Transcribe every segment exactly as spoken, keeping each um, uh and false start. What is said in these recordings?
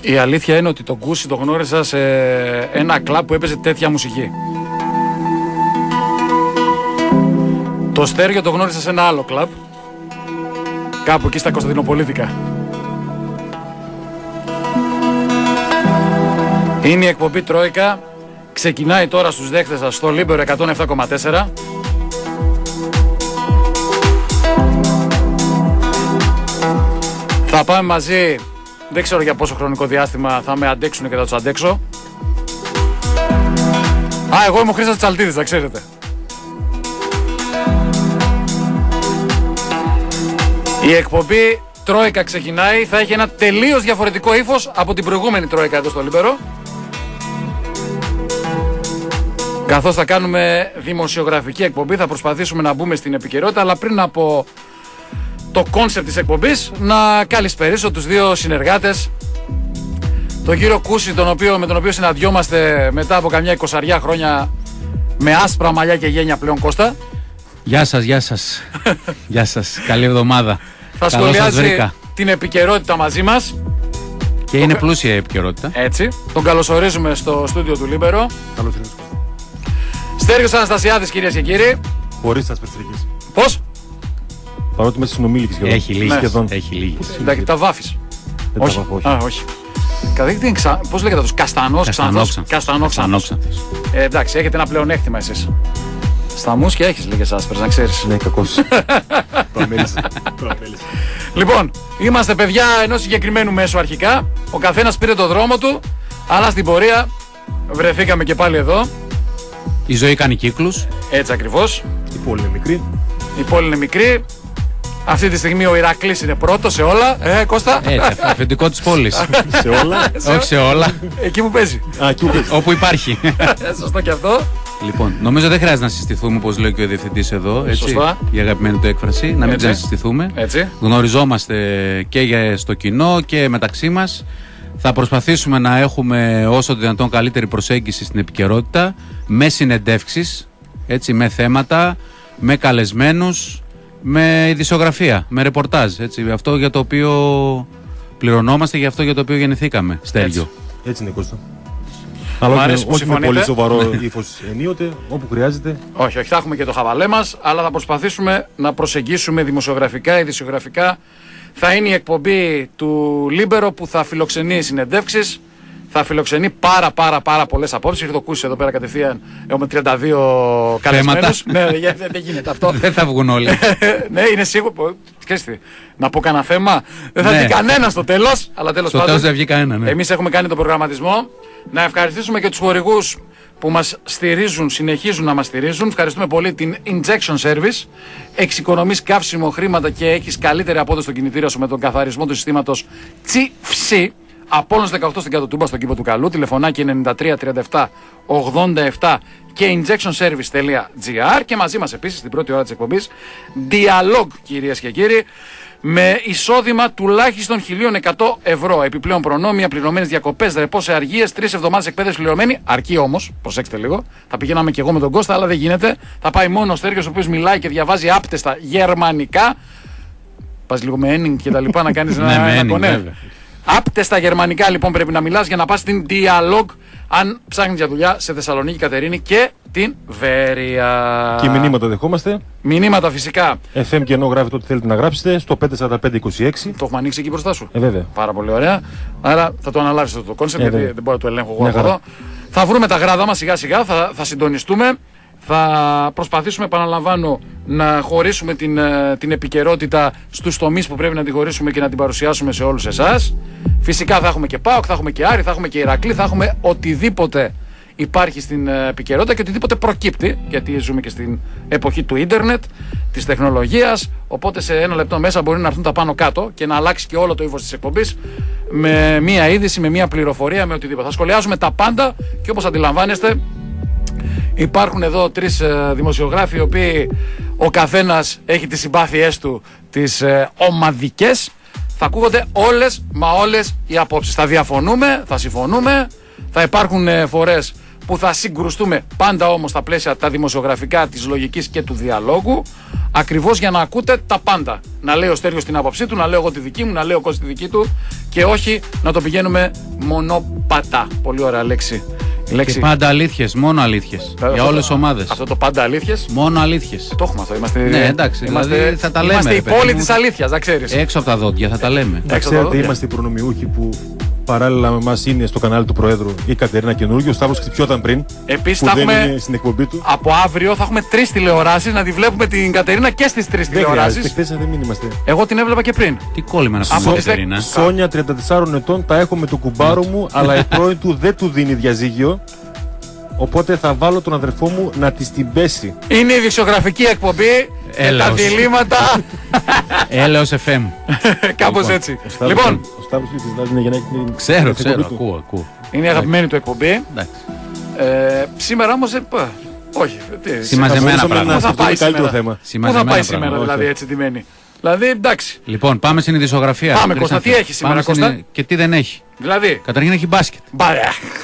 Η αλήθεια είναι ότι τον Κούση το γνώρισα σε ένα κλαμπ που έπαιζε τέτοια μουσική. Το Στέργιο το γνώρισα σε ένα άλλο κλαμπ, κάπου εκεί στα Κωνσταντινοπολίτικα. Είναι η εκπομπή Τρόικα. Ξεκινάει τώρα στους δέχτες σας στο Λίμπερο εκατόν επτά κόμμα τέσσερα. Θα πάμε μαζί, δεν ξέρω για πόσο χρονικό διάστημα θα με αντέξουν και θα τους αντέξω. Α, εγώ είμαι ο Χρήστος Τσαλτίδης, θα ξέρετε. Η εκπομπή Τρόικα ξεκινάει, θα έχει ένα τελείως διαφορετικό ύφος από την προηγούμενη Τρόικα εδώ στο Λίμπερο. Καθώς θα κάνουμε δημοσιογραφική εκπομπή, θα προσπαθήσουμε να μπούμε στην επικαιρότητα, αλλά πριν από το κόνσεπτ της εκπομπής, να καλησπερίσω τους δύο συνεργάτες. Τον κύριο Κούση, τον οποίο, με τον οποίο συναντιόμαστε μετά από καμιά εικοσαριά χρόνια με άσπρα μαλλιά και γένια πλέον, Κώστα. Γεια σας, γεια σας. Γεια σας, καλή εβδομάδα. Θα σχολιάζει την επικαιρότητα μαζί μας. Και είναι πλούσια η επικαιρότητα. Έτσι. Τον καλωσορίζουμε στο στούντιο του Λίμπερο. Καλώς ήρθατε. Στέργιος Αναστασιάδης, κυρίες και κύριοι. Χωρίς τις περιστρικές. Πώς? Παρότι είμαι συνομήλικη σχεδόν. Έχει λίγη. Σχεδόν. Έχει λίγη. Εντάξει, τα βάφεις. Δεν Όχι. τα βάφω, όχι. Α, όχι. Καθίστε, ξα... πώς λέγεται αυτός, Καστανός, Ξανθός. Καστανόξανθος. Ε, εντάξει, έχετε ένα πλεονέκτημα εσείς. Στα μουσια έχεις λίγες άσπρες, να ξέρεις. Ναι, κακός. Το αμέλησα. Λοιπόν, είμαστε παιδιά ενός συγκεκριμένου μέσου αρχικά. Ο καθένας πήρε το δρόμο του, αλλά στην πορεία βρεθήκαμε και πάλι εδώ. Η ζωή κάνει κύκλους. Έτσι ακριβώς. Η πόλη είναι μικρή. Η πόλη είναι μικρή. Αυτή τη στιγμή ο Ηρακλής είναι πρώτος σε όλα. Ε, Κώστα. Έτσι, αφεντικό της πόλης. Σε όλα. Όχι σε όλα. Εκεί που παίζει. Α, εκεί που παίζει. Όπου υπάρχει. Σωστό και αυτό. Λοιπόν, νομίζω δεν χρειάζεται να συστηθούμε, όπως λέει και ο διευθυντής εδώ. Έτσι, Σωστά. η αγαπημένη του έκφραση. Να μην Έτσι. ξανασυστηθούμε. Έτσι. Γνωριζόμαστε και για- στο κοινό και μεταξύ μας. Θα προσπαθήσουμε να έχουμε όσο το δυνατόν καλύτερη προσέγγιση στην επικαιρότητα, με συνεντεύξεις, έτσι, με θέματα, με καλεσμένους, με ειδησιογραφία, με ρεπορτάζ. Έτσι, αυτό για το οποίο πληρωνόμαστε, για αυτό για το οποίο γεννηθήκαμε, Στέργιο. Έτσι είναι, Κώστα. Μ' Αλλά αρέσει όχι, που όχι με συμφωνείτε. πολύ σοβαρό ύφος ενίοτε, όπου χρειάζεται. Όχι, όχι, θα έχουμε και το χαβαλέ μας, αλλά θα προσπαθήσουμε να προσεγγίσουμε δημοσιογραφικά, ειδησιογραφικά. Θα είναι η εκπομπή του Λίμπερο που θα φιλοξενεί συνεντεύξεις, θα φιλοξενεί πάρα πάρα πάρα πολλές απόψεις. Ήρθε το Κούση εδώ πέρα κατευθείαν, έχουμε τριάντα δύο καλεσμένους. Ναι, δεν δεν γίνεται αυτό. Δεν θα βγουν όλοι. Ναι, είναι σίγουρο. Ξέρεις τι, να πω κανένα θέμα. Δεν θα Ναι. βγει κανένα στο τέλος, αλλά τέλος Στο πάντων. τέλος δεν βγει κανένα, ναι. Εμείς έχουμε κάνει τον προγραμματισμό. Να ευχαριστήσουμε και τους χορηγούς που μας στηρίζουν, συνεχίζουν να μας στηρίζουν. Ευχαριστούμε πολύ την Injection Service. Εξοικονομείς καύσιμο, χρήματα και έχεις καλύτερη απόδοση στον κινητήρα σου με τον καθαρισμό του συστήματος τζι εφ σι. Απόλλωνας δεκαοκτώ στην Κατοτούμπα, στον κήπο του Καλού. Τηλεφωνάκι ενενήντα τρία τριάντα επτά ογδόντα επτά και injection service τελεία τζι άρ. Και μαζί μας επίσης στην πρώτη ώρα της εκπομπής Dialog, κυρίες και κύριοι, με εισόδημα τουλάχιστον χίλια εκατό ευρώ. Επιπλέον προνόμια, πληρωμένες διακοπές, ρεπό σε αργίες, τρεις εβδομάδες εκπαίδευση πληρωμένη. Αρκεί όμως, προσέξτε λίγο, θα πηγαίναμε και εγώ με τον Κώστα, αλλά δεν γίνεται. Θα πάει μόνο ο Στέργιος, ο οποίος μιλάει και διαβάζει άπτεστα γερμανικά. Πας λίγο με ένινγκ και τα λοιπά να κάνεις Ναι, ένα, με ένα ένινγκ, κονέ. βέβαια. Άπτεστα γερμανικά λοιπόν πρέπει να μιλάς για να πας στην Dialog αν ψάχνεις για δουλειά σε Θεσσαλονίκη, Κατερίνη και την Βέρεια. Και μηνύματα δεχόμαστε. Μηνύματα φυσικά. εφ εμ και ενώ γράφετε ό,τι θέλετε να γράψετε στο πέντε τέσσερα πέντε είκοσι έξι. Το έχουμε ανοίξει εκεί μπροστά σου. Ε, βέβαια. Πάρα πολύ ωραία. Άρα θα το αναλάβεις αυτό το κόνσεπτ, Ε, γιατί βέβαια. δεν μπορώ να το ελέγχω εγώ Μια από χαρά. εδώ. Θα βρούμε τα γράδα μας σιγά σιγά, θα, θα συντονιστούμε. Θα προσπαθήσουμε, επαναλαμβάνω, να χωρίσουμε την, ε, την επικαιρότητα στους τομείς που πρέπει να την χωρίσουμε και να την παρουσιάσουμε σε όλους εσάς. Φυσικά θα έχουμε και ΠΑΟΚ, θα έχουμε και Άρη, θα έχουμε και Ηρακλή, θα έχουμε οτιδήποτε υπάρχει στην ε, επικαιρότητα και οτιδήποτε προκύπτει, γιατί ζούμε και στην εποχή του ίντερνετ, της τεχνολογίας, οπότε σε ένα λεπτό μέσα μπορεί να έρθουν τα πάνω κάτω και να αλλάξει και όλο το ύφος της εκπομπής με μία είδηση, με μία πληροφορία, με οτιδήποτε. Θα σχολιάζουμε τα πάντα και όπως αντιλαμβάνεστε, υπάρχουν εδώ τρεις ε, δημοσιογράφοι οι οποίοι ο καθένας έχει τις συμπάθειές του, τις ε, ομαδικές. Θα ακούγονται όλες μα όλες οι απόψεις. Θα διαφωνούμε, θα συμφωνούμε, θα υπάρχουν ε, φορές που θα συγκρουστούμε πάντα όμως στα πλαίσια τα δημοσιογραφικά της λογικής και του διαλόγου, ακριβώς για να ακούτε τα πάντα. Να λέει ο Στέργιος την άποψή του, να λέω εγώ τη δική μου, να λέω ο Κώστας τη δική του και όχι να το πηγαίνουμε μονοπατά. Πολύ ωραία λέξη. Και πάντα αλήθειες, μόνο αλήθειες. Ε, για όλες τις ομάδες. Αυτό το πάντα αλήθειες. Μόνο αλήθειες. Το έχουμε αυτό. Είμαστε, ναι, εντάξει, είμαστε, δηλαδή θα τα λέμε. Είμαστε η πόλη μου, της αλήθειας, να ξέρεις. Έξω από τα δόντια θα τα λέμε. Να ξέρετε, είμαστε οι προνομιούχοι που παράλληλα με εμάς είναι στο κανάλι του Προέδρου η Κατερίνα Καινούργιο. Ο Σταύρος χτυπιόταν πριν. Επίσης που θα δεν έχουμε. Είναι στην εκπομπή του. Από αύριο θα έχουμε τρεις τηλεοράσεις να τη βλέπουμε την Κατερίνα και στις τρεις τηλεοράσεις. Χθες δεν μην είμαστε. Εγώ την έβλεπα και πριν. Τι κόλλημα να Από πούμε, τις Κατερίνα. Σόνια, τριάντα τεσσάρων ετών, τα έχω με τον κουμπάρο μου, αλλά η πρώην του δεν του δίνει διαζύγιο. Οπότε θα βάλω τον αδερφό μου να τη την πέσει. Είναι η δισογραφική εκπομπή και τα Έλεος. διλήμματα. Έλεος εφ εμ. Κάπως Λοιπόν, έτσι. Ο Σταύρος- Λοιπόν, ο Σταύρος της βάζει για να έχει την. Ξέρω, την ξέρω, εκπομπή του. ακούω, ακούω. είναι η αγαπημένη του εκπομπή. Εντάξει. Ε, σήμερα όμως. ε, πα, όχι. τι, Συμμαζεμένα μπορούσαμε πράγματα. να Πού θα πάει σκεφτούμε καλύτερο σήμερα? θέμα. Πού θα Συμμαζεμένα πάει πράγματα. σήμερα, όχι. δηλαδή, έτσι τιμένη. Δηλαδή, εντάξει. Λοιπόν, πάμε στην ειδησιογραφία. Πάμε, Χρήστο. Κώστα, τι έχει σήμερα, Πάμε στην Κώστα? ειδη- Και τι δεν έχει. Δηλαδή. Καταρχήν έχει μπάσκετ. Μπαρε.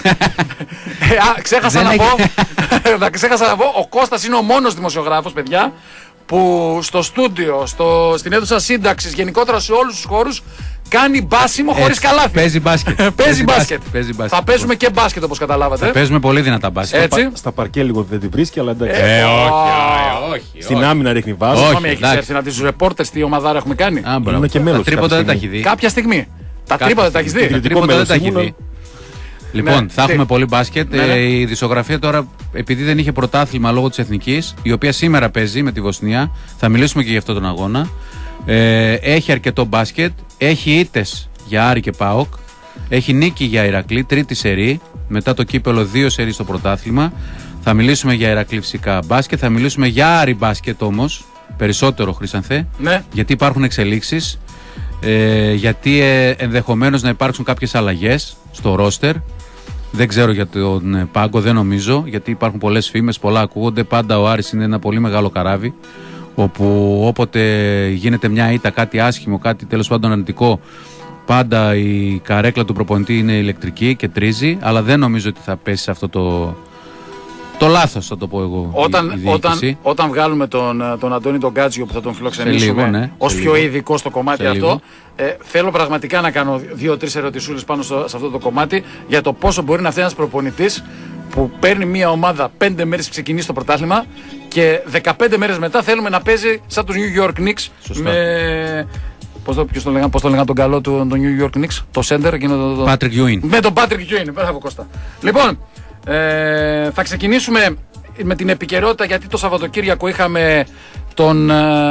Ε, α, ξέχασα Δεν να έχει- πω. να ξέχασα να πω, ο Κώστας είναι ο μόνος δημοσιογράφος, παιδιά, που στο στούντιο, στο, στην αίθουσα σύνταξης, γενικότερα σε όλους τους χώρους, κάνει μπάσιμο χωρίς Έτσι, καλάθι. Παίζει μπάσκετ. Παίζει μπάσκετ. Παίζει μπάσκετ. Θα παίζουμε και μπάσκετ, όπως καταλάβατε. Παίζουμε πολύ δυνατά μπάσκετ. Έτσι. Πα- Στα παρκέ λίγο δεν τη βρίσκει, αλλά εντάξει. Ε, Α, όχι, όχι. Στην άμυνα ρίχνει βάζο. Όχι. Συγγνώμη, έχεις εντάξει. έρθει να δεις τους ρεπόρτερς τι ομαδάρα έχουμε κάνει. Α, μπράβο. Ήμουν και μέλος Τα τρίποτα κάποια δεν τα έχει στιγμή. δει. Κάποια στιγμή. Τα Κάποια τρίποτα τα έχεις στιγμή. δει. Τα Κριτικό τρίποτα δεν τα έχει μέλος δει. ήμουν. Λοιπόν, Ναι, θα τι? έχουμε πολύ μπάσκετ. Ναι, ναι. Ε, η δισογραφία τώρα, επειδή δεν είχε πρωτάθλημα λόγω της Εθνικής, η οποία σήμερα παίζει με τη Βοσνία, θα μιλήσουμε και για αυτόν τον αγώνα. Ε, έχει αρκετό μπάσκετ. Έχει ήττες για Άρη και ΠΑΟΚ. Έχει νίκη για Ηρακλή, τρίτη σερί. Μετά το κύπελο, δύο σερί στο πρωτάθλημα. Θα μιλήσουμε για Ηρακλή φυσικά μπάσκετ. Θα μιλήσουμε για Άρη μπάσκετ όμως. Περισσότερο, Χρυσανθέ. Ναι. Γιατί υπάρχουν εξελίξεις. Ε, γιατί ε, ενδεχομένως να υπάρξουν κάποιες αλλαγές στο ρόστερ. Δεν ξέρω για τον ε, Πάγκο, δεν νομίζω, γιατί υπάρχουν πολλές φήμες, πολλά ακούγονται. Πάντα ο Άρης είναι ένα πολύ μεγάλο καράβι, όπου όποτε γίνεται μια ήττα, κάτι άσχημο, κάτι τέλος πάντων αρνητικό, πάντα η καρέκλα του προπονητή είναι ηλεκτρική και τρίζει, αλλά δεν νομίζω ότι θα πέσει σε αυτό το, το λάθος, θα το πω εγώ. Όταν, η, η όταν, διοίκηση. όταν βγάλουμε τον, τον Αντώνη τον Γκάτζιο που θα τον φιλοξενήσουμε λίγο, ναι, ως σε πιο λίγο. ειδικό στο κομμάτι Σε αυτό, λίγο. ε, θέλω πραγματικά να κάνω δύο-τρεις ερωτησούλες πάνω στο, σε αυτό το κομμάτι για το πόσο μπορεί να φταίει ένας προπονητής που παίρνει μια ομάδα πέντε μέρες που ξεκινήσει το πρωτάθλημα και δεκαπέντε μέρες μετά θέλουμε να παίζει σαν τους New York Knicks. Σωστά. Με... Πώς το, ποιος το λέγανε, πώς το λέγανε τον καλό του τον New York Knicks, το center, εκείνο το, το... Patrick Ewing. Με τον Patrick Ewing, μπράβο Κώστα. Λοιπόν, ε, θα ξεκινήσουμε με την επικαιρότητα γιατί το Σαββατοκύριακο είχαμε τον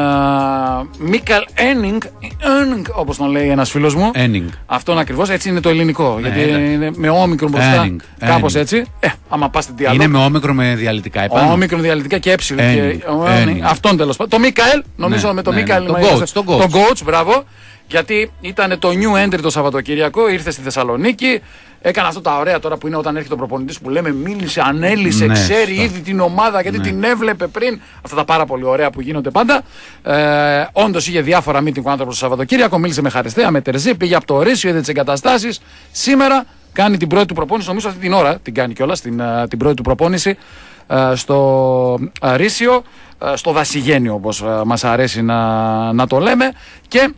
Μίκαλ Ένινγκ, όπως τον λέει ένας φίλος μου. Ένινγκ. Αυτόν ακριβώς, έτσι είναι το ελληνικό. Ναι, γιατί εντάξει. είναι με όμικρον μπροστά. Ένινγκ, Κάπως Ένινγκ. έτσι. Ε, άμα πας στην διάλογο. Είναι με όμικρο με διαλυτικά επάνω. Όμικρον διαλυτικά και έψιλο. Ένινγκ, Και... ο- Ένινγκ. Αυτόν τέλος πάντων. Το Μίκαελ, νομίζω Ναι, με το ναι, Μίκαελ. ναι. Τον είμαστε- coach, τον coach. Τον coach, μπράβο. Γιατί ήταν το new entry το Σαββατοκύριακο, ήρθε στη Θεσσαλονίκη. Έκανε αυτό τα ωραία τώρα που είναι όταν έρχεται ο προπονητής που λέμε μίλησε, ανέλησε, Ναι, ξέρει σωστά. ήδη την ομάδα γιατί Ναι. την έβλεπε πριν. Αυτά τα πάρα πολύ ωραία που γίνονται πάντα. Ε, όντως είχε διάφορα meeting ο άνθρωπος το Σαββατοκύριακο, μίλησε με Χαριστέα, με Τερζή, πήγε από το Ρήσιο, είδε τις εγκαταστάσεις. Σήμερα κάνει την πρώτη του προπόνηση, νομίζω αυτή την ώρα την κάνει κιόλας, την, ε, την πρώτη του προπόνηση ε, στο ε, Ρήσιο, ε, στο Δασιγένιο όπως ε, μας αρέσει να, να το λέμε και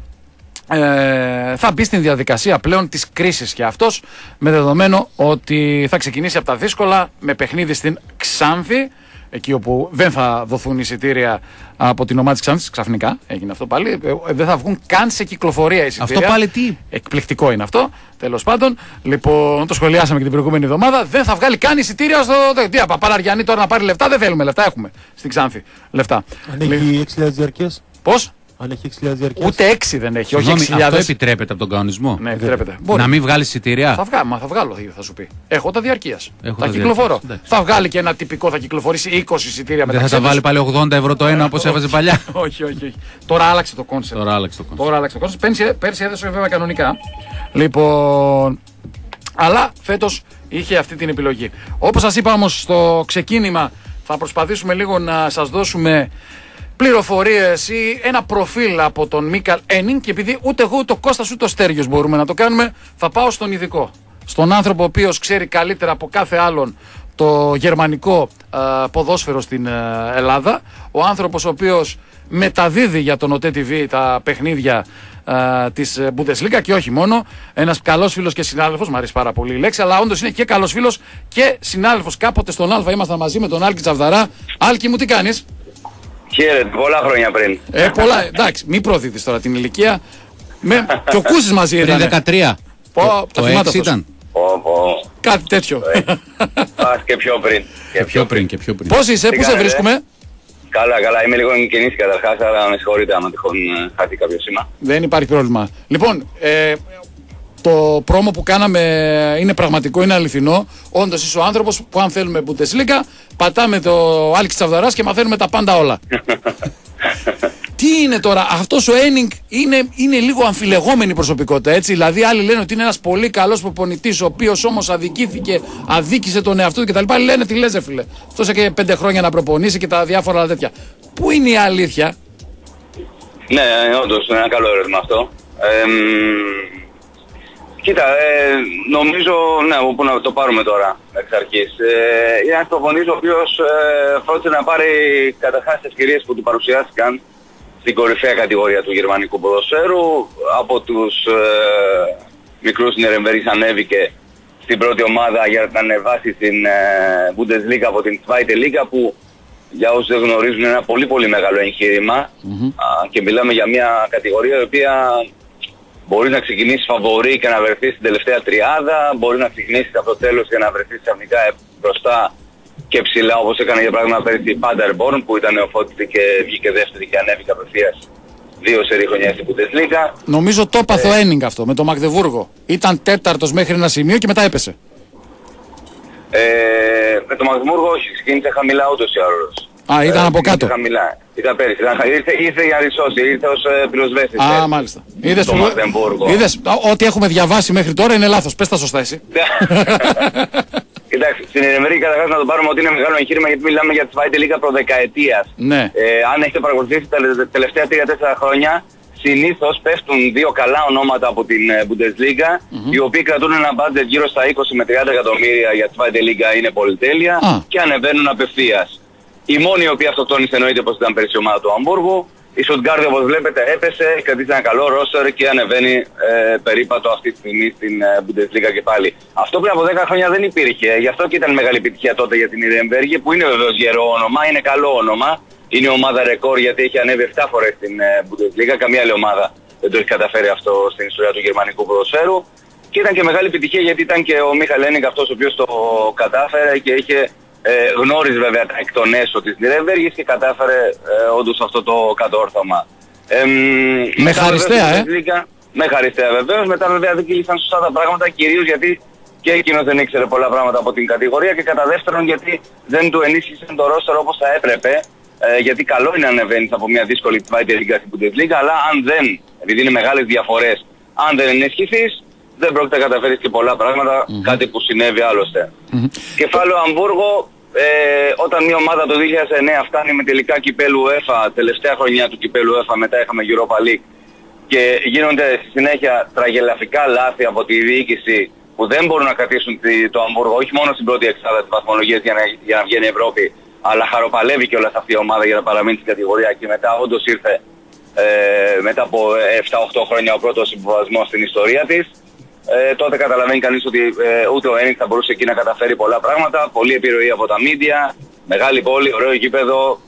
ε, θα μπει στην διαδικασία πλέον της κρίσης και αυτός με δεδομένο ότι θα ξεκινήσει από τα δύσκολα με παιχνίδι στην Ξάνθη εκεί όπου δεν θα δοθούν εισιτήρια από την ομάδα της Ξάνθης, ξαφνικά έγινε αυτό πάλι, ε, δεν θα βγουν καν σε κυκλοφορία εισιτήρια. Αυτό πάλι τι? Εκπληκτικό είναι αυτό, τέλος πάντων. Λοιπόν, το σχολιάσαμε και την προηγούμενη εβδομάδα. Δεν θα βγάλει καν εισιτήρια στο. Τι, Παπαραριανή τώρα να πάρει λεφτά, δεν θέλουμε λεφτά, έχουμε στην Ξάνθη λεφτά. Αν έχει έξι χιλιάδες διαρκές. Πώς? Αν έχει έξι χιλιάδες διαρκές. Ούτε έξι δεν έχει, όχι Συγγνώμη, έξι αυτό χιλιάδες. επιτρέπεται από τον κανονισμό. Ναι, επιτρέπεται. Μπορεί. Να μην βγάλει εισιτήρια. Θα βγάλω, μα θα βγάλω, θα σου πει. Έχω τα διαρκείας. Έχω Θα τα κυκλοφορώ. διαρκείας, εντάξει. Θα βγάλει και ένα τυπικό, θα κυκλοφορήσει είκοσι εισιτήρια μετά. Δεν θα τα βάλει πάλι ογδόντα ευρώ το ένα όπως έβαζε παλιά. Όχι, όχι, όχι. Τώρα άλλαξε το κόνσεπτ. Τώρα άλλαξε το κόνσεπτ. Τώρα άλλαξε το κόνσεπτ. Πέρσι, πέρσι έδωσε βέβαια κανονικά. Λοιπόν. Αλλά φέτος είχε αυτή την επιλογή. Όπως σας είπα όμως στο ξεκίνημα, θα προσπαθήσουμε λίγο να σας δώσουμε πληροφορίες ή ένα προφίλ από τον Μίκαλ Ένινγκ και επειδή ούτε εγώ ούτε ο Κώστας ούτε ο Στέργιος μπορούμε να το κάνουμε, θα πάω στον ειδικό. Στον άνθρωπο ο οποίος ξέρει καλύτερα από κάθε άλλον το γερμανικό α, ποδόσφαιρο στην α, Ελλάδα. Ο άνθρωπος ο οποίος μεταδίδει για τον ΟΤΕ τι βι τα παιχνίδια α, της Bundesliga και όχι μόνο. Ένας καλός φίλος και συνάδελφος, μου αρέσει πάρα πολύ η λέξη, αλλά όντως είναι και καλός φίλος και συνάδελφος. Κάποτε στον Α ήμασταν μαζί με τον Άλκη Τσαβδαρά. Άλκη μου, τι κάνεις? Χαίρετε, πολλά χρόνια πριν. Ε, πολλά, εντάξει, μην προωθείς τώρα την ηλικία. Με, και ο Κούσης μαζί ήταν. Πριν δεκατρία. Πω, το το θυμάται έξι ήταν. Πω, πω. Κάτι τέτοιο. Ας και πιο πριν. Και πιο πριν και πιο πριν. Πώς είσαι, πού σε κάνετε? βρίσκουμε? Καλά, καλά. Είμαι λίγο εγκαινής καταρχάς, αλλά με συγχωρείτε άμα τυχόν ε, χάσει κάποιο σήμα. Δεν υπάρχει πρόβλημα. Λοιπόν, ε, το πρόμο που κάναμε είναι πραγματικό, είναι αληθινό. Όντως είσαι ο άνθρωπος που αν θέλουμε Bundesliga, πατάμε το Άλκη Τσαβδαράς και μαθαίνουμε τα πάντα όλα. Τι είναι τώρα, αυτός ο Ένινγκ είναι, είναι λίγο αμφιλεγόμενη προσωπικότητα, έτσι. Δηλαδή, άλλοι λένε ότι είναι ένας πολύ καλός προπονητής, ο οποίος όμως αδικήθηκε, αδίκησε τον εαυτό του κτλ. Λένε τι λες, φίλε. Αυτός έκανε πέντε χρόνια να προπονήσει και τα διάφορα άλλα τέτοια. Πού είναι η αλήθεια? Ναι, όντως, είναι ένα καλό ερώτημα αυτό. Ε, κοίτα, ε, νομίζω, ναι, όπου να το πάρουμε τώρα εξ αρχής. Ε, είναι ένας προπονητής ο οποίος ε, φρόντισε να πάρει καταρχάς τις ευκαιρίες που του παρουσιάστηκαν στην κορυφαία κατηγορία του γερμανικού ποδοσφαίρου. Από τους ε, μικρούς Νιρεμβέργης ανέβηκε στην πρώτη ομάδα για να ανεβάσει στην ε, Bundesliga από την Zweite Liga, που για όσους δεν γνωρίζουν είναι ένα πολύ πολύ μεγάλο εγχείρημα. Mm-hmm. Α, και μιλάμε για μια κατηγορία η οποία μπορεί να ξεκινήσει φαβορί και να βρεθεί στην τελευταία τριάδα, μπορεί να ξεκινήσει από το τέλος και να βρεθεί ξαφνικά μπροστά και ψηλά, όπως έκανε για παράδειγμα πέρυσι η Paderborn, που ήταν νεοφώτιστη και βγήκε δεύτερη και ανέβηκε απευθείας δύο σερί χρονιές στην Bundesliga. Νομίζω το έπαθε ο Ένινγκ αυτό με το Μαγδεβούργο. Ήταν τέταρτος μέχρι ένα σημείο και μετά έπεσε. Ε, με το Μαγδεβούργο όχι, ξεκίνησε χαμηλά ούτως ή άλλως. Α, ήταν ε, από κάτω. Χαμηλά. Ήταν πέρυσι. Ήρθε, ήρθε για ρισώσει, ήρθε ως ε, πυροσβέστης. Α, ε, μάλιστα. Είδες, το που... Μαγδεβούργο. Είδες, ό,τι έχουμε διαβάσει μέχρι τώρα είναι λάθος. Πες τα σωστά εσύ. Κοιτάξτε, στην Νιρεμβέργη καταρχάς να το πάρουμε ότι είναι μεγάλο εγχείρημα, γιατί μιλάμε για τη Zweite Liga προδεκαετίας. Ναι. Ε, αν έχετε παρακολουθήσει τα τελευταία τρία τέσσερα χρόνια, συνήθως πέφτουν δύο καλά ονόματα από την Bundesliga, mm-hmm. οι οποίοι κρατούν ένα budget γύρω στα είκοσι με τριάντα εκατομμύρια για τη Zweite Liga, είναι πολυτέλεια, ah. και ανεβαίνουν απευθείας. Η μόνη η οποία αυτοκτόνησε εννοείται πως ήταν πέρυσι η ομάδα του Αμβούργου. Η Stuttgart, όπως βλέπετε, έπεσε, κρατήσει ένα καλό ρόστερ και ανεβαίνει ε, περίπατο αυτή τη στιγμή στην ε, Bundesliga και πάλι. Αυτό πριν από δέκα χρόνια δεν υπήρχε, γι' αυτό και ήταν μεγάλη επιτυχία τότε για την Νιρεμβέργη, που είναι βεβαίως γερό όνομα, είναι καλό όνομα. Είναι ομάδα ρεκόρ γιατί έχει ανέβει επτά φορές στην ε, Bundesliga, καμία άλλη ομάδα δεν το έχει καταφέρει αυτό στην ιστορία του γερμανικού ποδοσφαίρου. Και ήταν και μεγάλη επιτυχία γιατί ήταν και ο Μίχαλ Ένινγκ αυτός ο οποίος το κατάφερε και είχε Ε, γνώριζε βέβαια τα εκ των έσω της Νιρεμβέργης και κατάφερε ε, όντως αυτό το κατόρθωμα. Ε, με χαριστέα, ε! Με χαριστέα βεβαίως. Μετά βέβαια δεν κυλήσαν σωστά τα πράγματα, κυρίως γιατί και εκείνος δεν ήξερε πολλά πράγματα από την κατηγορία και κατά δεύτερον γιατί δεν του ενίσχυσαν το ρόστερ όπως θα έπρεπε. Ε, γιατί καλό είναι να ανεβαίνεις από μια δύσκολη Zweite Liga στην Bundesliga, αλλά αν δεν, επειδή είναι μεγάλες διαφορές, αν δεν ενισχυθείς, δεν πρόκειται να καταφέρεις και πολλά πράγματα, mm-hmm. κάτι που συνέβη άλλωστε. Mm-hmm. Κεφάλαιο Αμβούργο, ε, όταν μια ομάδα το δύο χιλιάδες εννέα φτάνει με τελικά κυπέλου UEFA, τελευταία χρονιά του κυπέλου UEFA, μετά είχαμε Europa League, και γίνονται στη συνέχεια τραγελαφικά λάθη από τη διοίκηση που δεν μπορούν να κρατήσουν το Αμβούργο, όχι μόνο στην πρώτη εξάδα της βαθμολογίας για να, για να βγαίνει η Ευρώπη, αλλά χαροπαλεύει κιόλας αυτή η ομάδα για να παραμείνει στην κατηγορία και μετά όντως ήρθε ε, μετά από επτά οχτώ χρόνια ο πρώτος συμβιβασμός στην ιστορία της. Ε, τότε καταλαβαίνει κανείς ότι ε, ούτε ο Ένινγκ θα μπορούσε εκεί να καταφέρει πολλά πράγματα. Πολλή επιρροή από τα media, μεγάλη πόλη, ωραίο γήπεδο,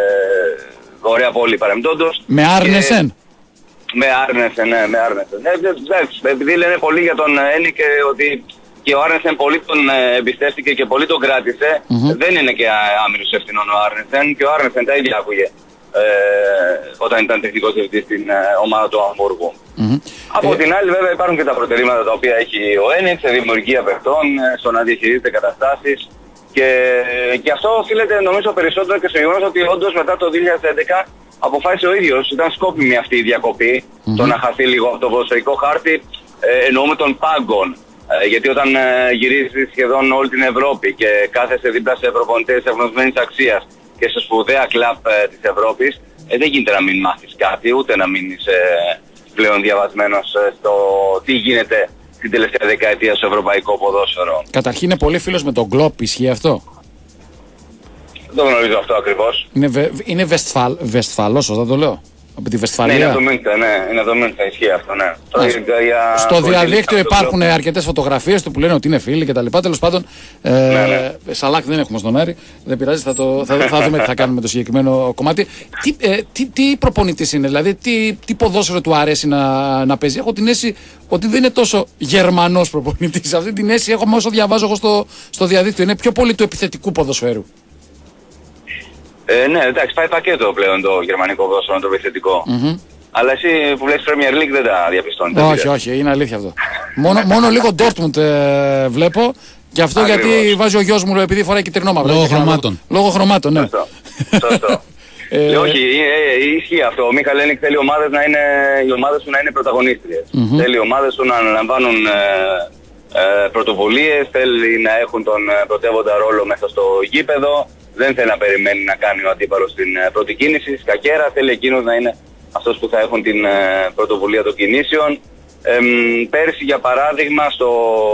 ε, ωραία πόλη παρεμπιπτόντως. Με Άρνεσεν. Με Άρνεσεν, ναι, με Άρνεσεν. Ε, επειδή λένε πολύ για τον Ένινγκ ότι και ο Άρνεσεν πολύ τον ε, εμπιστεύτηκε και πολύ τον κράτησε, mm-hmm. δεν είναι και άμυρος ευθυνών ο Άρνεσεν, και ο Άρνεσεν τα ίδια άκουγε ε, όταν ήταν τεχνικός διευθυντής στην ε, ομάδα του Αμβούργου. Mm-hmm. Από ε... την άλλη βέβαια υπάρχουν και τα προτερήματα τα οποία έχει ο Ένινγκ σε δημιουργία παιχτών, στο να διαχειρίζεται καταστάσεις, και, και αυτό οφείλεται νομίζω περισσότερο και στο γεγονός ότι όντως μετά το δύο χιλιάδες έντεκα αποφάσισε ο ίδιος, ήταν σκόπιμη αυτή η διακοπή, mm-hmm. το να χαθεί λίγο από το ποδοσφαιρικό χάρτη, ε, εννοούμε των πάγκων. Ε, γιατί όταν ε, γυρίζεις σχεδόν όλη την Ευρώπη και κάθεσαι δίπλα σε προπονητές ευνοσμένης αξίας και σε σπουδαία κλαμπ ε, της Ευρώπης, ε, δεν γίνεται να μην μάθεις κάτι, ούτε να μείνεις ε, πλέον διαβασμένος ε, στο τι γίνεται την τελευταία δεκαετία στο ευρωπαϊκό ποδόσφαιρο. Καταρχήν είναι πολύ φίλος με τον Κλοπ, ισχύει αυτό? Δεν το γνωρίζω αυτό ακριβώς. Είναι, βε, είναι Βεστφαλ, Βεστφαλός, σωστά το λέω? Από τη Βεστφαλία. Ναι, είναι το Μίνχεν, ναι, είναι το Μίνχεν, ισχύει αυτό, ναι. Ας, για... στο διαδίκτυο υπάρχουν αρκετές φωτογραφίες του που λένε ότι είναι φίλοι κτλ. Τέλος πάντων, ε, ναι, ναι. Σαλάκ δεν έχουμε στον Άρη, δεν πειράζει, θα, το, θα, θα δούμε τι θα κάνουμε με το συγκεκριμένο κομμάτι. Τι, ε, τι, τι προπονητής είναι, δηλαδή, τι, τι ποδόσφαιρο του αρέσει να, να παίζει? Έχω την αίσθηση ότι δεν είναι τόσο Γερμανός προπονητής. Αυτή την αίσθηση έχω όσο διαβάζω εγώ στο, στο διαδίκτυο. Είναι πιο πολύ του επιθετικού ποδοσφαίρου. Ε, ναι, εντάξει, πάει πακέτο πλέον το γερμανικό ποδόσφαιρο, το επιθετικό. Mm-hmm. Αλλά εσύ που βλέπεις Premier League δεν τα διαπιστώνεις. Όχι, όχι, είναι αλήθεια αυτό. μόνο, μόνο λίγο Dortmund ε, βλέπω. Και αυτό ακριβώς. Γιατί βάζει ο γιος μου επειδή φοράει κυτρινό μαύρο. Λόγω χρωμάτων. Λόγω χρωμάτων, ναι. Σωστό. Σωστό. ε, όχι, ε, ε, ισχύει αυτό. Ο Μίχαλ Ένικ θέλει ομάδες να είναι, οι ομάδες σου να είναι πρωταγωνίστριες. Mm-hmm. Θέλει οι ομάδες σου να αναλαμβάνουν ε, ε, πρωτοβουλίες, θέλει να έχουν τον πρωτεύοντα ρόλο μέσα στο γήπεδο. Δεν θέλει να περιμένει να κάνει ο αντίπαλος την πρώτη κίνηση. Σκακέρα, θέλει εκείνος να είναι αυτός που θα έχουν την πρωτοβουλία των κινήσεων. Ε, πέρσι για παράδειγμα στο,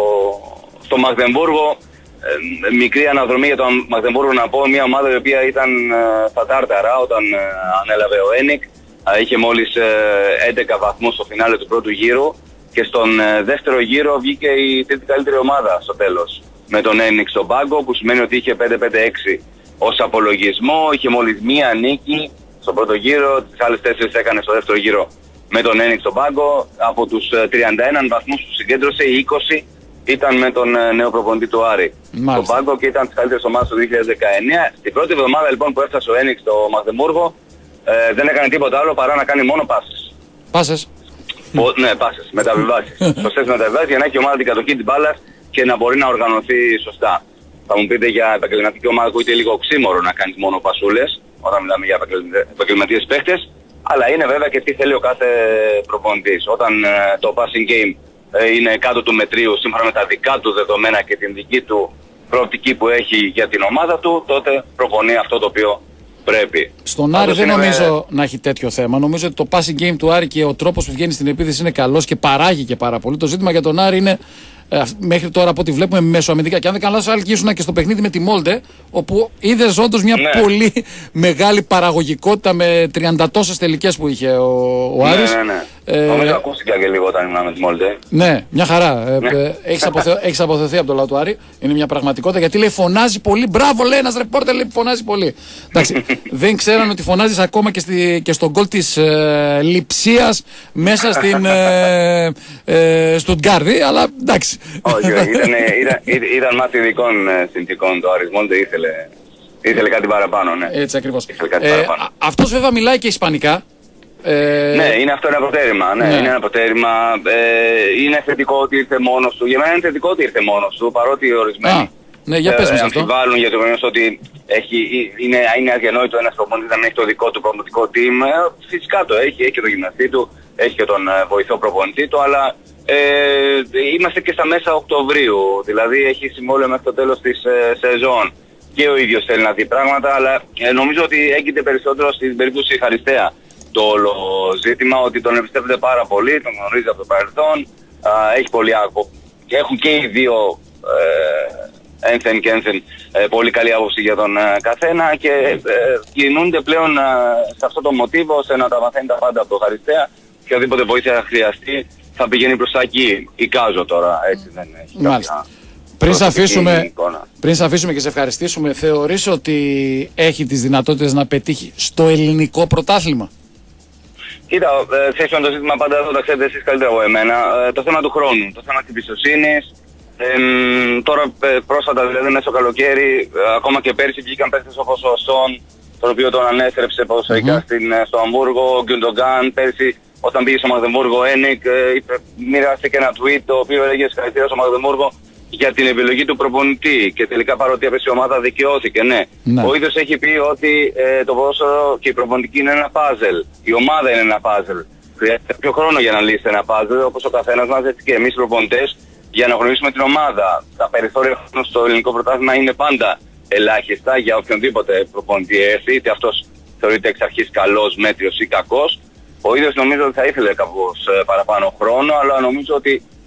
στο Μαγδεμβούργο, ε, μικρή αναδρομή για το Μαγδεμβούργο να πω, μια ομάδα η οποία ήταν ε, στα τάρταρα όταν ε, ανέλαβε ο Ένικ. Ε, είχε μόλις ε, έντεκα βαθμούς στο φινάλε του πρώτου γύρου και στον ε, δεύτερο γύρο βγήκε η τρίτη καλύτερη ομάδα στο τέλος. Με τον Ένικ στον πάγκο, που σημαίνει ότι είχε πέντε πέντε έξι ως απολογισμό, είχε μόλις μία νίκη στον πρώτο γύρο, τις άλλες τέσσερις έκανε στο δεύτερο γύρο με τον Ένικ στον πάγκο. Από τους τριάντα ένα βαθμούς που συγκέντρωσε, οι είκοσι ήταν με τον νέο προπονητή του Άρη στον πάγκο και ήταν τις καλύτερες ομάδες του δύο χιλιάδες δεκαεννιά. Στην πρώτη εβδομάδα λοιπόν που έφτασε ο Ένικ στο Μαγδεμβούργο, ε, δεν έκανε τίποτα άλλο παρά να κάνει μόνο πάσες. Πάσες. Ο, ναι, πάσες, μεταβιβάσεις. Σωστές μεταβιβάσεις για να έχει η ομάδα την κατοχή της μπάλας και να μπορεί να οργανωθεί σωστά. Θα μου πείτε για επαγγελματική ομάδα που είναι λίγο οξύμορο να κάνεις μόνο πασούλες όταν μιλάμε για επαγγελματίες παίχτες, αλλά είναι βέβαια και τι θέλει ο κάθε προπονητής. Όταν ε, το passing game ε, είναι κάτω του μετρίου σύμφωνα με τα δικά του δεδομένα και την δική του προοπτική που έχει για την ομάδα του, τότε προπονεί αυτό το οποίο πρέπει. Στον Άρη δεν νομίζω με... να έχει τέτοιο θέμα. Νομίζω ότι το passing game του Άρη και ο τρόπος που βγαίνει στην επίθεση είναι καλός και παράγει και πάρα πολύ. Το ζήτημα για τον Άρη είναι ε, μέχρι τώρα από ό,τι βλέπουμε μεσοαμυντικά. Και αν δεν κάνω λάθος, άρχισαν και στο παιχνίδι με τη Μόλντε, όπου είδες όντως μια ναι. πολύ μεγάλη παραγωγική με τριάντα τόσες τελικές που είχε ο, ο Άρης. Ναι, ναι, ναι. Ε, Νομίζω ακούστηκε και λίγο όταν ήμουν με τη Μόλντε. Ναι, μια χαρά. Ναι. Ε, έχεις, αποθε... έχεις αποθεωθεί από το λαό του Άρη. Είναι μια πραγματικότητα γιατί λέει φωνάζει πολύ. Μπράβο, λέει ένας ρεπόρτερ, λέει φωνάζει πολύ. Εντάξει, δεν ξέραν ότι φωνάζεις ακόμα και, στη... και στον γκολ της ε, Λειψίας μέσα στην ε, ε, Στουτγκάρδη, αλλά εντάξει. Όχι, ήταν, ήταν, ήταν, ήταν μάτι ειδικών συνθηκών το Άρης Μόλντε, ήθελε, ήθελε κάτι παραπάνω, ναι. Έτσι ακριβώς. Ε, αυτός βέβαια μιλάει και ισπανικά. Ε... Ναι, είναι αυτό ένα προτέρημα. Ναι, ναι. Είναι ένα προτέρημα. Ε, είναι θετικό ότι ήρθε μόνος του. Για μένα είναι θετικό ότι ήρθε μόνος του, παρότι ορισμένοι Α, ναι, για πες ε, αμφιβάλλουν για το γεγονός ότι έχει, είναι, είναι αδιανόητο ένας προπονητής να μην έχει το δικό του προπονητικό team. Ε, φυσικά το έχει, έχει και τον γυμναστή του, έχει και τον ε, βοηθό προπονητή του, αλλά ε, είμαστε και στα μέσα Οκτωβρίου. Δηλαδή έχει συμβόλαιο μέχρι το τέλος της ε, σεζόν. Και ο ίδιος θέλει να δει πράγματα, αλλά ε, νομίζω ότι έγκυται περισσότερο στην περίπτωση Χαριστέα το όλο ζήτημα, ότι τον εμπιστεύεται πάρα πολύ, τον γνωρίζει από το παρελθόν, α, έχει πολύ άκο. Και έχουν και οι δύο ε, ένθεν και ένθεν ε, πολύ καλή άποψη για τον ε, καθένα και ε, κινούνται πλέον ε, σε αυτό το μοτίβο, ώστε να τα μαθαίνει τα πάντα από το Χαριστέα και οδήποτε βοήθεια χρειαστεί θα πηγαίνει προς τα εκεί. Εικάζω τώρα, έτσι δεν έχει κάποια... Πριν σε, αφήσουμε, πριν σε αφήσουμε και σε ευχαριστήσουμε, θεωρείς ότι έχει τις δυνατότητες να πετύχει στο ελληνικό πρωτάθλημα? Κοίτα, ε, ξέρεις το ζήτημα πάντα εδώ, τα ξέρετε εσείς καλύτερα από εμένα, ε, το θέμα του χρόνου, το θέμα της εμπιστοσύνης. Ε, τώρα ε, πρόσφατα δηλαδή μέσα στο καλοκαίρι, ε, ακόμα και πέρσι βγήκαν παίκτες όπως ο Σον, τον οποίο τον ανέστρεψε ποδοσφαιρικά mm-hmm. στο Αμβούργο, ο Γκιουντογκάν. Πέρσι όταν πήγε στο Μαγδεμβούργο, Ένικ, ε, μοιράστηκε ένα tweet το οποίο έλεγε συγχαρητήρια στο Μαγδεμβούργο για την επιλογή του προπονητή και τελικά παρότι έπεσε η ομάδα δικαιώθηκε, ναι. ναι. Ο ίδιος έχει πει ότι ε, το ποδόσφαιρο και η προπονητική είναι ένα πάζελ. Η ομάδα είναι ένα πάζελ. Χρειάζεται πιο χρόνο για να λύσει ένα πάζελ, όπως ο καθένας μας, έτσι και εμείς προπονητές, για να γνωρίσουμε την ομάδα. Τα περιθώρια στο ελληνικό πρωτάθλημα είναι πάντα ελάχιστα για οποιονδήποτε προπονητή έρθει, είτε αυτός θεωρείται εξ αρχής καλός, μέτριος ή κακός. Ο ίδιος νομίζω ότι θα ήθελε κάπως παραπάνω χρόνο, αλλά νομίζω ότι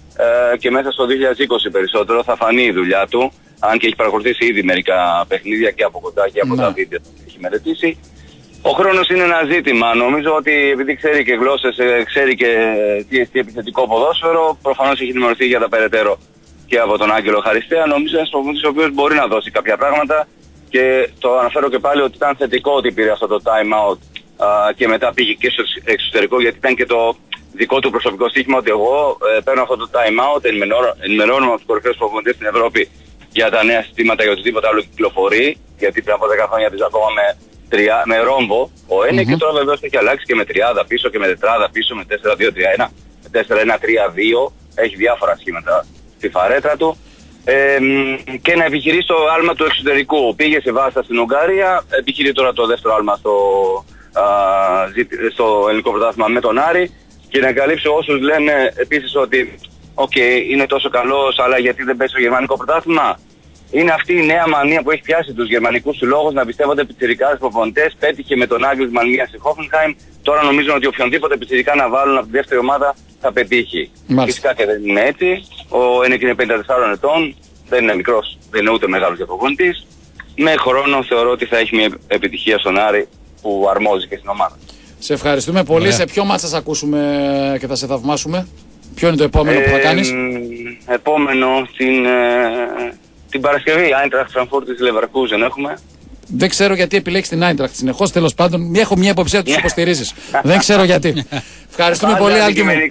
ε, και μέσα στο δύο χιλιάδες είκοσι περισσότερο θα φανεί η δουλειά του, αν και έχει παρακολουθήσει ήδη μερικά παιχνίδια και από κοντά και από ναι. τα βίντεο που έχει μελετήσει. Ο χρόνος είναι ένα ζήτημα. Νομίζω ότι επειδή ξέρει και γλώσσες, ξέρει και τι, τι επιθετικό ποδόσφαιρο, προφανώς έχει ενημερωθεί για τα περαιτέρω και από τον Άγγελο Χαριστέα. Νομίζω ένας προπονητής ο οποίος μπορεί να δώσει κάποια πράγματα και το αναφέρω και πάλι ότι ήταν θετικό ότι πήρε αυτό το time out α, και μετά πήγε και στο εξωτερικό, γιατί ήταν και το δικό του προσωπικό στοίχημα ότι εγώ ε, παίρνω αυτό το time out, ενημερώνω τους κορυφαίους προπονητές στην Ευρώπη για τα νέα συστήματα και οτιδήποτε άλλο κυκλοφορεί, γιατί πριν από δέκα χρόνια πήγα ακόμα με, τρία, με ρόμβο ο Ένε mm-hmm. και τώρα βεβαίως έχει αλλάξει και με τριάδα πίσω και με τετράδα πίσω, με τέσσερα δύο τρία ένα, με τέσσερα ένα τρία δύο, έχει διάφορα σχήματα στη φαρέτρα του. Ε, και να επιχειρήσει το άλμα του εξωτερικού. Πήγε σε Βάστα στην Ουγγαρία, επιχειρεί τώρα το δεύτερο άλμα στο, α, στο ελληνικό πρωτάθλημα με τον Άρη και να καλύψει όσους λένε επίσης ότι οκ, okay, είναι τόσο καλός, αλλά γιατί δεν παίζει στο γερμανικό πρωτάθλημα. Είναι αυτή η νέα μανία που έχει πιάσει τους γερμανικούς συλλόγους να πιστεύονται πιτσιρικάδες προπονητές. Πέτυχε με τον Άγγελ Μαλμία στη Χόφενχάιμ. Τώρα νομίζουν ότι οποιονδήποτε πιτσιρικά να βάλουν από τη δεύτερη ομάδα θα πετύχει. Μάλιστα. Φυσικά και δεν είναι έτσι. Ο Ένεκ είναι πενήντα τεσσάρων ετών, δεν είναι μικρός, δεν είναι ούτε μεγάλος για προπονητής. Με χρόνο θεωρώ ότι θα έχει μια επιτυχία στον Άρη που αρμόζει και στην ομάδα. Σε ευχαριστούμε πολύ. Yeah. Σε ποιο μάτς θα σε ακούσουμε και θα σε θαυμάσουμε? Ποιο είναι το επόμενο ε, που θα κάνεις? Επόμενο την, ε, την Παρασκευή, Eintracht Frankfurt της Leverkusen έχουμε. Δεν ξέρω γιατί επιλέξεις την Eintracht συνεχώς, τέλος πάντων. Έχω μια υποψία ότι τους υποστηρίζεις. Δεν ξέρω γιατί. Ευχαριστούμε πάντα πολύ, Άλκη μου.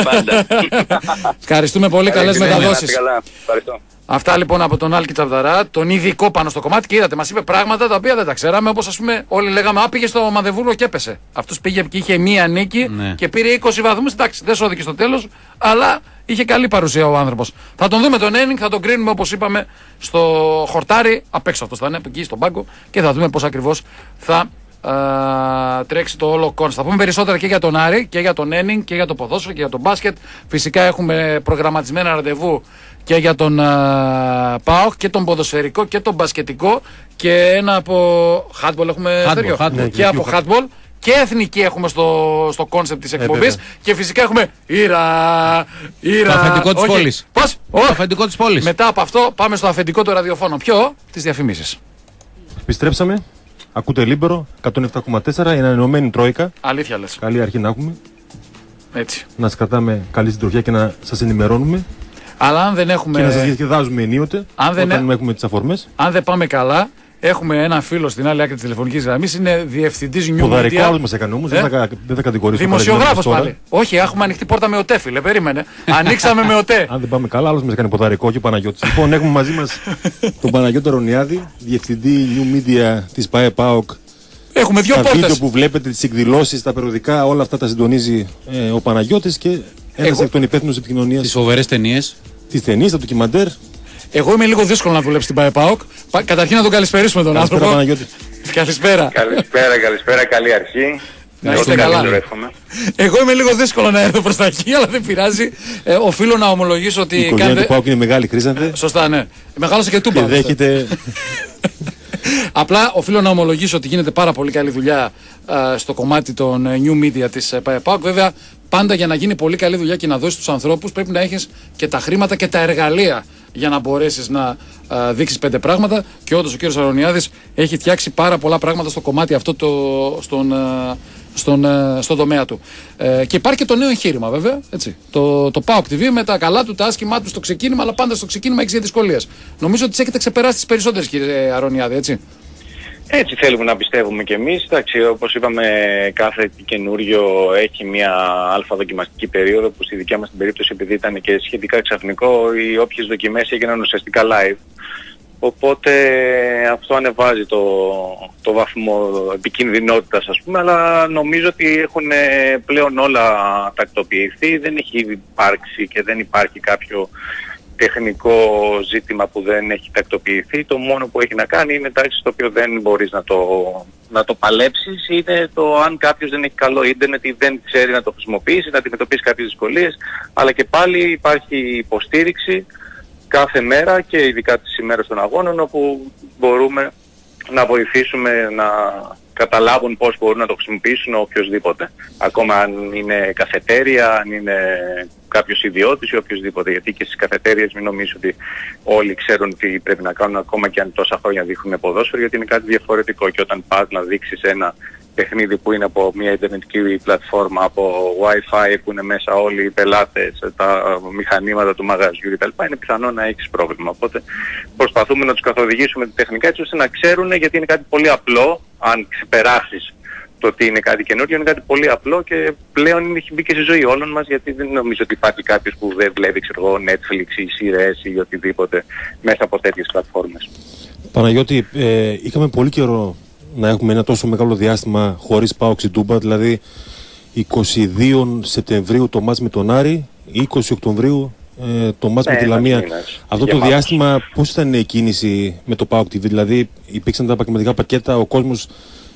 Ευχαριστούμε πολύ, καλές μεταδόσεις. Αυτά λοιπόν από τον Άλκη Τσαβδαρά, τον ειδικό πάνω στο κομμάτι, και είδατε, μας είπε πράγματα τα οποία δεν τα ξέραμε. Όπως ας πούμε, όλοι λέγαμε, α, πήγε στο Μανδεβούργο και έπεσε. Αυτός πήγε και είχε μία νίκη ναι. και πήρε είκοσι βαθμούς. Εντάξει, δεν σώθηκε στο τέλος, αλλά είχε καλή παρουσία ο άνθρωπος. Θα τον δούμε τον Ένινγκ, θα τον κρίνουμε όπως είπαμε στο χορτάρι. Απ' έξω αυτός θα είναι, εκεί στον πάγκο, και θα δούμε πώς ακριβώς θα Uh, τρέξει το όλο κόνσεπτ. Θα πούμε περισσότερα και για τον Άρη και για τον Ένινγκ και για το ποδόσφαιρο και για τον μπάσκετ. Φυσικά έχουμε προγραμματισμένα ραντεβού και για τον uh, ΠΑΟΚ και τον ποδοσφαιρικό και τον μπασκετικό και ένα από handball έχουμε handball, handball, ναι, και από handball και εθνική έχουμε στο, στο κόνσεπτ της εκπομπής. Ε, και φυσικά έχουμε ήρα, ήρα. Το αφεντικό της πόλης. Πώς? Το αφεντικό της πόλης. Μετά από αυτό πάμε στο αφεντικό του ραδιοφώνου. Ποιο? Τις διαφημίσεις. Επιστρέψαμε. Ακούτε Λίμπερο, εκατόν επτά κόμμα τέσσερα, η ανανεωμένη Τρόικα. Αλήθεια λες. Καλή αρχή να έχουμε. Έτσι. Να σας κρατάμε καλή συντροφιά και να σας ενημερώνουμε. Αλλά αν δεν έχουμε... Και να σας διασκεδάζουμε ενίοτε αν δεν όταν ε... έχουμε τις αφορμές. Αν δεν πάμε καλά, έχουμε ένα φίλο στην άλλη άκρη της τηλεφωνικής γραμμής, είναι διευθυντής New Media. Ποδαρικό άλλος μας έκανε όμως, ε? δεν, θα, δεν θα κατηγορήσουμε. Δημοσιογράφος πάλι. Όχι, έχουμε ανοιχτή πόρτα με οτέ, φίλε, περίμενε. Ανοίξαμε με οτέ. Αν δεν πάμε καλά, άλλος μας έκανε ποδαρικό και ο Παναγιώτης. Λοιπόν, έχουμε μαζί μας τον Παναγιώτη Ρονιάδη, διευθυντή New Media της ΠΑΕ ΠΑΟΚ. Έχουμε δύο πόρτες. Τα βίντεο που βλέπετε, τις εκδηλώσεις, τα περιοδικά, όλα αυτά τα συντονίζει ε, ο Παναγιώτης και ένας Εγώ... εκ των υπεύθυνων επικοινωνίας. Τις φοβερές ταινίες. Τις ταινίες, τα ντοκιμαντέρ. Εγώ είμαι λίγο δύσκολο να δουλέψει στην ΠΑΕ ΠΑΟΚ. Καταρχήν να τον καλησπερίσουμε τον Καλησπέρα, άνθρωπο. Παναγιώτη. Καλησπέρα. Καλησπέρα, καλησπέρα, καλή αρχή. Να είστε καλά. Εγώ είμαι λίγο δύσκολο να έρθω προς τα εκεί, αλλά δεν πειράζει. Ε, οφείλω να ομολογήσω ότι. Η οικογένεια κάνετε... του ΠΑΟΚ είναι μεγάλη, Χρήσανθε. Σωστά, ναι. Μεγάλωσε και τούμπα. Και δέχεται. Απλά οφείλω να ομολογήσω ότι γίνεται πάρα πολύ καλή δουλειά α, στο κομμάτι των New Media της ΠΑΟΚ. Βέβαια, πάντα για να γίνει πολύ καλή δουλειά και να δώσεις στους ανθρώπους πρέπει να έχεις και τα χρήματα και τα εργαλεία για να μπορέσεις να α, δείξεις πέντε πράγματα. Και όντως ο κύριος Αρωνιάδης έχει φτιάξει πάρα πολλά πράγματα στο κομμάτι αυτό το, στον, α, στον, α, στον τομέα του. Ε, και υπάρχει και το νέο εγχείρημα βέβαια. Έτσι. Το, το ΠΑΟΚ τι βι με τα καλά του, τα άσχημά του στο ξεκίνημα, αλλά πάντα στο ξεκίνημα έχεις δυσκολίες. Νομίζω ότι τις έχετε ξεπεράσει τις περισσότερες, κύριε Αρωνιάδη, έτσι. Έτσι θέλουμε να πιστεύουμε κι εμείς. Εντάξει, όπως είπαμε, κάθε καινούριο έχει μια αλφα δοκιμαστική περίοδο που στη δικιά μας την περίπτωση, επειδή ήταν και σχετικά ξαφνικό, οι όποιες δοκιμές έγιναν ουσιαστικά live. Οπότε αυτό ανεβάζει το, το βαθμό επικινδυνότητας, ας πούμε, αλλά νομίζω ότι έχουν πλέον όλα τακτοποιηθεί. Δεν έχει υπάρξει και δεν υπάρχει κάποιο τεχνικό ζήτημα που δεν έχει τακτοποιηθεί. Το μόνο που έχει να κάνει είναι εντάξει το οποίο δεν μπορείς να το, να το παλέψεις, είναι το αν κάποιος δεν έχει καλό ίντερνετ ή δεν ξέρει να το χρησιμοποιήσει, να αντιμετωπίσει κάποιες δυσκολίες, αλλά και πάλι υπάρχει υποστήριξη κάθε μέρα και ειδικά τις ημέρες των αγώνων, όπου μπορούμε να βοηθήσουμε να καταλάβουν πώς μπορούν να το χρησιμοποιήσουν οποιοσδήποτε. Ακόμα αν είναι καφετέρια, αν είναι κάποιος ιδιώτης ή οποιοδήποτε. Γιατί και στις καφετέριες μην νομίζω ότι όλοι ξέρουν τι πρέπει να κάνουν, ακόμα και αν τόσα χρόνια δείχνουν ποδόσφαιρο, γιατί είναι κάτι διαφορετικό. Και όταν πας να δείξεις ένα παιχνίδι που είναι από μια ιντερνετική πλατφόρμα, από Wi-Fi που είναι μέσα όλοι οι πελάτες, τα μηχανήματα του μαγαζιού κτλ., είναι πιθανό να έχεις πρόβλημα. Οπότε προσπαθούμε να τους καθοδηγήσουμε τεχνικά έτσι ώστε να ξέρουν, γιατί είναι κάτι πολύ απλό. Αν ξεπεράσεις το ότι είναι κάτι καινούριο, είναι κάτι πολύ απλό και πλέον έχει μπει και στη ζωή όλων μας, γιατί δεν νομίζω ότι υπάρχει κάποιος που δεν βλέπει, ξέρω εγώ, Netflix ή σειρές ή οτιδήποτε μέσα από τέτοιες πλατφόρμες. Παναγιώτη, ε, είχαμε πολύ καιρό να έχουμε ένα τόσο μεγάλο διάστημα χωρίς ΠΑΟΚ στην Τούμπα, δηλαδή είκοσι δύο Σεπτεμβρίου το μάτς με τον Άρη, είκοσι Οκτωβρίου ε, το μάτς ναι, με τη Λαμία. Μήνες. Αυτό το διάστημα πώς ήταν η κίνηση με το ΠΑΟΚ τι βι, δηλαδή υπήρξαν τα επαγγελματικά πακέτα, ο κόσμος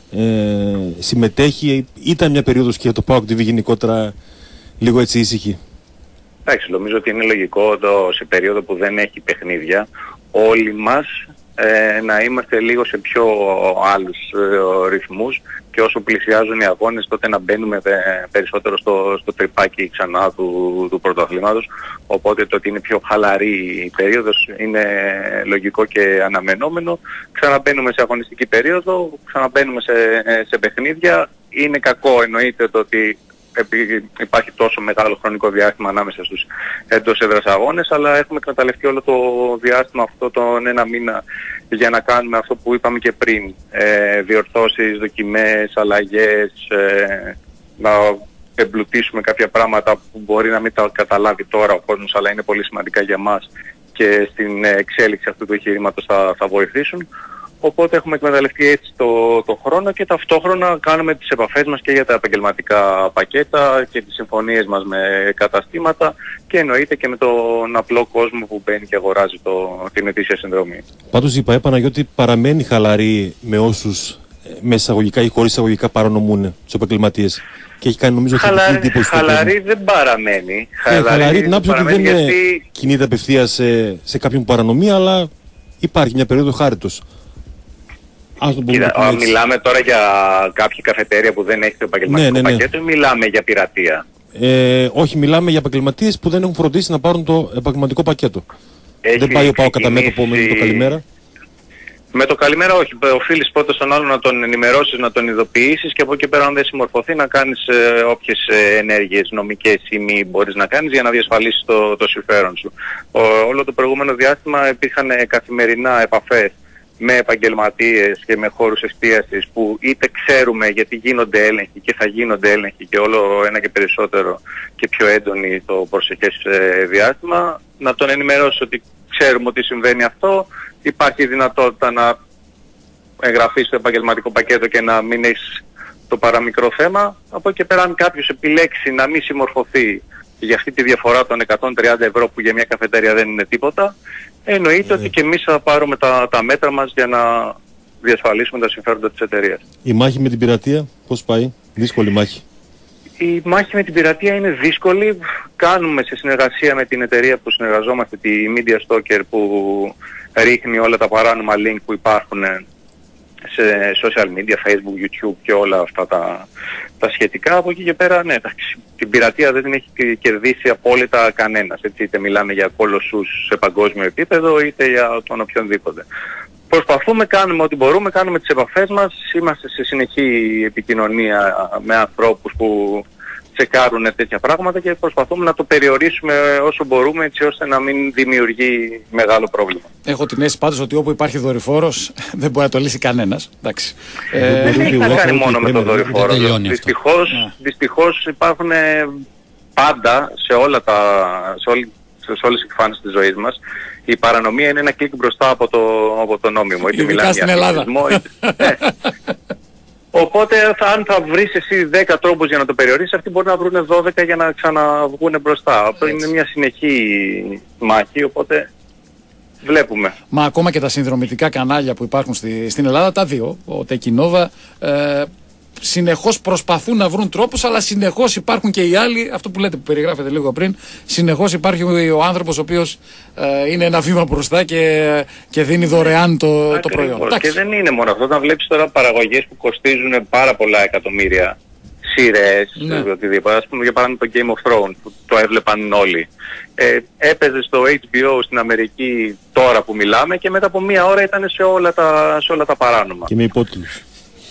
ε, συμμετέχει, ήταν μια περίοδος και το ΠΑΟΚ τι βι γενικότερα λίγο έτσι ήσυχη? Εντάξει, νομίζω ότι είναι λογικό το, σε περίοδο που δεν έχει παιχνίδια όλοι μας Ε, να είμαστε λίγο σε πιο άλλους ε, ρυθμούς και όσο πλησιάζουν οι αγώνες τότε να μπαίνουμε ε, περισσότερο στο, στο τρυπάκι ξανά του, του πρωταθλήματος. Οπότε το ότι είναι πιο χαλαρή η περίοδος είναι λογικό και αναμενόμενο. Ξαναμπαίνουμε σε αγωνιστική περίοδο, ξαναμπαίνουμε σε, σε παιχνίδια. Είναι κακό εννοείται το ότι επειδή υπάρχει τόσο μεγάλο χρονικό διάστημα ανάμεσα στους εντός έδρας αγώνες, αλλά έχουμε εκμεταλλευτεί όλο το διάστημα αυτό τον ένα μήνα για να κάνουμε αυτό που είπαμε και πριν. Ε, διορθώσεις, δοκιμές, αλλαγές, ε, να εμπλουτίσουμε κάποια πράγματα που μπορεί να μην τα καταλάβει τώρα ο κόσμος, αλλά είναι πολύ σημαντικά για μας και στην εξέλιξη αυτού του εγχειρήματος θα, θα βοηθήσουν. Οπότε έχουμε εκμεταλλευτεί έτσι το, το χρόνο και ταυτόχρονα κάνουμε τις επαφές μας και για τα επαγγελματικά πακέτα και τις συμφωνίες μας με καταστήματα και εννοείται και με τον απλό κόσμο που μπαίνει και αγοράζει το, την ετήσια συνδρομή. Πάντως η ΠΑΕ, Παναγιώτη, παραμένει χαλαρή με όσους με εισαγωγικά ή χωρίς εισαγωγικά παρανομούν τους επαγγελματίες. Και έχει κάνει νομίζω Χαλα... θετική εντύπωση. Χαλαρή δεν παραμένει. Ε, χαλαρή, χαλαρή την άποψη ότι δεν γιατί... κινείται απευθείας σε, σε κάποιον που παρανομεί, αλλά υπάρχει μια περίοδο χάριτος. Κοίτα, μιλάμε τώρα για κάποια καφετέρια που δεν έχει το επαγγελματικό ναι, ναι, ναι. πακέτο ή μιλάμε για πειρατεία? Ε, όχι, μιλάμε για επαγγελματίες που δεν έχουν φροντίσει να πάρουν το επαγγελματικό πακέτο. Έχει δεν πάει ο ΠΑΟΚ κατά μέτωπο με το καλημέρα. Με το καλημέρα όχι. Οφείλεις πρώτα στον άλλο να τον ενημερώσεις, να τον ειδοποιήσεις και από εκεί πέρα αν δεν συμμορφωθεί να κάνεις ε, όποιες ε, ενέργειες νομικές ή μη μπορείς να κάνεις για να διασφαλίσεις το, το συμφέρον σου. Ο, όλο το προηγούμενο διάστημα υπήρχαν ε, καθημερινά επαφές με επαγγελματίες και με χώρους εστίασης που είτε ξέρουμε γιατί γίνονται έλεγχοι και θα γίνονται έλεγχοι και όλο ένα και περισσότερο και πιο έντονοι το προσεχές ε, διάστημα, να τον ενημερώσει ότι ξέρουμε ότι συμβαίνει αυτό, υπάρχει δυνατότητα να εγγραφείς στο επαγγελματικό πακέτο και να μην έχεις το παραμικρό θέμα. Από εκεί πέρα αν κάποιος επιλέξει να μην συμμορφωθεί για αυτή τη διαφορά των εκατόν τριάντα ευρώ που για μια καφετέρια δεν είναι τίποτα, εννοείται mm. ότι και εμείς θα πάρουμε τα, τα μέτρα μας για να διασφαλίσουμε τα συμφέροντα της εταιρείας. Η μάχη με την πειρατεία πώς πάει? Δύσκολη μάχη. Η μάχη με την πειρατεία είναι δύσκολη. Κάνουμε σε συνεργασία με την εταιρεία που συνεργαζόμαστε, τη Media Stalker, που ρίχνει όλα τα παράνομα link που υπάρχουν σε social media, Facebook, YouTube και όλα αυτά τα, τα σχετικά. Από εκεί και πέρα, ναι, την πειρατεία δεν την έχει κερδίσει απόλυτα κανένας. Έτσι, είτε μιλάμε για κολοσσούς σε παγκόσμιο επίπεδο, είτε για τον οποιονδήποτε. Προσπαθούμε, κάνουμε ό,τι μπορούμε, κάνουμε τις επαφές μας, είμαστε σε συνεχή επικοινωνία με ανθρώπους που τσεκάρουν τέτοια πράγματα και προσπαθούμε να το περιορίσουμε όσο μπορούμε έτσι ώστε να μην δημιουργεί μεγάλο πρόβλημα. Έχω την αίσθηση πάντως ότι όπου υπάρχει δορυφόρος δεν μπορεί να το λύσει κανένας. Εντάξει. Ε, δεν έχει να κάνει μόνο με το δορυφόρο. Δυστυχώς, δυστυχώς υπάρχουν πάντα σε, όλα τα, σε, όλη, σε όλες τις εκφάνσεις της ζωής μας. Η παρανομία είναι ένα κλικ μπροστά από το, από το νόμιμο. Είτε μιλάμε στην Ελλάδα. Είτε, Οπότε θα, αν θα βρεις εσύ δέκα τρόπους για να το περιορίσεις, αυτοί μπορεί να βρουν δώδεκα για να ξαναβγούν μπροστά. Αυτό είναι μια συνεχή μάχη, οπότε βλέπουμε. Μα ακόμα και τα συνδρομητικά κανάλια που υπάρχουν στη, στην Ελλάδα, τα δύο, ο Τεκινόβα, ε, συνεχώς προσπαθούν να βρουν τρόπους, αλλά συνεχώς υπάρχουν και οι άλλοι, αυτό που λέτε που περιγράφετε λίγο πριν, συνεχώς υπάρχει ο άνθρωπος ο οποίος ε, είναι ένα βήμα μπροστά και, και δίνει δωρεάν το, το προϊόν. Και δεν είναι μόνο αυτό, όταν βλέπεις τώρα παραγωγές που κοστίζουν πάρα πολλά εκατομμύρια σειρές, Ναι. οτιδήποτε. Ας πούμε για παράδειγμα το Game of Thrones που το έβλεπαν όλοι. Ε, έπαιζε στο έιτς μπι ο στην Αμερική τώρα που μιλάμε και μετά από μία ώρα ήταν σε όλα τα, σε όλα τα παράνομα. Και με υπότιτλους.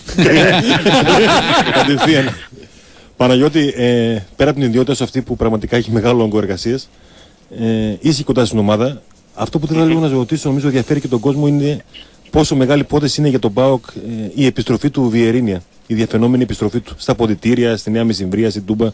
Κατευθείαν. Παναγιώτη, ε, πέρα από την ιδιότητα σου αυτή που πραγματικά έχει μεγάλο όγκο εργασίας, ε, είσαι κοντά στην ομάδα. Αυτό που θέλω λίγο να ρωτήσω, νομίζω ενδιαφέρει και τον κόσμο, είναι πόσο μεγάλη υπόθεση είναι για τον ΠΑΟΚ ε, η επιστροφή του Βιερίνια, η διαφαινόμενη επιστροφή του στα αποδυτήρια, στη Νέα Μεσημβρία, στην Τούμπα.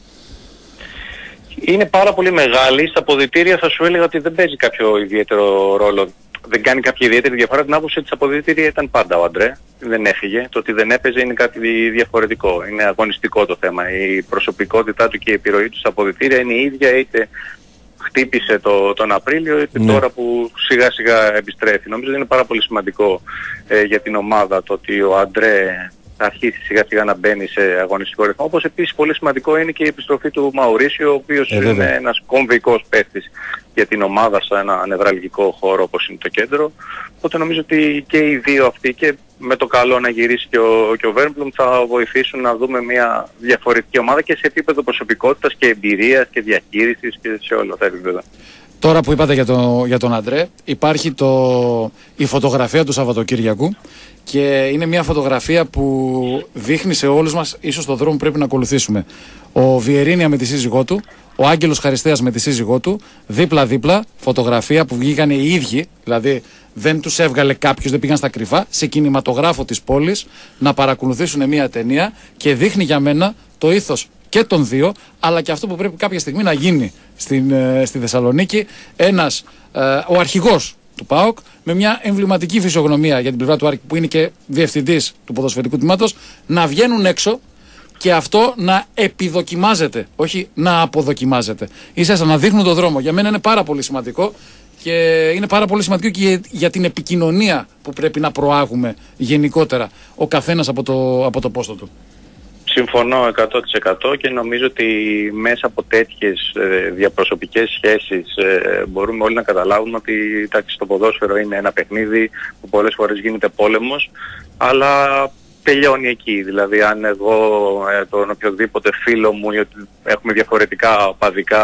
Είναι πάρα πολύ μεγάλη. Στα αποδυτήρια θα σου έλεγα ότι δεν παίζει κάποιο ιδιαίτερο ρόλο. Δεν κάνει κάποια ιδιαίτερη διαφορά. Την άποψη ότι στα αποδυτήρια ήταν πάντα ο Αντρέ. Δεν έφυγε. Το ότι δεν έπαιζε είναι κάτι διαφορετικό. Είναι αγωνιστικό το θέμα. Η προσωπικότητά του και η επιρροή του στα αποδυτήρια είναι η ίδια, είτε χτύπησε το, τον Απρίλιο, είτε ναι. τώρα που σιγά σιγά επιστρέφει. Νομίζω ότι είναι πάρα πολύ σημαντικό ε, για την ομάδα το ότι ο Αντρέ θα αρχίσει σιγά σιγά να μπαίνει σε αγωνιστικό ρυθμό. Όπως επίσης πολύ σημαντικό είναι και η επιστροφή του Μαουρίσιο, ο οποίος ε, είναι ένας κομβικός παίκτης για την ομάδα σε ένα νευραλγικό χώρο όπως είναι το κέντρο. Οπότε νομίζω ότι και οι δύο αυτοί, και με το καλό να γυρίσει και ο, και ο Βέρμπλουμ, θα βοηθήσουν να δούμε μια διαφορετική ομάδα και σε επίπεδο προσωπικότητας και εμπειρίας και διαχείρισης και σε όλα τα επίπεδα. Τώρα που είπατε για, το, για τον Αντρέ, υπάρχει το, η φωτογραφία του Σαββατοκύριακου και είναι μια φωτογραφία που δείχνει σε όλους μας ίσως τον δρόμο που πρέπει να ακολουθήσουμε. Ο Βιερίνια με τη σύζυγό του, ο Άγγελος Χαριστέας με τη σύζυγό του, δίπλα-δίπλα, φωτογραφία που βγήκαν οι ίδιοι, δηλαδή δεν τους έβγαλε κάποιος, δεν πήγαν στα κρυφά, σε κινηματογράφο της πόλης να παρακολουθήσουν μια ταινία και δείχνει για μένα το ήθος και των δύο, αλλά και αυτό που πρέπει κάποια στιγμή να γίνει στην, ε, στη Θεσσαλονίκη. Ένας, ε, ο αρχηγός του ΠΑΟΚ, με μια εμβληματική φυσιογνωμία για την πλευρά του Άρη, που είναι και διευθυντής του ποδοσφαιρικού τμήματος, να βγαίνουν έξω και αυτό να επιδοκιμάζεται, όχι να αποδοκιμάζεται. Ίσα-ίσα να δείχνουν τον δρόμο. Για μένα είναι πάρα πολύ σημαντικό και είναι πάρα πολύ σημαντικό και για την επικοινωνία που πρέπει να προάγουμε γενικότερα ο καθένας από το, από το πόστο του. Συμφωνώ εκατό τοις εκατό και νομίζω ότι μέσα από τέτοιες ε, διαπροσωπικές σχέσεις ε, μπορούμε όλοι να καταλάβουμε ότι εντάξει, το ποδόσφαιρο είναι ένα παιχνίδι που πολλές φορές γίνεται πόλεμος, αλλά τελειώνει εκεί. Δηλαδή αν εγώ ε, τον οποιοδήποτε φίλο μου ή ότι έχουμε διαφορετικά παδικά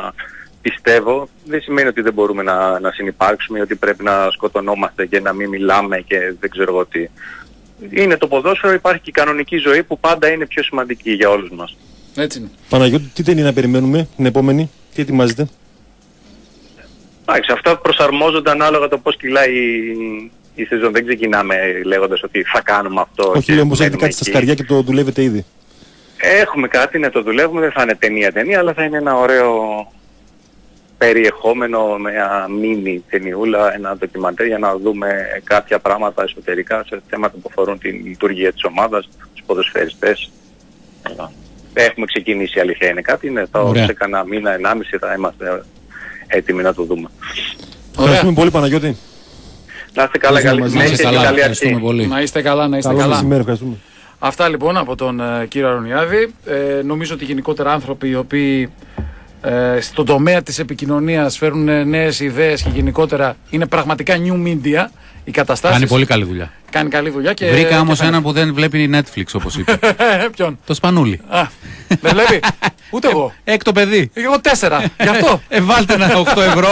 πιστεύω, δεν σημαίνει ότι δεν μπορούμε να, να συνυπάρξουμε ή ότι πρέπει να σκοτωνόμαστε και να μην μιλάμε και δεν ξέρω εγώ τι. Είναι το ποδόσφαιρο, υπάρχει και η κανονική ζωή που πάντα είναι πιο σημαντική για όλους μας. Έτσι είναι. Παναγιώτη, τι ταινία να περιμένουμε την επόμενη, τι ετοιμάζετε? Εντάξει, αυτά προσαρμόζονται ανάλογα το πώς κυλάει η, η σεζόν. Δεν ξεκινάμε λέγοντας ότι θα κάνουμε αυτό. Όχι, λέω πως έχετε κάτι στα σκαριά και το δουλεύετε ήδη. Έχουμε κάτι να το δουλεύουμε, δεν θα είναι ταινία-ταινία, αλλά θα είναι ένα ωραίο περιεχόμενο, μια μίνι ταινιούλα, ένα ντοκιμαντέρ για να δούμε κάποια πράγματα εσωτερικά σε θέματα που αφορούν την λειτουργία της ομάδας, τους ποδοσφαιριστές. Έχουμε ξεκινήσει, η αλήθεια είναι κάτι, είναι θα σε κανένα μήνα, ενάμιση θα είμαστε έτοιμοι να το δούμε. Ευχαριστούμε πολύ, Παναγιώτη. Να είστε καλά, καλή συνέχεια και καλή αρχή. Να είστε καλά, να είστε Καλό καλά. μεσημέρι, ευχαριστούμε. Αυτά λοιπόν από τον uh, κύριο Αρωνιάδη. Ε, νομίζω ότι γενικότερα άνθρωποι οι οποίοι ε, στον τομέα της επικοινωνίας φέρουν νέες ιδέες και γενικότερα είναι πραγματικά new media οι καταστάσεις. Κάνει πολύ καλή δουλειά. Κάνει καλή δουλειά και... Βρήκα όμως έναν που δεν βλέπει Netflix, όπως είπε. Ποιον? Το Σπανούλη. Α, δεν βλέπει. Ούτε εγώ. Έκτο παιδί. Εγώ τέσσερα. Γι' αυτό. Ε, βάλτε ένα οκτώ ευρώ.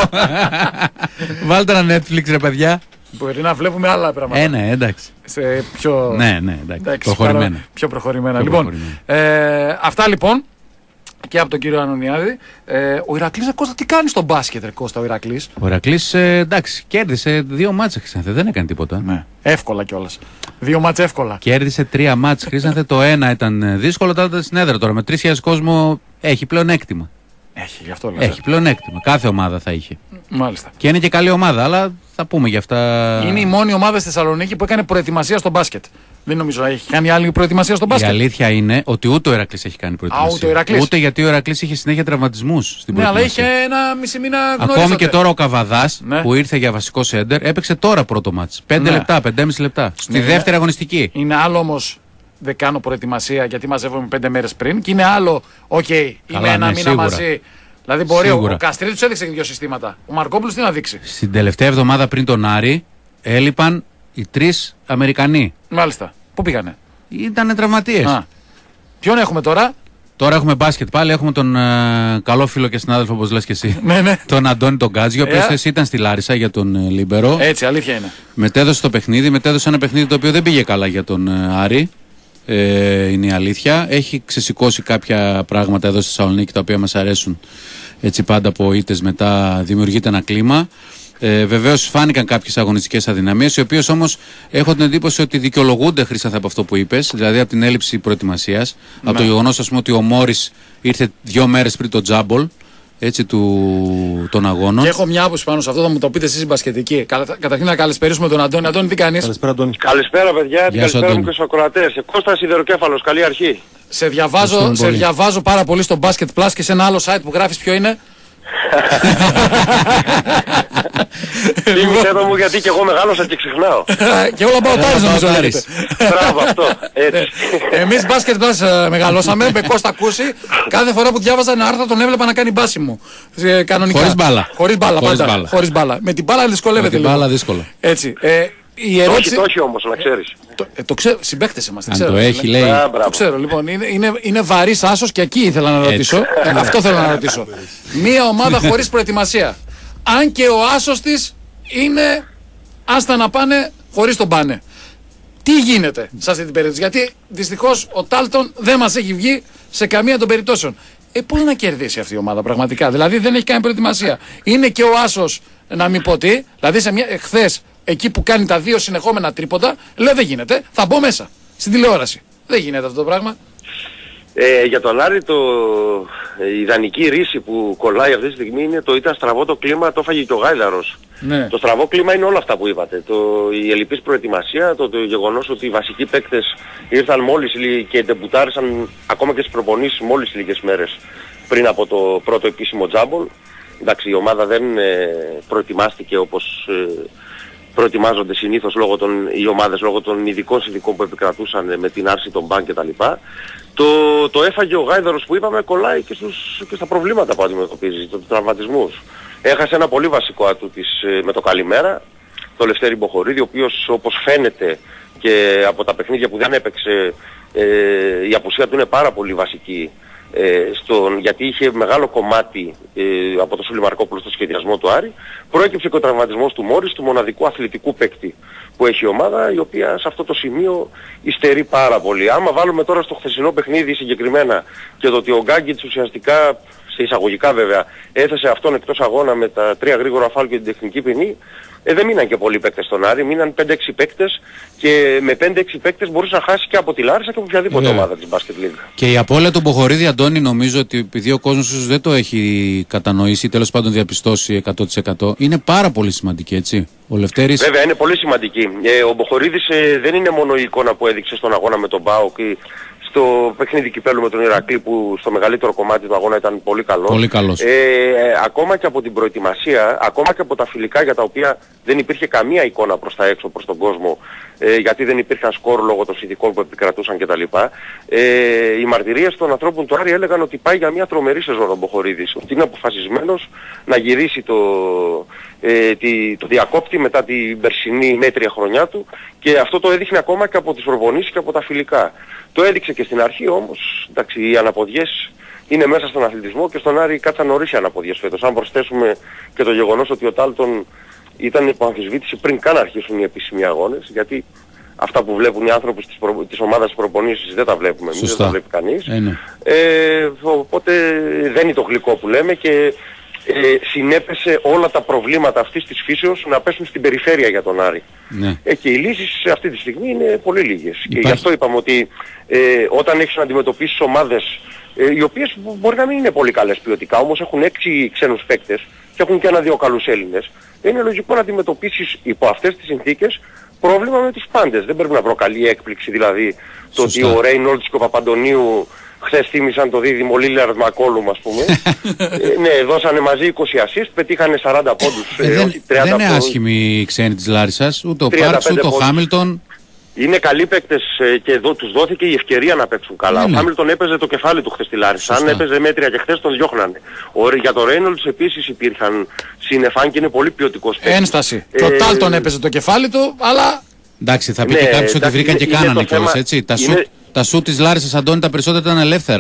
Βάλτε ένα Netflix, ρε παιδιά. Μπορεί να βλέπουμε άλλα πράγματα. Ε, ναι, εντάξει. Σε πιο... Ναι, ναι, εντάξει. εντάξει, Προχωρημένα. παρα... Πιο προχωρημένα. Πιο λοιπόν, προχωρημένα. Ε, αυτά λοιπόν και από τον κύριο Ανωνιάδη. Ε, ο Ηρακλής, Κώστα, τι κάνει στον μπάσκετ, ρε Κώστα, ο Ηρακλής? Ο Ηρακλής, ε, εντάξει, κέρδισε δύο μάτς, Χρυσάνθε, δεν έκανε τίποτα. Ναι, εύκολα κιόλας. Δύο μάτς εύκολα. Κέρδισε τρία μάτς, Χρυσάνθε, το ένα ήταν δύσκολο, το άλλο ήταν στην έδρα τώρα. Με τρεις χιλιάδες κόσμο έχει πλεονέκτημα. Έχει, γι' αυτό λέω. Έχει πλεονέκτημα. Κάθε ομάδα θα είχε. Μάλιστα. Και είναι και καλή ομάδα, αλλά θα πούμε γι' αυτά. Είναι η μόνη ομάδα στη Θεσσαλονίκη που έκανε προετοιμασία στο μπάσκετ. Δεν νομίζω να έχει κάνει άλλη προετοιμασία στο μπάσκετ. Η αλήθεια είναι ότι ούτε ο Ηρακλής έχει κάνει προετοιμασία. Α, ούτε ο Ηρακλής. Ούτε γιατί ο Ηρακλής είχε συνέχεια τραυματισμούς στην Ναι, αλλά προετοιμασία. είχε ένα μισή μήνα γνωρίζατε. Ακόμη και τώρα ο Καβαδάς, ναι, που ήρθε για βασικό σέντερ έπαιξε τώρα πρώτο μάτς. Πέντε ναι. λεπτά, πεντέμισι λεπτά. Στη Ναι, δεύτερη αγωνιστική. Είναι άλλο όμως δεν κάνω προετοιμασία γιατί μαζεύομαι πέντε μέρες πριν. Και είναι άλλο, οκ, okay, είμαι ένα ναι, μήνα σίγουρα. μαζί. Δηλαδή μπορεί ο, Σίγουρα. ο Καστρίδης του έδειξε δύο συστήματα. Ο Μαρκόπουλος τι να δείξει? Στην τελευταία εβδομάδα πριν τον Άρη έλειπαν οι τρεις Αμερικανοί. Μάλιστα. Πού πήγανε? Ήτανε τραυματίες. Α. Ποιον έχουμε τώρα? Τώρα έχουμε μπάσκετ πάλι, έχουμε τον ε, καλό φίλο και συνάδελφο, όπως λες και εσύ. Ναι, ναι. Τον Αντώνη τον Γκάτζιο, ο οποίος Ε, ήταν στη Λάρισα για τον ε, Λίμπερο. Έτσι, αλήθεια είναι. Μετέδωσε το παιχνίδι, μετέδωσε ένα παιχνίδι το οποίο δεν πήγε καλά για τον ε, Άρη. Ε, είναι η αλήθεια. Έχει ξεσηκώσει κάποια πράγματα εδώ στη Θεσσαλονίκη τα οποία μας αρέσουν. Έτσι πάντα από ήττες μετά δημιουργείται ένα κλίμα. Ε, Βεβαίως φάνηκαν κάποιες αγωνιστικές αδυναμίες, οι οποίες όμως έχω την εντύπωση ότι δικαιολογούνται, Χρήσταθ, από αυτό που είπες, δηλαδή από την έλλειψη προετοιμασίας, ναι. από το γεγονός, ας πούμε, ότι ο Μόρις ήρθε δύο μέρες πριν το τζάμπολ, έτσι, του, των αγώνων. Και έχω μια άποψη πάνω σε αυτό, θα μου το πείτε εσείς οι μπασκετικοί. Καταρχήν να καλησπερίσουμε τον Αντώνη. Αντώνη, τι κάνεις? Καλησπέρα, Αντώνη. Καλησπέρα, παιδιά. Γεια σου, Καλησπέρα Αντώνη. μου και στους ακροατές. Κώστας Σιδεροκέφαλος, καλή αρχή. Σε διαβάζω, σε πολύ. διαβάζω πάρα πολύ στο Basket Plus και σε ένα άλλο site που γράφεις, ποιο είναι? Θύμισε το μου, γιατί και εγώ μεγάλωσα και ξεχνάω. Και όλα μπαουτάρις νομίζω λέγεται. Μπράβο, αυτό. Έτσι. Εμείς Basket Plus ε, μεγαλώσαμε, με Κώστα Κούση. Κάθε φορά που διάβαζα ένα άρθρο τον έβλεπα να κάνει μπάσιμο. Ε, Κανονικά. Χωρίς μπάλα. Χωρίς μπάλα, Χωρίς πάντα. μπάλα. Χωρίς μπάλα. Με την μπάλα δυσκολεύεται Με την λίγο. μπάλα δύσκολα. Έτσι. Ε, η Όχι, ερώτηση... το όχι όμως, να ξέρεις. Το, ε, το ξέρω, συμπαίκτες είμαστε. Αν ξέρω, το ρε, έχει, φίλε. λέει. Α, Το μπράβο. ξέρω, λοιπόν, είναι, είναι, είναι βαρύς άσος και εκεί ήθελα να ρωτήσω. Ε, αυτό θέλω να ρωτήσω. Μία ομάδα χωρίς προετοιμασία. Αν και ο άσος της είναι άστα να πάνε χωρίς τον πάνε. Τι γίνεται σε αυτή την περίπτωση? Γιατί δυστυχώς ο Τάλτον δεν μας έχει βγει σε καμία των περιπτώσεων. Ε, πώς να κερδίσει αυτή η ομάδα πραγματικά? Δηλαδή δεν έχει κάνει προετοιμασία. Είναι και ο άσος, να μην πω τι. Δηλαδή σε μια, χθες εκεί που κάνει τα δύο συνεχόμενα τρίποντα, λέει δεν γίνεται, θα μπω μέσα στην τηλεόραση. Δεν γίνεται αυτό το πράγμα. Ε, για τον Άρη το, η ιδανική ρίση που κολλάει αυτή τη στιγμή είναι το ήταν στραβό το κλίμα, το έφαγε και ο Γάιδαρος. Ναι. Το στραβό κλίμα είναι όλα αυτά που είπατε. Το, η ελλειπής προετοιμασία, το, το γεγονός ότι οι βασικοί παίκτες ήρθαν μόλις και ντεμπουτάρισαν ακόμα και στις προπονήσεις μόλις λίγες μέρες πριν από το πρώτο επίσημο τζάμπολ. Εντάξει, η ομάδα δεν ε, προετοιμάστηκε όπως ε, προετοιμάζονται συνήθως λόγω των, οι ομάδες λόγω των ειδικών συνδικών που επικρατούσαν με την άρση των μπαν κτλ. Το, το έφαγε ο Γάιδαρος που είπαμε, κολλάει και, στους, και στα προβλήματα που αντιμετωπίζει, τους τραυματισμούς. Έχασε ένα πολύ βασικό ατού της με το καλημέρα, το Λευτέρη Μποχορίδη, ο οποίος όπως φαίνεται και από τα παιχνίδια που δεν έπαιξε, ε, η απουσία του είναι πάρα πολύ βασική. Ε, στον, γιατί είχε μεγάλο κομμάτι ε, από το Σούλη Μαρκόπουλο στο σχεδιασμό του Άρη, προέκυψε και ο τραυματισμός του Μόρις, του μοναδικού αθλητικού παίκτη που έχει η ομάδα, η οποία σε αυτό το σημείο υστερεί πάρα πολύ. Άμα βάλουμε τώρα στο χθεσινό παιχνίδι συγκεκριμένα και το ότι ο Γκάγκιτς ουσιαστικά, σε εισαγωγικά βέβαια, έθεσε αυτόν εκτός αγώνα με τα τρία γρήγορα φάουλ και την τεχνική ποινή, ε, δεν μείναν και πολλοί παίκτες στον Άρη, μείναν πέντε έξι παίκτες και με πέντε έξι παίκτες μπορούσε να χάσει και από τη Λάρισα και από οποιαδήποτε Yeah. ομάδα της Basket League. Και η απώλεια του Μποχορίδη, Αντώνη, νομίζω ότι επειδή ο κόσμος ίσως δεν το έχει κατανοήσει ή τέλος πάντων διαπιστώσει εκατό τοις εκατό, είναι πάρα πολύ σημαντική, έτσι. Ο Λευτέρης... Βέβαια είναι πολύ σημαντική. Ε, ο Μποχορίδης ε, δεν είναι μόνο η εικόνα που έδειξε στον αγώνα με τον ΠΑΟΚ ή στο παιχνίδι κυπέλλου με τον Ηρακλή που στο μεγαλύτερο κομμάτι του αγώνα ήταν πολύ καλό. Πολύ καλός. Ε, ε, ακόμα και από την προετοιμασία, ακόμα και από τα φιλικά για τα οποία δεν υπήρχε καμία εικόνα προς τα έξω, προς τον κόσμο, ε, γιατί δεν υπήρχαν σκορ λόγω των συνθηκών που επικρατούσαν κτλ. Ε, οι μαρτυρίες των ανθρώπων του Άρη έλεγαν ότι πάει για μια τρομερή σεζόν ο Μποχορίδης. Ότι είναι αποφασισμένος να γυρίσει το, ε, τη, το διακόπτη μετά την περσινή μέτρια χρονιά του και αυτό το έδειχνε ακόμα και από τις προπονήσεις και από τα φιλικά. Το έδειξε και στην αρχή όμως, εντάξει, οι αναποδιές είναι μέσα στον αθλητισμό και στον Άρη κάτσαν νωρίς οι αναποδιές φέτος. Αν προσθέσουμε και το γεγονός ότι ο Τάλτον ήταν υπό αμφισβήτηση πριν καν αρχίσουν οι επίσημοι αγώνες, γιατί αυτά που βλέπουν οι άνθρωποι της, προ... της ομάδας προπονήσεις δεν τα βλέπουμε εμείς, δεν τα βλέπει κανείς. Ε, ναι. ε, οπότε δεν είναι το γλυκό που λέμε και ε, συνέπεσε όλα τα προβλήματα αυτής της φύσεως να πέσουν στην περιφέρεια για τον Άρη. Ναι. Ε, και οι λύσεις σε αυτή τη στιγμή είναι πολύ λίγες. Υπάρχει... Και γι' αυτό είπαμε ότι ε, όταν έχεις να αντιμετωπίσεις ομάδες ε, οι οποίες μπορεί να μην είναι πολύ καλές ποιοτικά, όμως έχουν έξι ξένους παίκτες και έχουν και ένα-δύο καλούς Έλληνες, είναι λογικό να αντιμετωπίσεις υπό αυτές τις συνθήκες πρόβλημα με τους πάντες. Δεν πρέπει να προκαλεί έκπληξη δηλαδή το Σωστά. ότι ο Ρέινολτς και ο Παπαντονίου χθες θύμισαν το δίδυμο Λίλαρντ Μακόλουμ, ας πούμε. ε, ναι, δώσανε μαζί είκοσι assist, πετύχανε σαράντα πόντους. Ε, ε, δεν, όχι, τριάντα δεν είναι πόντους. άσχημοι οι ξένοι της Λάρισσας, ούτε ο τριάντα Πάρξ, πέντε ούτε ο πόντους. Χάμιλτον. Είναι καλοί παίκτες ε, και εδώ τους δόθηκε η ευκαιρία να παίξουν καλά. Ναι, Ο ναι. Χάμιλτον έπαιζε το κεφάλι του χθες στη Λάρισα. Αν Σωστά. έπαιζε μέτρια και χθες τον διώχνανε. Ο, για τον Ρέινολτς επίσης υπήρχαν σύννεφαν και είναι πολύ ποιοτικός παίκτης. Ένσταση. Ε, Και ο Τάλτον έπαιζε το κεφάλι του, αλλά Εντάξει, θα πει Ναι, και κάποιος ότι εντάξει, βρήκαν και είναι- είναι κάνανε το κιόλας, θέμα- έτσι. Τα είναι- σουτ, τα σουτ της Λάρισσας, Αντώνη, τα περισσότερα ήταν ελεύθερα.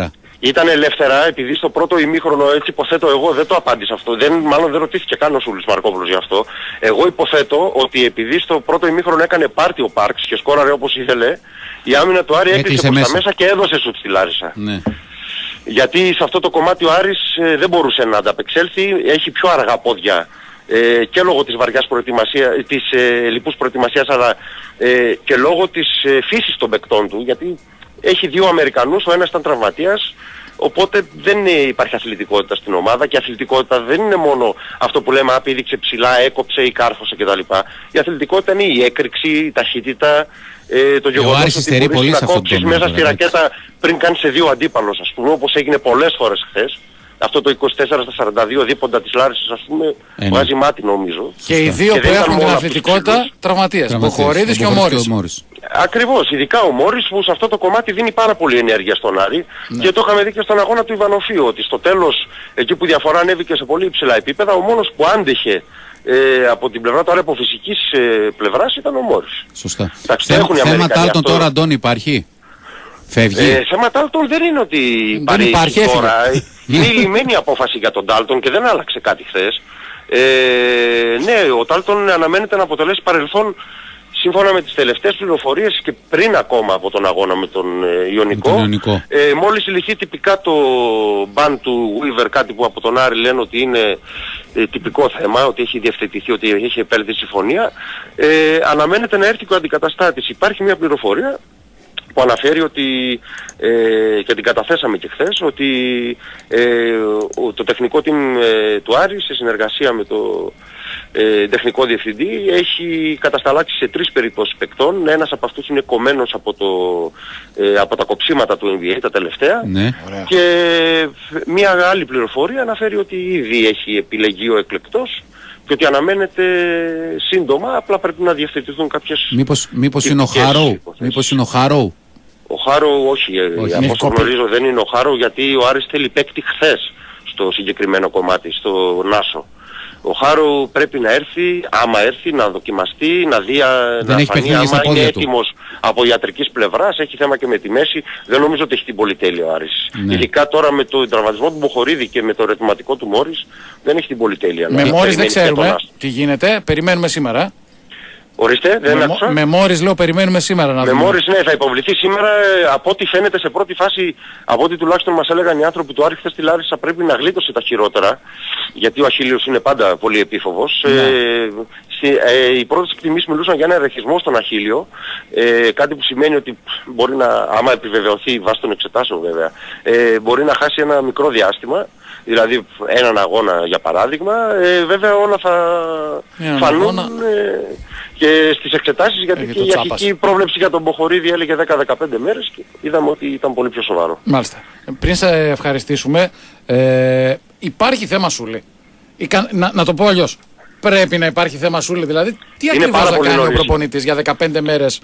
Ήταν ελεύθερα, επειδή στο πρώτο ημίχρονο, έτσι υποθέτω εγώ, δεν το απάντησα αυτό. Δεν, μάλλον δεν ρωτήθηκε καν ο Σούλης Μαρκόπουλος γι' αυτό. Εγώ υποθέτω ότι επειδή στο πρώτο ημίχρονο έκανε πάρτι ο Πάρξ και σκόραρε όπως ήθελε, η άμυνα του Άρη έκλεισε προς τα μέσα και έδωσε σουτ στη Λάρισα. Ναι. Γιατί σε αυτό το κομμάτι ο Άρης ε, δεν μπορούσε να ανταπεξέλθει, έχει πιο αργά πόδια ε, και λόγω της βαριάς προετοιμασίας, της ε, λοιπούς προετοιμασίας, αλλά ε, και λόγω της ε, φύσης των παικτών του, γιατί έχει δύο Αμερικανούς, ο ένας ήταν τραυματίας, οπότε δεν υπάρχει αθλητικότητα στην ομάδα και η αθλητικότητα δεν είναι μόνο αυτό που λέμε άπηδηξε ψηλά, έκοψε ή κάρφωσε κτλ. Η αθλητικότητα είναι η έκρηξη, η ταχύτητα, ε, το γεγονός ότι μπορείς να κόψεις μέσα στη ρακέτα πριν κάνεις σε δύο αντίπαλος, ας πούμε, όπως έγινε πολλές φορές χθες. Αυτό το είκοσι τέσσερα στα σαράντα δύο δίποντα της Λάρισας, ας πούμε, ε, βγάζει μάτι νομίζω. Και οι δύο και που έχουν την αθλητικότητα τραυματίες, ο Χορίδης και ο Μόρις. Ακριβώς, ειδικά ο Μόρις που σε αυτό το κομμάτι δίνει πάρα πολύ ενέργεια στον Άρη, ναι. Και το είχαμε δει και στον αγώνα του Ιβανοφίου, ότι στο τέλος, εκεί που η διαφορά ανέβηκε σε πολύ υψηλά επίπεδα, ο μόνος που άντεχε ε, από την πλευρά τώρα από φυσικής ε, πλευράς ήταν ο Μόρις. Σωστά. Θέμα Τάλτον τώρα, Αντώνη, υπάρχει? Φεύγει. Ε, θέμα Τάλτον δεν είναι ότι δεν υπάρχει τώρα. Είναι η λιμένη απόφαση για τον Τάλτον και δεν άλλαξε κάτι χθες. Ε, ναι, ο Τάλτον αναμένεται να αποτελέσει παρελθόν σύμφωνα με τις τελευταίες πληροφορίες και πριν ακόμα από τον αγώνα με τον ε, Ιωνικό. Με τον Ιωνικό. Ε, μόλις λυθεί τυπικά το μπαν του Weaver, κάτι που από τον Άρη λένε ότι είναι ε, τυπικό θέμα, ότι έχει διευθετηθεί, ότι έχει επέλθει συμφωνία, ε, αναμένεται να έρθει και ο αντικαταστάτης. Υπάρχει μια πληροφορία που αναφέρει ότι, ε, και την καταθέσαμε και χθες, ότι ε, το τεχνικό team ε, του Άρη σε συνεργασία με το ε, τεχνικό διευθυντή έχει κατασταλάξει σε τρεις περιπτώσεις παικτών. Ένας από αυτούς είναι κομμένος από, το, ε, από τα κοψίματα του N B A τα τελευταία. Ναι. Και μια άλλη πληροφορία αναφέρει ότι ήδη έχει επιλεγεί ο εκλεκτός και ότι αναμένεται σύντομα, απλά πρέπει να διευθετηθούν κάποιες... Μήπως, μήπως είναι ο Χάροου, μήπως είναι ο Χάροου. Ο Χάροου όχι, όχι από όσο γνωρίζω δεν είναι ο Χάροου, γιατί ο Άρης θέλει παίκτη χθες στο συγκεκριμένο κομμάτι, στο Νάσο. Ο Χάροου πρέπει να έρθει, άμα έρθει, να δοκιμαστεί, να δει, δεν να φανεί άμα είναι έτοιμος από ιατρικής πλευράς, έχει θέμα και με τη μέση. Δεν νομίζω ότι έχει την πολυτέλεια ο Άρης. Ναι. Ειδικά τώρα με τον τραυματισμό του Μποχορίδη και με το ερωτηματικό του Μόρις, δεν έχει την πολυτέλεια. Με Μόρις δεν ξέρουμε τι γίνεται, περιμένουμε σήμερα. Ορίστε, δεν με, άκουσα. Με Μόρις λέω περιμένουμε σήμερα να με δούμε. Με Μόρις ναι, θα υποβληθεί σήμερα, από ό,τι φαίνεται σε πρώτη φάση, από ό,τι τουλάχιστον μας έλεγαν οι άνθρωποι του Άρη χθες στη Λάρισα, πρέπει να γλίτωσε τα χειρότερα, γιατί ο Αχίλιος είναι πάντα πολύ επίφοβος. Ναι. Ε, σε, ε, οι πρώτες εκτιμήσεις μιλούσαν για ένα ρεχισμό στον Αχίλιο, ε, κάτι που σημαίνει ότι μπορεί να, άμα επιβεβαιωθεί βάσει των εξετάσεων βέβαια, ε, μπορεί να χάσει ένα μικρό διάστημα. Δηλαδή έναν αγώνα για παράδειγμα, ε, βέβαια όλα θα yeah, φανούν ε, και στις εξετάσεις, γιατί και η αρχική πρόβλεψη για τον Μποχορίδη έλεγε δέκα με δεκαπέντε μέρες και είδαμε ότι ήταν πολύ πιο σοβαρό. Μάλιστα. Πριν σε ευχαριστήσουμε, ε, υπάρχει θέμα Σούλη. Να, να το πω αλλιώς. Πρέπει να υπάρχει θέμα Σούλη, δηλαδή τι ακριβώς θα κάνει νωρίς. Ο προπονητής για δεκαπέντε μέρες.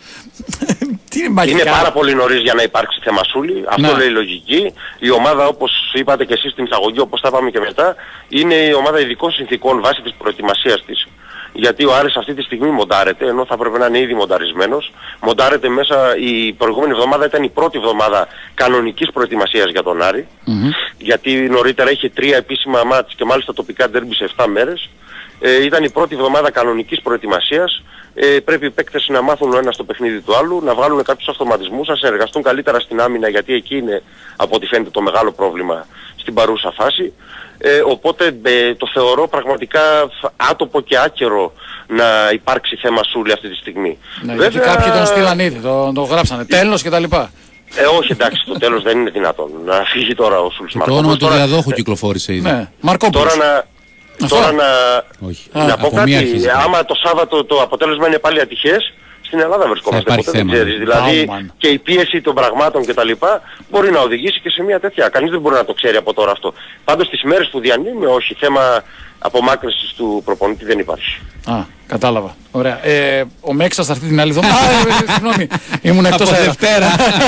Τι είναι, είναι πάρα πολύ νωρίς για να υπάρξει θέμα Σούλη, αυτό λέει η λογική. Η ομάδα, όπως είπατε και εσείς στην εισαγωγή, όπως τα είπαμε και μετά, είναι η ομάδα ειδικών συνθήκων βάσει της προετοιμασίας της. Γιατί ο Άρης αυτή τη στιγμή μοντάρεται, ενώ θα πρέπει να είναι ήδη μονταρισμένος. Μοντάρεται μέσα, η προηγούμενη εβδομάδα ήταν η πρώτη εβδομάδα κανονικής προετοιμασίας για τον Άρη. Mm-hmm. Γιατί νωρίτερα είχε τρία επίσημα μάτς και μάλιστα τοπικά ντέρμπι σε επτά μέρες. Ε, ήταν η πρώτη εβδομάδα κανονικής προετοιμασίας. Ε, πρέπει οι παίκτες να μάθουν ο ένας το παιχνίδι του άλλου, να βγάλουν κάποιους αυτοματισμούς, να συνεργαστούν καλύτερα στην άμυνα, γιατί εκεί είναι από ό,τι φαίνεται το μεγάλο πρόβλημα στην παρούσα φάση. Ε, οπότε ε, το θεωρώ πραγματικά άτοπο και άκερο να υπάρξει θέμα Σούλη αυτή τη στιγμή. Ναι, βέβαια... Γιατί κάποιοι τον στείλαν ήδη, τον το γράψανε, τέλος κτλ. Ε, όχι εντάξει, το τέλος δεν είναι δυνατόν να φύγει τώρα ο Σούλης Μαρκόπουλος. Το όνομα του διαδόχου κυκλοφόρησε ήδη. Ναι, Μαρκόπουλος. Τώρα να... Τώρα να, όχι. να Α, πω κάτι, άμα το Σάββατο το αποτέλεσμα είναι πάλι ατυχές, στην Ελλάδα βρισκόμαστε, ποτέ δεν ξέρεις. Δηλαδή oh, και η πίεση των πραγμάτων κτλ. Μπορεί να οδηγήσει και σε μια τέτοια. Κανείς δεν μπορεί να το ξέρει από τώρα αυτό. Πάντως στις μέρες που διανύουμε, όχι, θέμα απομάκρυνσης του προπονητή δεν υπάρχει. Α, κατάλαβα. Ωραία. Ε, ο Μέξας θα έρθει την άλλη εβδομάδα. Συγγνώμη, ήμουν εκτός από Δευτέρα.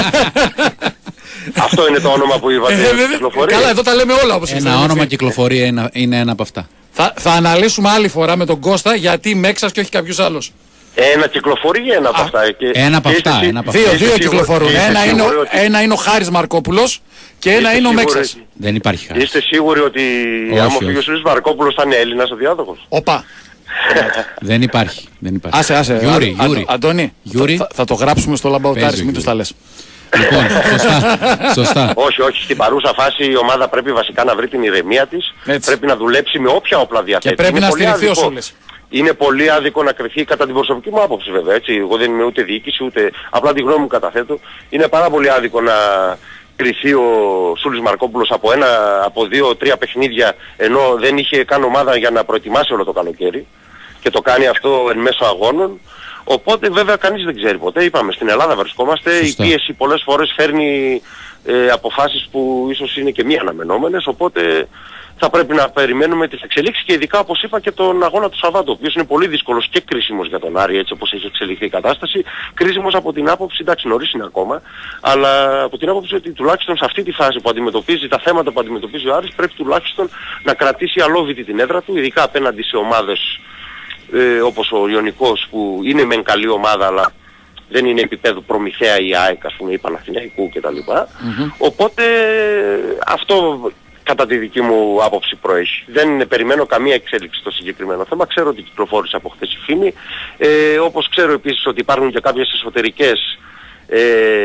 Αυτό είναι το όνομα που είπατε. Κυκλοφορία. Καλά, εδώ τα λέμε όλα όπως ένα όνομα κυκλοφορία είναι, είναι ένα από αυτά. Θα, θα αναλύσουμε άλλη φορά με τον Κώστα γιατί Μέξας και όχι κάποιος άλλος. Ένα κυκλοφορεί ή ένα από αυτά. Και, ένα από αυτά. Εσύ, ένα από δύο, αυτά. δύο κυκλοφορούν. Ένα είναι, ότι... ένα είναι ο Χάρης Μαρκόπουλος και ένα είναι ο Μέξας. Ότι... Δεν υπάρχει Χάρης. Είστε σίγουροι ότι άμα φύγει ο Σουλής Μαρκόπουλος θα είναι Έλληνας ο διάδοχος? Οπα. Δεν υπάρχει. Δεν υπάρχει. Άσε, άσε. Γιούρι, Α, Γιούρι. Α, Αντώνη, Γιούρι. Θα, θα το γράψουμε στο λαμπαουτάρι, μην τους τα λες. Λοιπόν, σωστά. σωστά. Όχι, όχι. Στην παρούσα φάση η ομάδα πρέπει βασικά να βρει την ηρεμία της. Έτσι. Πρέπει να δουλέψει με όποια όπλα διαθέτει. Και πρέπει είναι να πολύ στηριχθεί ο άδικο. Σούλης. Είναι πολύ άδικο να κρυθεί, κατά την προσωπική μου άποψη βέβαια. Έτσι. Εγώ δεν είμαι ούτε διοίκηση ούτε. Απλά τη γνώμη μου καταθέτω. Είναι πάρα πολύ άδικο να κρυθεί ο Σούλης Μαρκόπουλος από ένα, από δύο, τρία παιχνίδια ενώ δεν είχε καν ομάδα για να προετοιμάσει όλο το καλοκαίρι. Και το κάνει αυτό εν μέσω αγώνων. Οπότε βέβαια κανείς δεν ξέρει ποτέ. Είπαμε, στην Ελλάδα βρισκόμαστε. Σωστά. Η πίεση πολλές φορές φέρνει ε, αποφάσεις που ίσως είναι και μη αναμενόμενες. Οπότε θα πρέπει να περιμένουμε τις εξελίξεις και ειδικά όπως είπα και τον αγώνα του Σαββάτου, ο οποίος είναι πολύ δύσκολος και κρίσιμος για τον Άρη έτσι όπως έχει εξελιχθεί η κατάσταση. Κρίσιμος από την άποψη, εντάξει νωρίς είναι ακόμα, αλλά από την άποψη ότι τουλάχιστον σε αυτή τη φάση που αντιμετωπίζει τα θέματα που αντιμετωπίζει ο Άρης πρέπει τουλάχιστον να κρατήσει αλόβητη την έδρα του, ειδικά απέναντι σε ομάδες ε, όπως ο Ιωνικός που είναι μεν καλή ομάδα αλλά δεν είναι επίπεδου Προμηθέα ή ΑΕΚ ας πούμε ή Παναθηναϊκού κτλ. Mm-hmm. Οπότε αυτό κατά τη δική μου άποψη προέχει. Δεν περιμένω καμία εξέλιξη στο συγκεκριμένο θέμα. Ξέρω ότι κυκλοφόρησε από χθες η φήμη. Ε, όπως ξέρω επίσης ότι υπάρχουν και κάποιες εσωτερικές ε,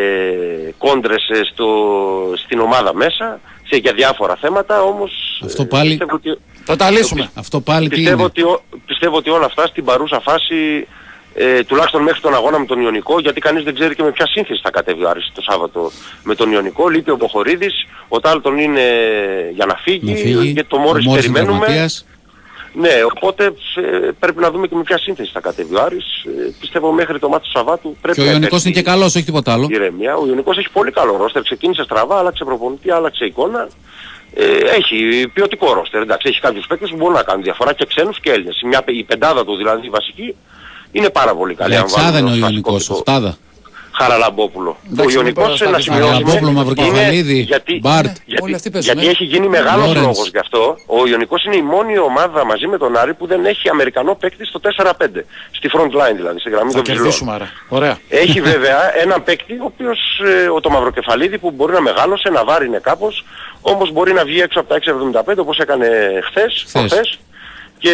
κόντρες στο, στην ομάδα μέσα σε, για διάφορα θέματα. Όμως αυτό πάλι πιστεύω ότι, θα τα λύσουμε. Αυτό πάλι πιστεύω, τι ότι, πιστεύω ότι όλα αυτά στην παρούσα φάση Ε, τουλάχιστον μέχρι τον αγώνα με τον Ιωνικό, γιατί κανείς δεν ξέρει και με ποια σύνθεση θα κατέβει ο Άρης το Σάββατο με τον Ιωνικό. Λείπει ο Μποχορίδης, ο Τάλτον είναι για να φύγει, να φύγει και το Μόρις περιμένουμε. Ναι, οπότε ε, πρέπει να δούμε και με ποια σύνθεση θα κατέβει ο Άρης. Ε, πιστεύω μέχρι το μάτι του Σαββάτου πρέπει και να ο Ιωνικός είναι και καλός, όχι τίποτα άλλο. Ηρεμία. Ο Ιωνικός έχει πολύ καλό ρόστερ, ξεκίνησε στραβά, άλλαξε προπονητή, άλλαξε εικόνα. Ε, έχει ποιοτικό ρόστερ, εντάξει, έχει κάποιους παίκτες που μπορούν να κάνουν διαφορά και ξένους και Έλληνες. Μια, η πεντάδα του δηλαδή η βασική είναι πάρα πολύ καλή. Για εξάδα είναι ο Ιωνικός, οχτάδα. Χαραλαμπόπουλο. Εντάξει, ο Ιωνικός να σημειώσουμε Χαραλαμπόπουλο, Μαυροκεφαλίδη, γιατί, Μπάρτ. γιατί, γιατί έχει γίνει μεγάλος λόγος γι' αυτό. Ο Ιωνικός είναι η μόνη ομάδα μαζί με τον Άρη που δεν έχει Αμερικανό παίκτη στο τέσσερα πέντε. Στη front line δηλαδή, σε γραμμή των ψηλών. Ωραία. Έχει βέβαια έναν παίκτη ο οποίος, ε, το Μαυροκεφαλίδη που μπορεί να μεγάλωσε, να βάρινε κάπως, όμως μπορεί να βγει έξω από τα έξι εβδομήντα πέντε όπως έκανε χθες, χθες. Και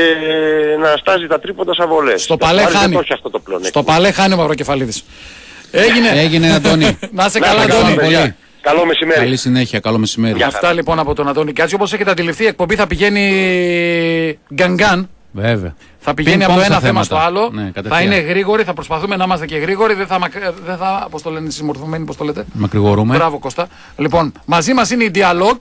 να στάζει τα τρίποντα σαν βολές. Στο παλέ χάνει. Στο παλέ χάνει ο Μαυροκεφαλίδης. Έγινε. Έγινε Αντώνη. Να είσαι καλά Αντώνη. Πολύ. Καλό μεσημέρι. Καλή συνέχεια, καλό μεσημέρι. Για αυτά λοιπόν από τον Αντώνη Κάτση. Όπως έχετε αντιληφθεί η εκπομπή θα πηγαίνει γκανγκάν. Βέβαια. Θα πηγαίνει από το ένα θέμα στο άλλο. Ναι, θα είναι γρήγοροι, θα προσπαθούμε να είμαστε και γρήγοροι. Δεν θα, δεν θα πώς το λένε, συμμορφωμένοι, πώς το λέτε. Μακρηγορούμε. Μπράβο Κώστα. Λοιπόν, μαζί μας είναι η Dialog.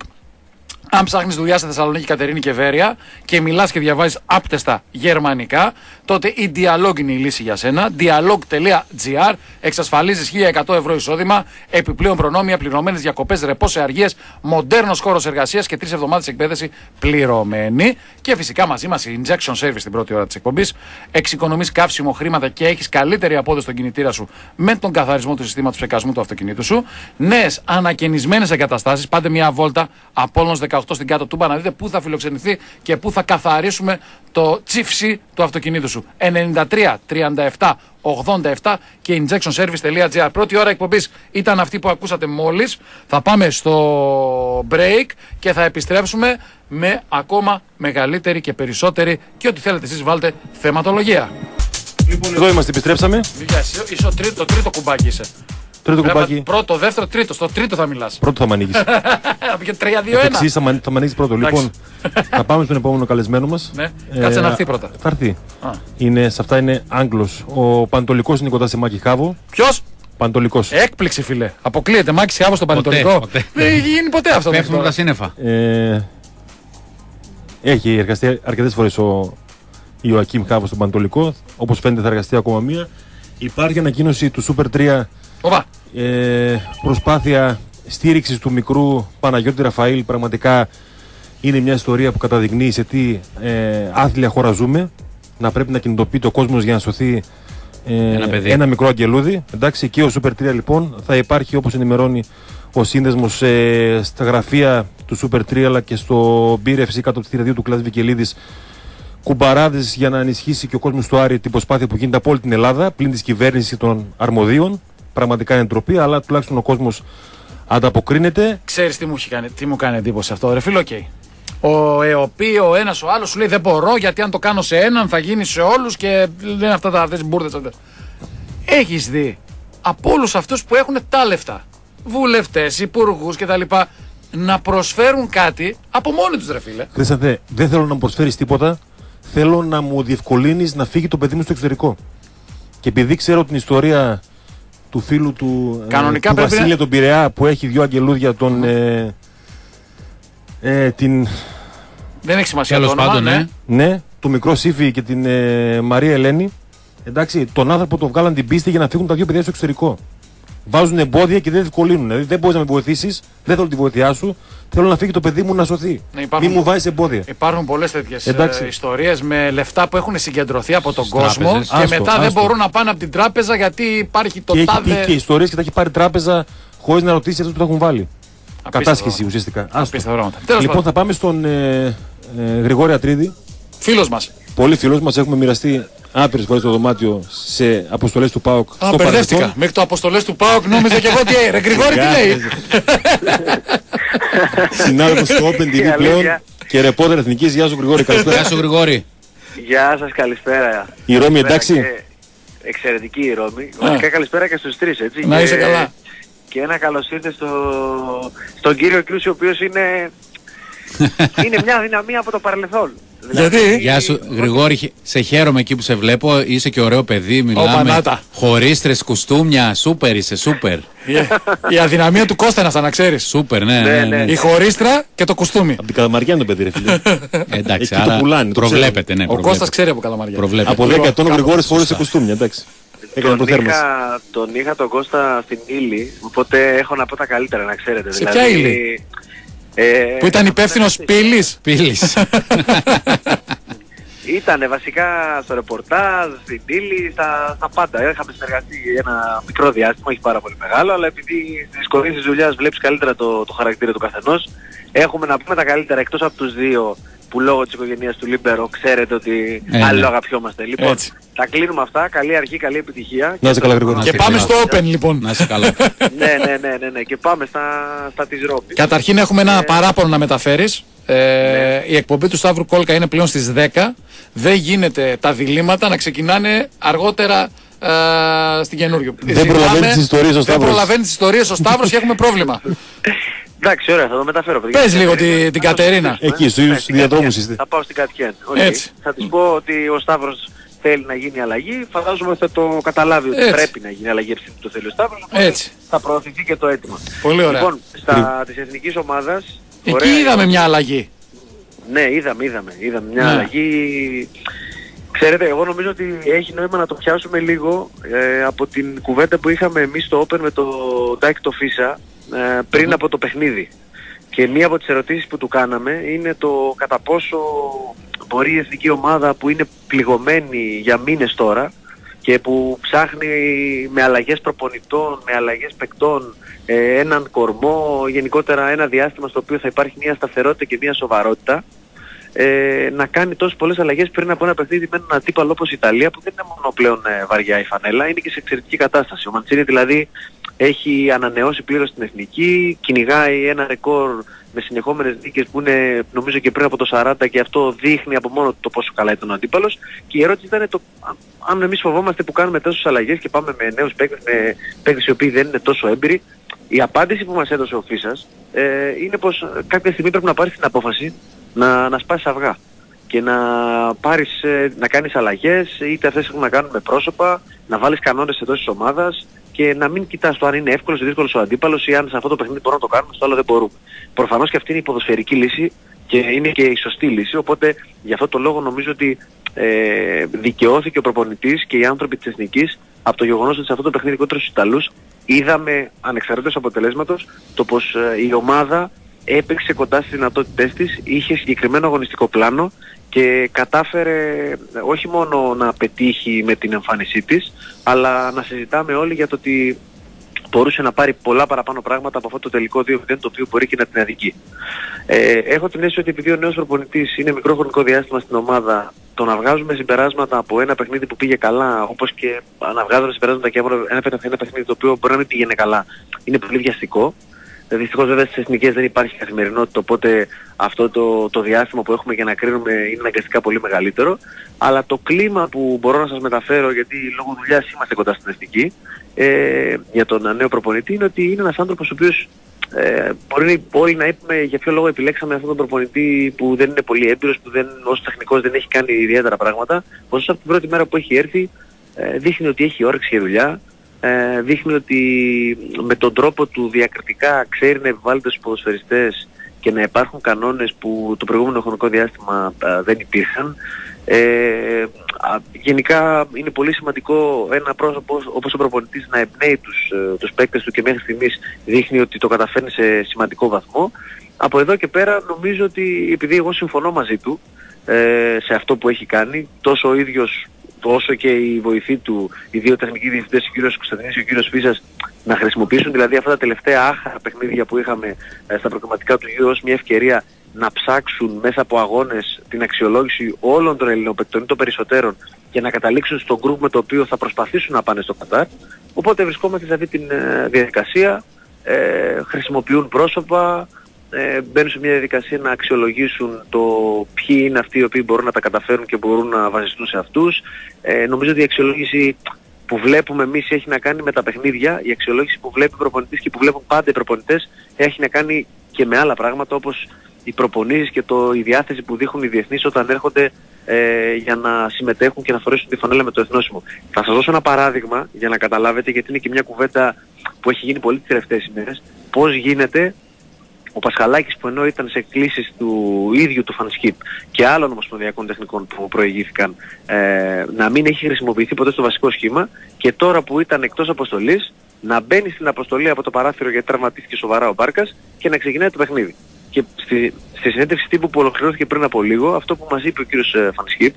Αν ψάχνεις δουλειά στη Θεσσαλονίκη, Κατερίνη και Βέρεια και μιλάς και διαβάζεις άπτεστα γερμανικά, τότε η Dialog είναι η λύση για σένα. dialog τελεία gr, εξασφαλίζεις χίλια εκατό ευρώ εισόδημα, επιπλέον προνόμια, πληρωμένες διακοπές, ρεπό σε αργίες, μοντέρνος χώρος εργασίας και τρεις εβδομάδες εκπαίδευση πληρωμένη. Και φυσικά μαζί μας η Injection Service στην πρώτη ώρα της εκπομπής. Εξοικονομείς καύσιμο, χρήματα και έχεις καλύτερη απόδοση στον κινητήρα σου με τον καθαρισμό του συστήματος ψεκασμού του αυτοκινήτου σου. Νέες ανακαινισμένες εγκαταστάσεις, πάντε μια βόλτα Απόλλωνος δεκαοκτώ στην κάτω Τούμπα να δείτε πού θα φιλοξενηθεί και πού θα καθαρίσουμε το τσίφσι του αυτοκινήτου σου. ενενήντα τρία τριάντα επτά ογδόντα επτά και injection service τελεία gr. Πρώτη ώρα εκπομπής ήταν αυτή που ακούσατε μόλις. Θα πάμε στο break και θα επιστρέψουμε με ακόμα μεγαλύτερη και περισσότερη και ό,τι θέλετε εσείς βάλτε θεματολογία. Λοιπόν, εδώ είμαστε, επιστρέψαμε. Είσαι, είσαι τρίτο, το τρίτο κουμπάκι είσαι. Τρίτο κουμπάκι. Πρώτο, δεύτερο, τρίτο. Στο τρίτο θα μιλάς. Πρώτο θα μ' ανοίγεις. Πήγε τρία δύο ένα. Εξής θα μ' ανοίγεις πρώτο. Λοιπόν, θα πάμε στον επόμενο καλεσμένο μας. Ναι. Κάτσε να έρθει πρώτα. Θα έρθει. Είναι, σε αυτά είναι Άγγλος. Ο Πανατολικός είναι κοντά σε Μάκη Χάβο. Ποιος? Πανατολικός. Έκπληξη, φίλε. Αποκλείεται Μάκης Χάβο στον Πανατολικό. Δεν έχει γίνει ποτέ αυτό. Πέφτουν τα σύννεφα. Ε, έχει εργαστεί αρκετές φορές ο Ιωακίμ Χάβο στον Πανατολικό. Όπως φαίνεται θα εργαστεί ακόμα μία. Υπάρχει ανακοίνωση του Super τρία. Οβα. Ε, προσπάθεια στήριξης του μικρού Παναγιώτη Ραφαήλ. Πραγματικά είναι μια ιστορία που καταδεικνύει σε τι ε, άθλια χώρα ζούμε. Να πρέπει να κινητοποιείται ο κόσμος για να σωθεί ε, ένα, ένα μικρό αγγελούδι. Εντάξει, και ο Super τρία λοιπόν θα υπάρχει, όπως ενημερώνει ο σύνδεσμος, ε, στα γραφεία του Super τρία αλλά και στο Beer εφ σι κάτω από τη θηραδία του Κλάδη Βικελίδης κουμπαράδες για να ενισχύσει και ο κόσμος του Άρη την προσπάθεια που γίνεται από όλη την Ελλάδα, πλην της κυβέρνησης και των αρμοδίων. Πραγματικά είναι ντροπή, αλλά τουλάχιστον ο κόσμος ανταποκρίνεται. Ξέρεις τι μου, έχει κάνει, τι μου κάνει εντύπωση αυτό, ρε φίλο, okay. Ο ΕΟΠΗ, ο ένας, ο άλλος σου λέει δεν μπορώ γιατί αν το κάνω σε έναν θα γίνει σε όλους και λένε αυτά τα αυτές μπουρδες. Έχεις δει από όλους αυτούς που έχουν τα λεφτά, βουλευτές, υπουργούς κτλ. Να προσφέρουν κάτι από μόνοι τους, ρε φίλε. Χρήσταθε, δεν θέλω να μου προσφέρεις τίποτα. Θέλω να μου διευκολύνεις να φύγει το παιδί μου στο εξωτερικό. Και επειδή ξέρω την ιστορία του φίλου του, Κανονικά του πρέπει Βασίλεια να... τον Πειραιά που έχει δύο αγγελούδια, τον, ε, ε, την... Δεν έχει σημασία Τέλος το όνομα, πάντων, ναι. ναι. Ναι, του μικρό Σύφη και την ε, Μαρία Ελένη. Εντάξει, τον άνθρωπο τον βγάλαν την πίστη για να φύγουν τα δύο παιδιά στο εξωτερικό. Βάζουν εμπόδια και δεν διευκολύνουν. Δηλαδή δεν μπορεί να με βοηθήσει, δεν θέλω τη βοήθειά σου. Θέλω να φύγει το παιδί μου να σωθεί. Ναι, υπάρχουν... Μην μου βάζει εμπόδια. Υπάρχουν πολλές τέτοιες ε, Εντάξει. ιστορίες με λεφτά που έχουν συγκεντρωθεί από τον Στις κόσμο τράπεζες. και Άστο, μετά δεν άστο. μπορούν να πάνε από την τράπεζα γιατί υπάρχει το Και έχει τάδε. τύχει και ιστορίες και τα έχει πάρει τράπεζα χωρίς να ρωτήσει αυτούς που τα έχουν βάλει. Απίστευτο. Κατάσχεση ουσιαστικά. Άστο. Απίστευτα πράγματα. Τέλος Λοιπόν, πάντων. θα πάμε στον ε, ε, Γρηγόρη Ατρίδη. Φίλος μας. Πολύ φίλος μας, έχουμε μοιραστεί άπειρες φορές το δωμάτιο σε αποστολές του ΠΑΟΚ Α, στο μπερδεύτηκα. παρελθόν. Μέχρι το αποστολές του ΠΑΟΚ νόμιζα και εγώ τι ε, ρε Γρηγόρη τι λέει. Συνάδελφος στο Open τι βι πλέον και ρεπόρτερ εθνικής. Γεια σου Γρηγόρη, Γεια καλησπέρα. σου Γρηγόρη. Γεια σας, καλησπέρα. Η Ρώμη εντάξει. Και... Εξαιρετική η Ρώμη. Βασικά καλησπέρα και στους τρεις, έτσι. Να και... είσαι καλά. Και ένα καλώς ήρθε στο... στον κύριο Κιούση, ο οποίος είναι... είναι μια αδυναμία από το παρελθόν. Γιατί? Γεια σου Γρηγόρη, σε χαίρομαι εκεί που σε βλέπω. Είσαι και ωραίο παιδί, μιλάμε. Πανάτα. Χωρίστρες, κουστούμια, σούπερ είσαι, σούπερ. Η- Η αδυναμία του Κώστα είναι αυτά να ξέρεις. Σούπερ, ναι, Ναι, ναι, ναι. ναι. Η χωρίστρα και το κουστούμι. Από την Καλαμαριά είναι το παιδί, ρε φίλε. Εντάξει, Εκεί το άρα πουλάνε, το προβλέπετε, ναι, Ο προβλέπετε. Κώστας ξέρει από Καλαμαριά. Προβλέπετε. Από δέκα ετών ο κάπου- Γρηγόρης φόρεσε σωστά. κουστούμια, εντάξει. Έκανε Τον υποθέρμανση. είχα, τον είχα τον Κώστα στην ύλη, οπότε έχω να πω τα καλύτερα, να ξέρετε. Σε ποια ύλη? Ε, Που ήταν υπεύθυνος πύλης. Πύλης. Ήτανε βασικά στο ρεπορτάζ, στην ύλη, στα, στα πάντα. Είχαμε συνεργαστεί ένα μικρό διάστημα, όχι πάρα πολύ μεγάλο, αλλά επειδή στις δυσκολίες της δουλειάς βλέπεις καλύτερα το, το χαρακτήρα του καθενός, έχουμε να πούμε τα καλύτερα εκτός από τους δύο που λόγω της οικογένειας του Λίμπερο ξέρετε ότι Ε, άλλοι ναι. αγαπιόμαστε. Λοιπόν, Έτσι. τα κλείνουμε αυτά. Καλή αρχή, καλή επιτυχία. Να είσαι καλά, Γρηγόρη. Και πάμε στο Open λοιπόν. Να είσαι καλά. ναι, ναι, ναι, ναι, ναι. Και πάμε στα, στα της Ρώμης. Καταρχήν έχουμε ένα παράπονο να μεταφέρεις. Ε, η εκπομπή του Σταύρου Κόλκα είναι πλέον στις δέκα. Δεν γίνεται τα διλήμματα να ξεκινάνε αργότερα ε, στην καινούριο. Δεν προλαβαίνει τις ιστορίες ο Δεν Σταύρος. προλαβαίνει τις ιστορίες ο Σταύρος και έχουμε πρόβλημα. Εντάξει, ωραία, θα το μεταφέρω. παιδιά. Πες λίγο τη- Θα την το Κατερίνα. συζητήσουμε. Εκεί, στους Ναι, ίδιους στην διαδρόμους Κατιέν. είστε. Θα πάω στην Κατιέν. Οκ. Έτσι. Θα της πω ότι ο Σταύρος θέλει να γίνει αλλαγή. Φαντάζομαι ότι θα το καταλάβει ότι Έτσι. πρέπει να γίνει αλλαγή ευθύνη που το θέλει ο Σταύρος. οπότε Έτσι. Θα προωθηθεί και το αίτημα. Πολύ ωραία. Λοιπόν, στα της εθνικής ομάδας... Εκεί ωραία, είδαμε μια αλλαγή. Ναι, είδαμε, είδαμε. Είδαμε μια Ναι. αλλαγή. Ξέρετε, εγώ νομίζω ότι έχει νόημα να το πιάσουμε λίγο ε, από την κουβέντα που είχαμε εμείς στο Open με το Ντάκη το Φίσα ε, πριν από το παιχνίδι. Και μία από τις ερωτήσεις που του κάναμε είναι το κατά πόσο μπορεί η εθνική ομάδα που είναι πληγωμένη για μήνες τώρα και που ψάχνει με αλλαγές προπονητών, με αλλαγές παικτών ε, έναν κορμό, γενικότερα ένα διάστημα στο οποίο θα υπάρχει μια σταθερότητα και μια σοβαρότητα, ε, να κάνει τόσες πολλές αλλαγές πριν από ένα παιχνίδι με έναν αντίπαλο όπως η Ιταλία, που δεν είναι μόνο πλέον ε, βαριά η φανέλα, είναι και σε εξαιρετική κατάσταση. Ο Μαντσίνη δηλαδή έχει ανανεώσει πλήρως την εθνική, κυνηγάει ένα ρεκόρ με συνεχόμενες νίκες που είναι νομίζω και πριν από το σαράντα, και αυτό δείχνει από μόνο το πόσο καλά ήταν ο αντίπαλος. Και η ερώτηση ήταν το αν- αν εμείς φοβόμαστε που κάνουμε τόσες αλλαγές και πάμε με νέους παίκτες, με παίκτες οι οποίοι δεν είναι τόσο έμπειροι. Η απάντηση που μας έδωσε ο Φίσας ε, είναι πως κάποια στιγμή πρέπει να πάρεις την απόφαση να, να σπάσεις αυγά και να, πάρεις, ε, να κάνεις αλλαγές, είτε αυτές έχουν να κάνουν με πρόσωπα, να βάλεις κανόνες εντός της ομάδας και να μην κοιτάς το αν είναι εύκολος ή δύσκολος ο αντίπαλος ή αν σε αυτό το παιχνίδι μπορούμε να το κάνουμε, στο άλλο δεν μπορούμε. Προφανώς και αυτή είναι η ποδοσφαιρική λύση και είναι και η σωστή λύση, οπότε γι' αυτό το λόγο νομίζω ότι ε, δικαιώθηκε ο προπονητής και οι άνθρωποι της εθνικής από το γεγονός ότι σε αυτό το παιχνίδι κόντρα στους Ιταλούς είδαμε ανεξαρτήτως αποτελέσματος το πως ε, η ομάδα έπαιξε κοντά στις δυνατότητές της, είχε συγκεκριμένο αγωνιστικό πλάνο και κατάφερε όχι μόνο να πετύχει με την εμφάνισή της, αλλά να συζητάμε όλοι για το ότι μπορούσε να πάρει πολλά παραπάνω πράγματα από αυτό το τελικό δύο μηδέν, το οποίο μπορεί και να την αδικεί. Ε, έχω την αίσθηση ότι επειδή ο νέος προπονητής είναι μικρό χρονικό διάστημα στην ομάδα, το να βγάζουμε συμπεράσματα από ένα παιχνίδι που πήγε καλά, όπως και να βγάζουμε συμπεράσματα και από ένα, ένα παιχνίδι το οποίο μπορεί να μην πήγαινε καλά, είναι πολύ βιαστικό. Δυστυχώς βέβαια στις εθνικές δεν υπάρχει καθημερινότητα, οπότε αυτό το, το διάστημα που έχουμε για να κρίνουμε είναι αναγκαστικά πολύ μεγαλύτερο. Αλλά το κλίμα που μπορώ να σας μεταφέρω, γιατί λόγω δουλειάς είμαστε κοντά στην εθνική, ε, για τον νέο προπονητή, είναι ότι είναι ένας άνθρωπος ο οποίος ε, μπορεί όλοι να είπαμε για ποιο λόγο επιλέξαμε αυτόν τον προπονητή που δεν είναι πολύ έμπειρος, που δεν, ως τεχνικός δεν έχει κάνει ιδιαίτερα πράγματα. Ωστόσο από την πρώτη μέρα που έχει έρθει ε, δείχνει ότι έχει όρεξη για δουλειά. Ε, δείχνει ότι με τον τρόπο του διακριτικά ξέρει να επιβάλλεται στους ποδοσφαιριστές και να υπάρχουν κανόνες που το προηγούμενο χρονικό διάστημα α, δεν υπήρχαν. Ε, α, γενικά είναι πολύ σημαντικό ένα πρόσωπο όπως ο προπονητής να εμπνέει τους, τους παίκτες του και μέχρι στιγμής δείχνει ότι το καταφέρνει σε σημαντικό βαθμό. Από εδώ και πέρα νομίζω ότι επειδή εγώ συμφωνώ μαζί του ε, σε αυτό που έχει κάνει, τόσο ο ίδιος όσο και η βοηθή του, οι δύο τεχνικοί διευθυντές, ο κύριος Κωνσταντινής και ο κύριος Φίσας, να χρησιμοποιήσουν δηλαδή αυτά τα τελευταία άχαρα παιχνίδια που είχαμε ε, στα προκριματικά του γύρου ως μια ευκαιρία να ψάξουν μέσα από αγώνες την αξιολόγηση όλων των Ελληνοπαικτών ή των περισσότερων και να καταλήξουν στον γκρουπ με το οποίο θα προσπαθήσουν να πάνε στο Κατάρ. Οπότε βρισκόμαστε σε αυτή τη ε, διαδικασία, ε, χρησιμοποιούν πρόσωπα, Ε, μπαίνουν σε μια διαδικασία να αξιολογήσουν το ποιοι είναι αυτοί οι οποίοι μπορούν να τα καταφέρουν και μπορούν να βασιστούν σε αυτούς. Ε, νομίζω ότι η αξιολόγηση που βλέπουμε εμείς έχει να κάνει με τα παιχνίδια, η αξιολόγηση που βλέπει ο προπονητής και που βλέπουν πάντα οι προπονητές έχει να κάνει και με άλλα πράγματα όπως οι προπονήσεις και το, η διάθεση που δείχνουν οι διεθνείς όταν έρχονται ε, για να συμμετέχουν και να φορέσουν τη φανέλα με το εθνόσημο. Θα σας δώσω ένα παράδειγμα για να καταλάβετε, γιατί είναι και μια κουβέντα που έχει γίνει πολύ τις τελευταίες ημέρες, πώς γίνεται ο Πασχαλάκης που ενώ ήταν σε εκκλήσεις του ίδιου του Φανσκίπ και άλλων ομοσπονδιακών τεχνικών που προηγήθηκαν ε, να μην έχει χρησιμοποιηθεί ποτέ στο βασικό σχήμα και τώρα που ήταν εκτός αποστολής να μπαίνει στην αποστολή από το παράθυρο γιατί τραυματίστηκε σοβαρά ο Μπάρκας και να ξεκινάει το παιχνίδι. Και στη, στη συνέντευξη τύπου που ολοκληρώθηκε πριν από λίγο, αυτό που μας είπε ο κύριος ε, Φανσκίπ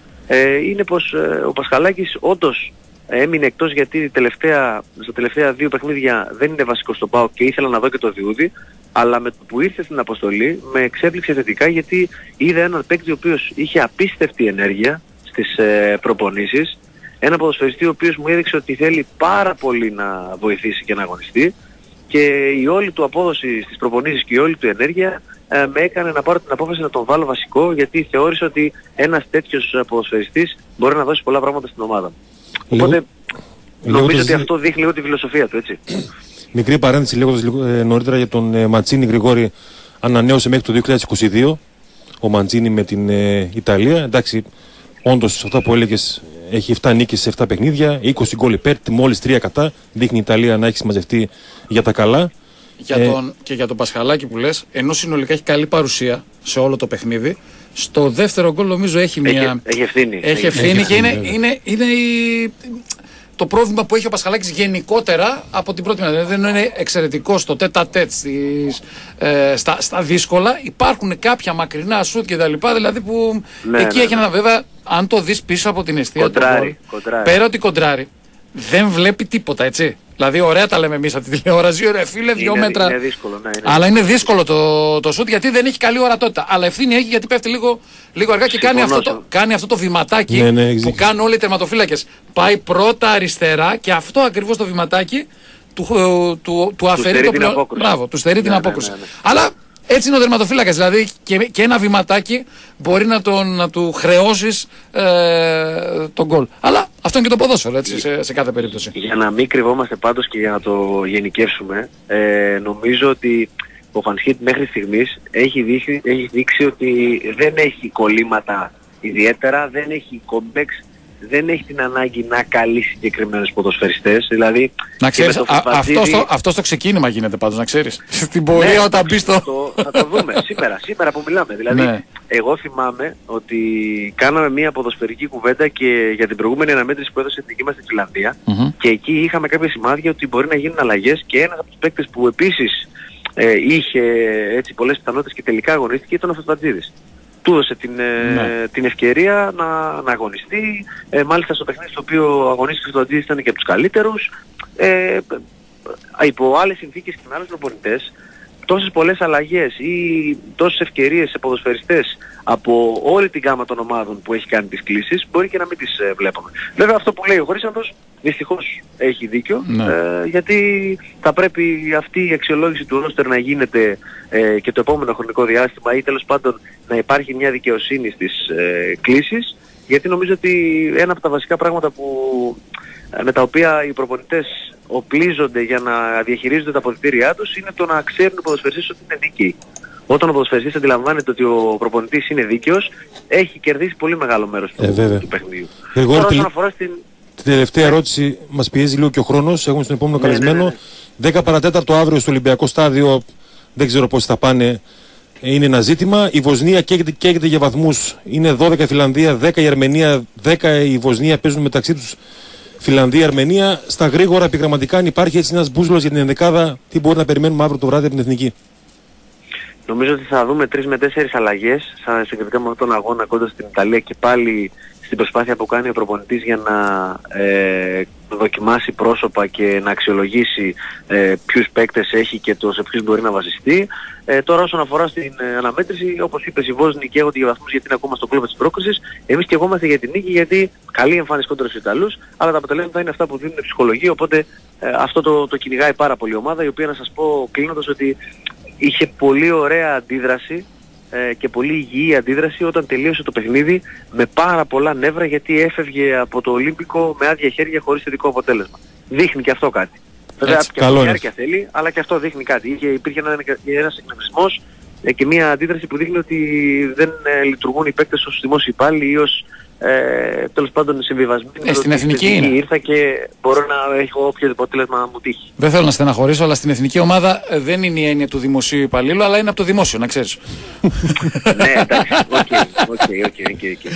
ε, είναι πως ε, ο Πασχαλάκης όντως έμεινε εκτός γιατί τελευταία, στα τελευταία δύο παιχνίδια δεν είναι βασικό στο ΠΑΟΚ και ήθελα να δω και το Διούδη, αλλά με το που ήρθε στην αποστολή με εξέπληξε θετικά γιατί είδα έναν παίκτη ο οποίος είχε απίστευτη ενέργεια στις ε, προπονήσεις, ένα ποδοσφαιριστή ο οποίος μου έδειξε ότι θέλει πάρα πολύ να βοηθήσει και να αγωνιστεί και η όλη του απόδοση στις προπονήσεις και η όλη του ενέργεια ε, με έκανε να πάρω την απόφαση να τον βάλω βασικό γιατί θεώρησα ότι ένας τέτοιος ποδοσφαιριστής μπορεί να δώσει πολλά πράγματα στην ομάδα. Οπότε λίγο, νομίζω λίγο ότι αυτό δείχνει λίγο τη φιλοσοφία του, έτσι. Μικρή παρένθεση λέγοντας λίγο ε, νωρίτερα για τον ε, Ματσίνη Γρηγόρη, ανανέωσε μέχρι το δύο χιλιάδες είκοσι δύο ο Ματσίνη με την ε, Ιταλία. Εντάξει, όντως αυτά που έλεγες, έχει επτά νίκες σε επτά παιχνίδια, είκοσι γκολ υπέρ, μόλις τρία κατά. Δείχνει η Ιταλία να έχει συμμαζευτεί για τα καλά. Για ε, τον, και για τον Πασχαλάκη που λες, ενώ συνολικά έχει καλή παρουσία σε όλο το παιχνίδι, στο δεύτερο γκολ νομίζω έχει μια... Έχει, έχει ευθύνη. Έχει ευθύνη, έχει ευθύνη και είναι, είναι, είναι η... το πρόβλημα που έχει ο Πασχαλάκης γενικότερα από την πρώτη μέρα. Δεν είναι εξαιρετικό στο τέτα τέτ, ε, στα, στα δύσκολα. Υπάρχουν κάποια μακρινά σουτ και τα λοιπά, δηλαδή που ναι, εκεί ναι, έχει ναι. ένα βέβαια, αν το δεις πίσω από την αιστεία κοντράρι, του γκολ, κοντράρι. πέρα ότι κοντράρι, δεν βλέπει τίποτα, έτσι. Δηλαδή, ωραία τα λέμε εμείς από τη τηλεόραση, ωραία φίλε, δύο είναι, μέτρα. Είναι δύσκολο, ναι, είναι αλλά είναι δύσκολο το, το σουτ γιατί δεν έχει καλή ορατότητα. Αλλά ευθύνη έχει γιατί πέφτει λίγο, λίγο αργά και κάνει αυτό, το, κάνει αυτό το βηματάκι ναι, ναι, που κάνουν όλοι οι τερματοφύλακες. Πάει πρώτα αριστερά και αυτό ακριβώς το βηματάκι του, του, του, του αφαιρεί το πλέον. Μπράβο, του στερεί ναι, την ναι, απόκριση. ναι, ναι. Αλλά έτσι είναι ο τερματοφύλακας. Δηλαδή και, και ένα βηματάκι μπορεί να, τον, να του χρεώσεις ε, τον γκολ. Αλλά αυτό είναι και το ποδόσφαιρο, έτσι, σε, σε κάθε περίπτωση. Για να μην κρυβόμαστε πάντως και για να το γενικεύσουμε, ε, νομίζω ότι ο Φανσκίτ μέχρι στιγμής έχει δείξει, έχει δείξει ότι δεν έχει κολλήματα ιδιαίτερα, δεν έχει κόμπεξ, δεν έχει την ανάγκη να καλεί συγκεκριμένους ποδοσφαιριστές. Δηλαδή, να ξέρεις, α, Φατζίδη... αυτό, στο, αυτό στο ξεκίνημα γίνεται πάντως, να ξέρεις. Στην πορεία ναι, όταν μπει στο... το, θα το δούμε σήμερα, σήμερα που μιλάμε. Δηλαδή, ναι. εγώ θυμάμαι ότι κάναμε μια ποδοσφαιρική κουβέντα και για την προηγούμενη αναμέτρηση που έδωσε η δική μας στην Φιλανδία Mm-hmm. και εκεί είχαμε κάποια σημάδια ότι μπορεί να γίνουν αλλαγές και ένας από τους παίκτες που επίσης ε, είχε έτσι, πολλές πιθανότητες και τελικά αγωνίστηκε ήταν ο Φατζίδης. Του έδωσε την, ναι. την ευκαιρία να, να αγωνιστεί. Ε, μάλιστα στο παιχνίδι στο οποίο αγωνίστηκε ο Φατζίδης ήταν και από τους καλύτερους. Ε, υπό άλλες συνθήκες και με άλλους προπονητές, τόσες πολλές αλλαγές ή τόσες ευκαιρίες σε ποδοσφαιριστές από όλη την γάμα των ομάδων που έχει κάνει τις κλήσεις, μπορεί και να μην τις ε, βλέπουμε. Βέβαια αυτό που λέει ο Χρήσανθος δυστυχώς έχει δίκιο, ναι. ε, γιατί θα πρέπει αυτή η αξιολόγηση του ρόστερ να γίνεται ε, και το επόμενο χρονικό διάστημα, ή τέλος πάντων να υπάρχει μια δικαιοσύνη στις ε, κλήσεις, γιατί νομίζω ότι ένα από τα βασικά πράγματα που, με τα οποία οι προπονητές οπλίζονται για να διαχειρίζονται τα αποδυτήριά τους είναι το να ξέρουν οι ποδοσφαιριστές ότι είναι δίκαιοι. Όταν ο ποδοσφαιριστής αντιλαμβάνεται ότι ο προπονητής είναι δίκαιος, έχει κερδίσει πολύ μεγάλο μέρος του, ε, του παιχνιδιού. Γρηγόρη, Τώρα όσον αφορά στην... την τελευταία ερώτηση, μας πιέζει λίγο και ο χρόνος, έχουμε στον επόμενο ναι, καλεσμένο. Ναι, ναι, ναι. δέκα παρατέταρτο αύριο στο Ολυμπιακό Στάδιο, δεν ξέρω πώς θα πάνε, είναι ένα ζήτημα. Η Βοσνία καίγεται, καίγεται για βαθμούς, είναι δώδεκα η Φιλανδία, δέκα η Αρμενία, δέκα η Βοσνία, παίζουν μεταξύ τους Φιλανδία, Αρμενία. Στα γρήγορα επιγραμματικά, αν υπάρχει έτσι ένας μπούσλος για την ενδεκάδα, τι μπορεί να περιμένουμε αύριο το βράδυ από την Εθνική? Νομίζω ότι θα δούμε τρεις με τέσσερις αλλαγές σαν συγκριτικά με τον αγώνα κοντά στην Ιταλία και πάλι στην προσπάθεια που κάνει ο προπονητής για να ε, δοκιμάσει πρόσωπα και να αξιολογήσει ε, ποιους παίκτες έχει και το σε ποιους μπορεί να βασιστεί. Ε, τώρα όσον αφορά στην ε, αναμέτρηση, όπως είπες, οι Βόσνοι καίγονται για βαθμούς γιατί είναι ακόμα στο κλόβο της πρόκρισης. Εμείς καιγόμαστε για την νίκη γιατί καλή εμφάνιση κόντρα στους Ιταλούς, αλλά τα αποτελέσματα είναι αυτά που δίνουν ψυχολογία, οπότε ε, αυτό το, το κυνηγάει πάρα πολύ η ομάδα, η οποία να σας πω κλείνοντας ότι είχε πολύ ωραία αντίδραση ε, και πολύ υγιή αντίδραση όταν τελείωσε το παιχνίδι με πάρα πολλά νεύρα, γιατί έφευγε από το Ολύμπικο με άδεια χέρια χωρίς θετικό αποτέλεσμα. Δείχνει και αυτό κάτι. Βέβαια και αυτό διάρκεια θέλει, αλλά και αυτό δείχνει κάτι. Είχε, υπήρχε ένα, ένας εκνευρισμός ε, και μια αντίδραση που δείχνει ότι δεν ε, λειτουργούν οι παίκτες ως δημόσιοι υπάλληλοι ή ως Ε, τέλος πάντων συμβιβασμένοι. Ε, στην εθνική είναι. Ήρθα και μπορώ να έχω οποιοδήποτε αποτέλεσμα μου τύχει. Δεν θέλω να στεναχωρήσω, αλλά στην εθνική ομάδα δεν είναι η έννοια του δημοσίου υπαλλήλου, αλλά είναι από το δημόσιο, να ξέρεις. Ναι, εντάξει. Οκ, οκ, οκ.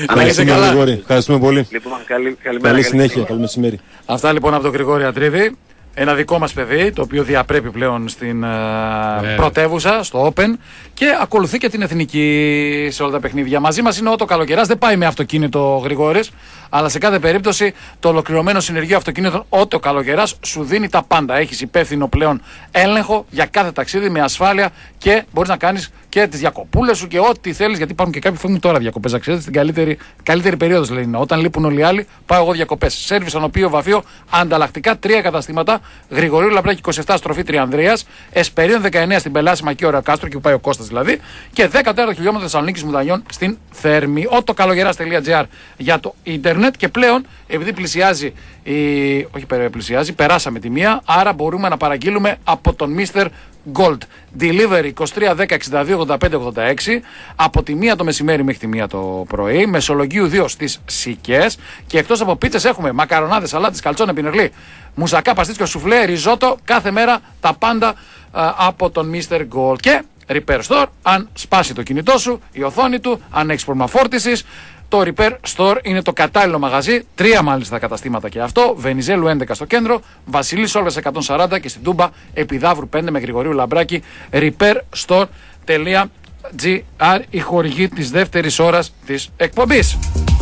Ευχαριστούμε πολύ. Λοιπόν, καλή, καλημέρα. Καλή συνέχεια, καλό μεσημέρι. Αυτά λοιπόν από τον Γρηγόρη Ατρίδη. Ένα δικό μας παιδί, το οποίο διαπρέπει πλέον στην uh, πρωτεύουσα, στο Open, και ακολουθεί και την εθνική σε όλα τα παιχνίδια. Μαζί μας είναι ο Ότο Καλοκαιράς, δεν πάει με αυτοκίνητο Γρηγόρης, αλλά σε κάθε περίπτωση το ολοκληρωμένο συνεργείο αυτοκίνητων Ότο Καλοκαιράς σου δίνει τα πάντα. Έχεις υπεύθυνο πλέον έλεγχο για κάθε ταξίδι με ασφάλεια και μπορείς να κάνεις και τις διακοπούλες σου και ό,τι θέλεις, γιατί υπάρχουν και κάποιοι που φεύγουν τώρα διακοπές. Να ξέρετε, στην καλύτερη, καλύτερη περίοδος λένε. Όταν λείπουν όλοι οι άλλοι, πάω εγώ διακοπές. Σέρβις, Ανοπείο, Βαφείο, ανταλλακτικά τρία καταστήματα. Γρηγορίου Λαμπράκη είκοσι επτά, στροφή Τριανδρίας. Εσπερίων δεκαεννέα στην Πελάσιμα και Ωραία Κάστρο, και που πάει ο Κώστας δηλαδή. Και δέκα τέταρτα χιλιόμετρα Θεσσαλονίκης Μουδανιών στην Θέρμη. ότοκαλογεράς τελεία τζι άρ για το ίντερνετ. Και πλέον, επειδή πλησιάζει, η... όχι πλησιάζει, περάσαμε τη μία, άρα μπορούμε να παραγγείλουμε από τον μίστερ Gold. Delivery είκοσι τρία δέκα εξήντα δύο ογδόντα πέντε ογδόντα έξι από τη μία το μεσημέρι μέχρι τη μία το πρωί. Μεσολογγίου δύο στις Σικές. Και εκτός από πίτσες έχουμε μακαρονάδες, σαλάτες, καλτσόνε, πινερλί, μουσακά, παστίτσιο, σουφλέ, ριζότο. Κάθε μέρα τα πάντα α, από τον μίστερ Gold. Και Repair Store, αν σπάσει το κινητό σου, η οθόνη του, αν έχεις πρόβλημα φόρτισης, το Repair Store είναι το κατάλληλο μαγαζί. Τρία μάλιστα καταστήματα και αυτό. Βενιζέλου έντεκα στο κέντρο, Βασιλής Όλβες εκατόν σαράντα και στην Τούμπα Επιδαύρου πέντε με Γρηγορίου Λαμπράκη. repair store τελεία τζι άρ, η χορηγή της δεύτερης ώρας της εκπομπής.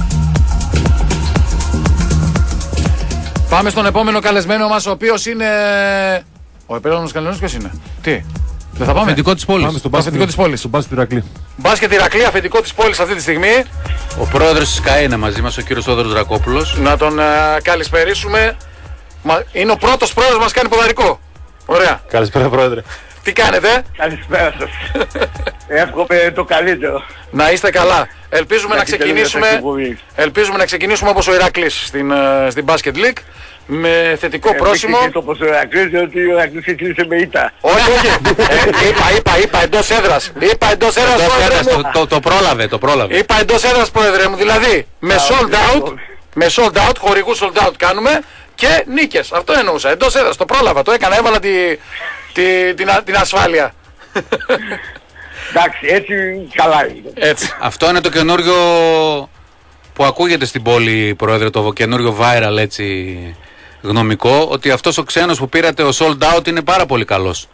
Πάμε στον επόμενο καλεσμένο μας, ο οποίος είναι... Ο επόμενος καλεσμένος ποιος είναι? Τι? Δεν θα πάμε? Αφεντικό της πόλης. Πάμε στο μπάσκετ της πόλης. Στο μπάσκετ Ηρακλή. Μπάσκετ Ηρακλή, αφεντικό της πόλης αυτή τη στιγμή. Ο πρόεδρος της ΚΑΕ είναι μαζί μας, ο κύριος Θόδωρος Δρακόπουλος. Να τον uh, καλησπερίσουμε. Είναι ο πρώτος πρόεδρος μας, κάνει ποδαρικό. Ωραία. Καλησπέρα, πρόεδρε. Τι κάνετε? Καλησπέρα σας. Εύχομαι το καλύτερο. Να είστε καλά. Ελπίζουμε να ξεκινήσουμε, ελπίζουμε να ξεκινήσουμε όπως ο Ηρακλής στην, uh, στην Basket League. Με θετικό ε, πρόσημο. Δεν όπως ο Ηρακλής, διότι ο Ηρακλής ξεκίνησε με ήττα. Όχι, όχι. ε, είπα, είπα, είπα εντός έδρας. Είπα εντός έδρας, πρόεδρε μου. Το, το, το πρόλαβε, το πρόλαβε. Είπα εντός έδρας, πρόεδρε μου. Δηλαδή, με sold out, με sold out, χορηγούς sold out κάνουμε και νίκες. Αυτό εννοούσα. Εντός έδρας, το πρόλαβα. Το έκανα, έβαλα τη, τη, την, την ασφάλεια. Εντάξει, έτσι καλά είναι. Έτσι. Αυτό είναι το καινούριο που ακούγεται στην πόλη, πρόεδρε, το καινούριο viral έτσι γνωμικό, ότι αυτός ο ξένος που πήρατε ο sold out είναι πάρα πολύ καλός.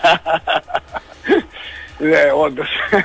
Ναι, όντως.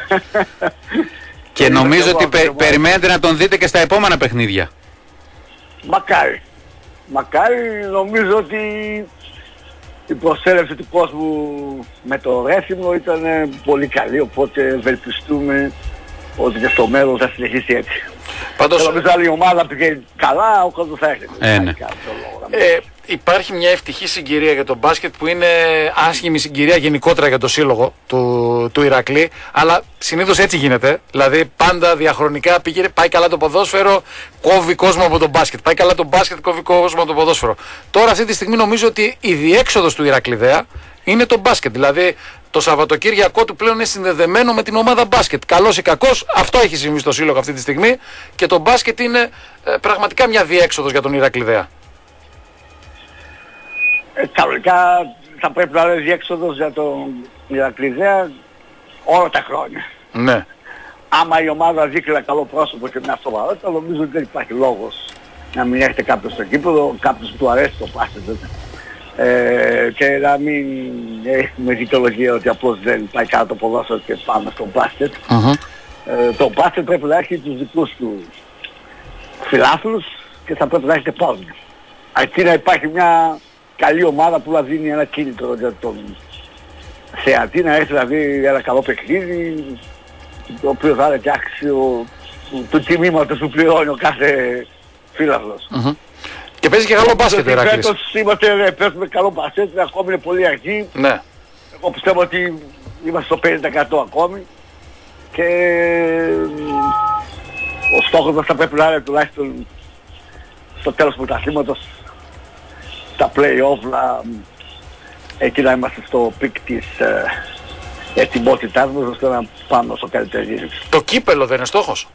Και νομίζω ότι πε, περιμένετε να τον δείτε και στα επόμενα παιχνίδια. Μακάρι. Μακάρι, νομίζω ότι η προσέλευση του κόσμου με το Ρέθυμνο ήταν πολύ καλή, οπότε ευελπιστούμε ότι και στο μέλλον θα συνεχίσει έτσι. Πάντως... Νομίζω άλλη ομάδα πήγε καλά, ο κόσμος θα έρχεται. Ε, ναι. ε, υπάρχει μια ευτυχή συγκυρία για τον μπάσκετ που είναι άσχημη συγκυρία γενικότερα για το σύλλογο του, του Ηρακλή, αλλά συνήθως έτσι γίνεται. Δηλαδή πάντα διαχρονικά πήγε, πάει καλά το ποδόσφαιρο, κόβει κόσμο από τον μπάσκετ. Πάει καλά το μπάσκετ, κόβει κόσμο από το ποδόσφαιρο. Τώρα αυτή τη στιγμή νομίζω ότι η διέξοδος του Ηρακλειδέα είναι το μπάσκετ. Δηλαδή το Σαββατοκύριακό του πλέον είναι συνδεδεμένο με την ομάδα μπάσκετ. Καλός ή κακός, αυτό έχει συμβεί στο σύλλογο αυτή τη στιγμή και το μπάσκετ είναι ε, πραγματικά μια διέξοδος για τον Ηρακλειδέα. Ε, κανονικά θα πρέπει να είναι διέξοδος για τον Ηρακλειδέα όλα τα χρόνια. Ναι. Άμα η ομάδα δείχνει ένα καλό πρόσωπο και μια σοβαρότητα, νομίζω ότι δεν υπάρχει λόγος να μην έρχεται κάποιος στο κήπεδο, κάποιος που του αρέσει το μπάσκετ. Ε, και να μην έχουμε δικαιολογία ότι απλώς δεν πάει κάτω το ποδόσφαιρο και πάμε στο μπάσκετ. Uh-huh. Ε, το μπάσκετ πρέπει να έχει τους δικούς του φιλάθλους και θα πρέπει να έχετε πόρνια. Αρκεί να υπάρχει μια καλή ομάδα που να δίνει ένα κίνητρο για τον θεατή να έρθει να δει ένα καλό παιχνίδι, το οποίο θα είναι και άξιο του, του τιμήματος που πληρώνει ο κάθε φίλαθλος. Uh-huh. Και παίζει και καλό μπάσκετ, Ηρακλής. Φέτος είμαστε, παίζουμε καλό μπάσκετ, ακόμη είναι πολύ αργή. Ναι. Εγώ πιστεύω ότι είμαστε στο πενήντα τοις εκατό ακόμη και ο στόχος μας θα πρέπει να είναι τουλάχιστον στο τέλος του πρωταθλήματος, στα play-off, να, εκεί να είμαστε στο πικ της ε, ετοιμότητάς μας, ώστε να πάμε στο καλύτερο γύρο. Το κύπελο δεν είναι στόχος?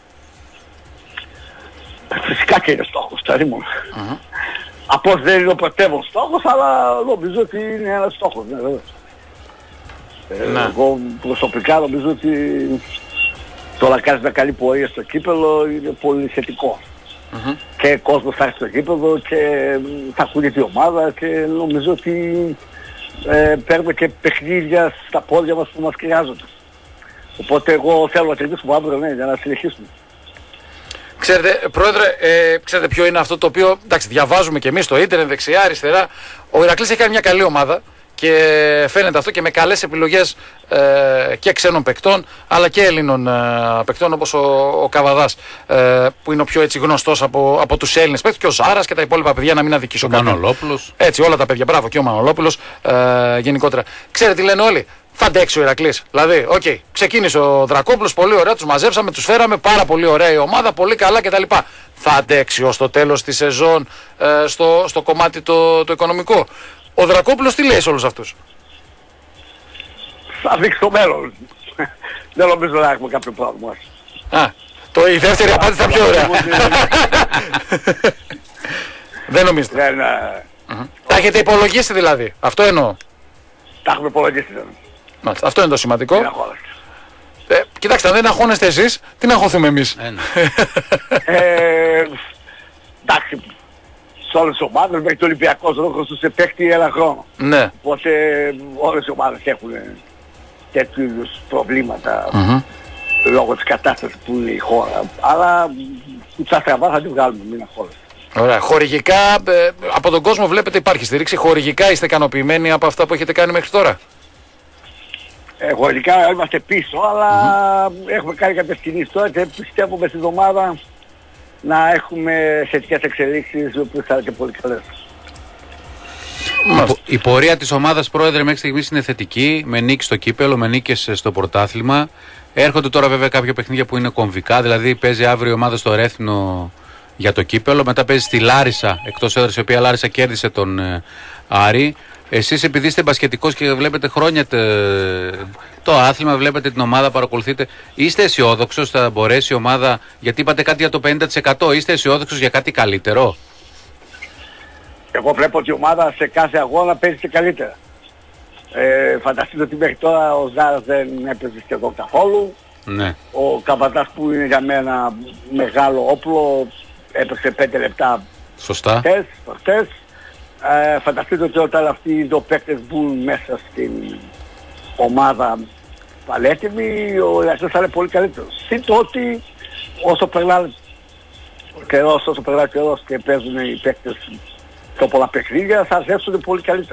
Φυσικά και είναι στόχος, τα ρίμωνα. Uh-huh. Απλώς δεν είναι ο πρωτεύων στόχος, αλλά νομίζω ότι είναι ένας στόχος. Ναι, ε, ναι. Εγώ προσωπικά νομίζω ότι το να κάνεις μια καλή πορεία στο κύπελο είναι πολύ θετικό. Uh-huh. Και κόσμος θα έρθει στο κύπελο και θα ακούγεται η ομάδα και νομίζω ότι ε, παίρνουμε και παιχνίδια στα πόδια μας που μας χρειάζονται. Οπότε εγώ θέλω να κερδίσουμε αύριο, ναι, για να συνεχίσουμε. Ξέρετε, Πρόεδρε, ε, ξέρετε ποιο είναι αυτό το οποίο, εντάξει, διαβάζουμε και εμείς στο ίντερνετ, δεξιά, αριστερά. Ο Ηρακλής έχει κάνει μια καλή ομάδα και φαίνεται αυτό και με καλές επιλογές ε, και ξένων παικτών, αλλά και Έλληνων ε, παικτών, όπως ο, ο Καβαδάς, ε, που είναι ο πιο έτσι γνωστός από, από τους Έλληνες παίκτες, και ο Ζάρας και τα υπόλοιπα παιδιά, να μην αδικήσω κανέναν. Ο Μανολόπουλος. Έτσι, όλα τα παιδιά, μπράβο, και ο Μανολόπουλος ε, γενικότερα. Ξέρετε τι λένε όλοι? Θα αντέξει ο Ηρακλής. Δηλαδή, οκ, okay, ξεκίνησε ο Δρακόπουλος, πολύ ωραία, τους μαζέψαμε, τους φέραμε, πάρα πολύ ωραία η ομάδα, πολύ καλά κτλ. Θα αντέξει ως το τέλος της σεζόν ε, στο, στο κομμάτι το, το οικονομικό? Ο Δρακόπουλος τι λέει σε όλους αυτούς? Θα δείξει το μέλλον. Δεν νομίζω να έχουμε κάποιο πρόβλημα. Α, το, η δεύτερη απάντηση θα πιο ωραία. Δεν νομίζετε? Δεν, uh-huh. Τα έχετε υπολογίσει δηλαδή? Αυτό εννοώ. Τα έχουμε υπολογίσει. Μάλιστα, αυτό είναι το σημαντικό. Ε, κοιτάξτε, αν δεν αγχώνεστε εσείς, τι να αγχωθούμε εμείς? ε, εντάξει, σε όλες τις ομάδες, μέχρι το Ολυμπιακός Ρόχος τους επέκτη ένα χρόνο. Ναι. Οπότε όλες οι ομάδες έχουν τέτοιου είδους προβλήματα mm-hmm. λόγω της κατάστασης που είναι η χώρα. Αλλά τα στραβά θα την βγάλουμε, μην αγχώνεστε. Ωραία. Χορηγικά, ε, από τον κόσμο βλέπετε υπάρχει στήριξη. Χορηγικά είστε ικανοποιημένοι από αυτά που έχετε κάνει μέχρι τώρα? Ε, χορηγικά είμαστε πίσω, αλλά mm-hmm. έχουμε κάνει κάποιες κινήσεις τώρα και πιστεύουμε στην εβδομάδα να έχουμε θετικές εξελίξεις, οι οποίες θα είναι και πολύ καλές. Η, η πορεία της ομάδας, Πρόεδρε, μέχρι στιγμής είναι θετική, με νίκη στο κύπελο, με νίκες στο πρωτάθλημα. Έρχονται τώρα βέβαια κάποια παιχνίδια που είναι κομβικά, δηλαδή παίζει αύριο η ομάδα στο Ρέθινο για το κύπελο, μετά παίζει στη Λάρισα, εκτός έδρας, η οποία Λάρισα κέρδισε τον ε, Άρη. Εσείς επειδή είστε μπασκετικός και βλέπετε χρόνια τε, το άθλημα, βλέπετε την ομάδα, παρακολουθείτε, είστε αισιόδοξος θα μπορέσει η ομάδα, γιατί είπατε κάτι για το πενήντα τοις εκατό, είστε αισιόδοξος για κάτι καλύτερο? Εγώ βλέπω ότι η ομάδα σε κάθε αγώνα παίζει και καλύτερα. Ε, φανταστείτε ότι μέχρι τώρα ο Ζάρας δεν έπαιζε σχεδόν καθόλου. Ναι. Ο Καβατάς που είναι για μένα μεγάλο όπλο έπαιξε πέντε λεπτά. Σωστά. Χτες, χτες. Ε, φανταστείτε ότι όταν αυτοί οι δύο παίκτες μπουν μέσα στην ομάδα παλέτιμη, ο Ηρακλής θα είναι πολύ καλύτερος. Συν το ότι όσο περνάει ο καιρός, όσο περνάει ο καιρός και παίζουν οι παίκτες πιο πολλά παιχνίδια, θα ζεύσουν πολύ καλύτερα.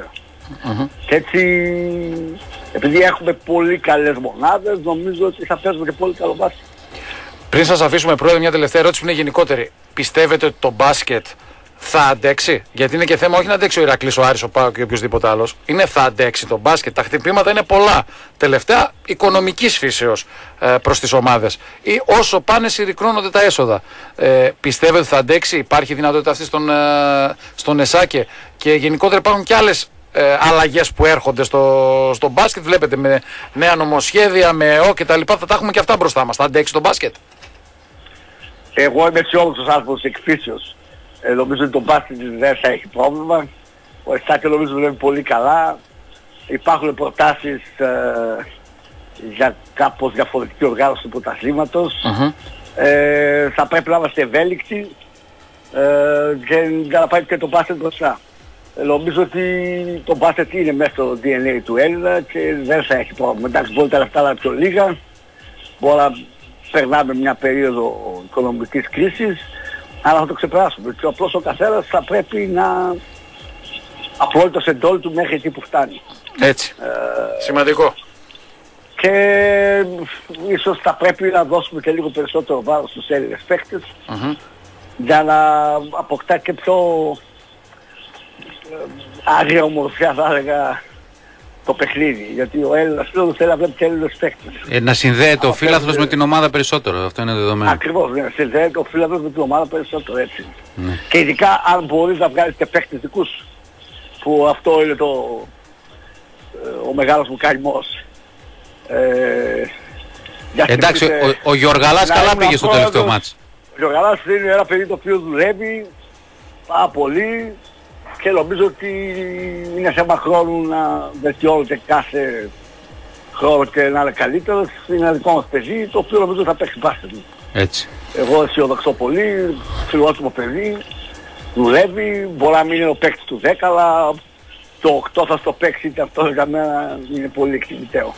Mm-hmm. Και έτσι, επειδή έχουμε πολύ καλές μονάδες, νομίζω ότι θα παίζουμε και πολύ καλό μπάσκετ. Πριν σας αφήσουμε, Πρόεδρε, μια τελευταία ερώτηση που είναι γενικότερη. Πιστεύετε ότι το μπάσκετ θα αντέξει? Γιατί είναι και θέμα όχι να αντέξει ο Ηρακλής, ο Άρης, ο ΠΑΟΚ και οποιοδήποτε άλλος. Είναι θα αντέξει το μπάσκετ. Τα χτυπήματα είναι πολλά. Τελευταία, οικονομικής φύσεως ε, προς τις ομάδες. Ή όσο πάνε συρρικνώνονται τα έσοδα. Ε, πιστεύετε ότι θα αντέξει? Υπάρχει δυνατότητα αυτή στον, ε, στον ΕΣΑΚΕ? Και γενικότερα υπάρχουν και άλλες ε, αλλαγές που έρχονται στο, στο μπάσκετ. Βλέπετε με νέα νομοσχέδια, με ΕΟ κτλ. Θα τα έχουμε και αυτά μπροστά μας. Θα αντέξει το μπάσκετ? Εγώ είμαι αισιόδοξος άνθρωπος εκ φύσεως. Ε, νομίζω ότι το μπάσκετ δεν θα έχει πρόβλημα. Ο ΕΣΑΚΕ νομίζω δουλεύει πολύ καλά. Υπάρχουν προτάσεις ε, για κάπως διαφορετική οργάνωση του πρωταθλήματος. Uh-huh. Ε, θα πρέπει να είμαστε ευέλικτοι ε, και για να πάει και το μπάσκετ μπροστά. Ε, νομίζω ότι το μπάσκετ είναι μέσα στο ντι εν έι του Έλληνα και δεν θα έχει πρόβλημα. Εντάξει, μπορεί τα λεφτά να είναι πιο λίγα, μπορεί να περνάμε μια περίοδο οικονομικής κρίσης, αλλά θα το ξεπεράσουμε. Και απλώς ο καθένας θα πρέπει να απλώνει το σεντόλι του μέχρι εκεί που φτάνει. Έτσι. Ε, Σημαντικό. Και ίσως θα πρέπει να δώσουμε και λίγο περισσότερο βάρος στους Έλληνες παίκτες, uh-huh. για να αποκτά και πιο άγρια ομορφιά, θα έλεγα, το παιχνίδι. Γιατί ο Έλληνας φίλος θέλει να βλέπει και Έλληνες παίκτες. Ε, να συνδέεται ο φίλαθλος με την ομάδα περισσότερο. Αυτό είναι δεδομένο. Ακριβώς, ναι. Συνδέεται ο φίλαθλος με την ομάδα περισσότερο, έτσι. Ναι. Και ειδικά αν μπορείς να βγάλεις και παίκτες δικούς, που αυτό είναι το, ο μεγάλος μου καημός. Ε, Εντάξει, πείτε, ο, ο Γιωργαλάς καλά πήγε στο τελευταίο μάτς. Ο Γιωργαλάς είναι ένα παιδί το οποίο δουλεύει πάρα πολύ και νομίζω ότι είναι θέμα χρόνου να βελτιώνεται κάθε χρόνο και να είναι καλύτερος. Είναι ένα δικό μας παιδί το οποίο νομίζω θα παίξει μπάσκετ. Έτσι. Εγώ αισιοδοξώ πολύ, φιλότιμο παιδί, δουλεύει, μπορεί να μην είναι ο παίκτης του δέκα, αλλά το οκτώ θα στο παίξει και αυτό για μένα είναι πολύ εκτιμητέο.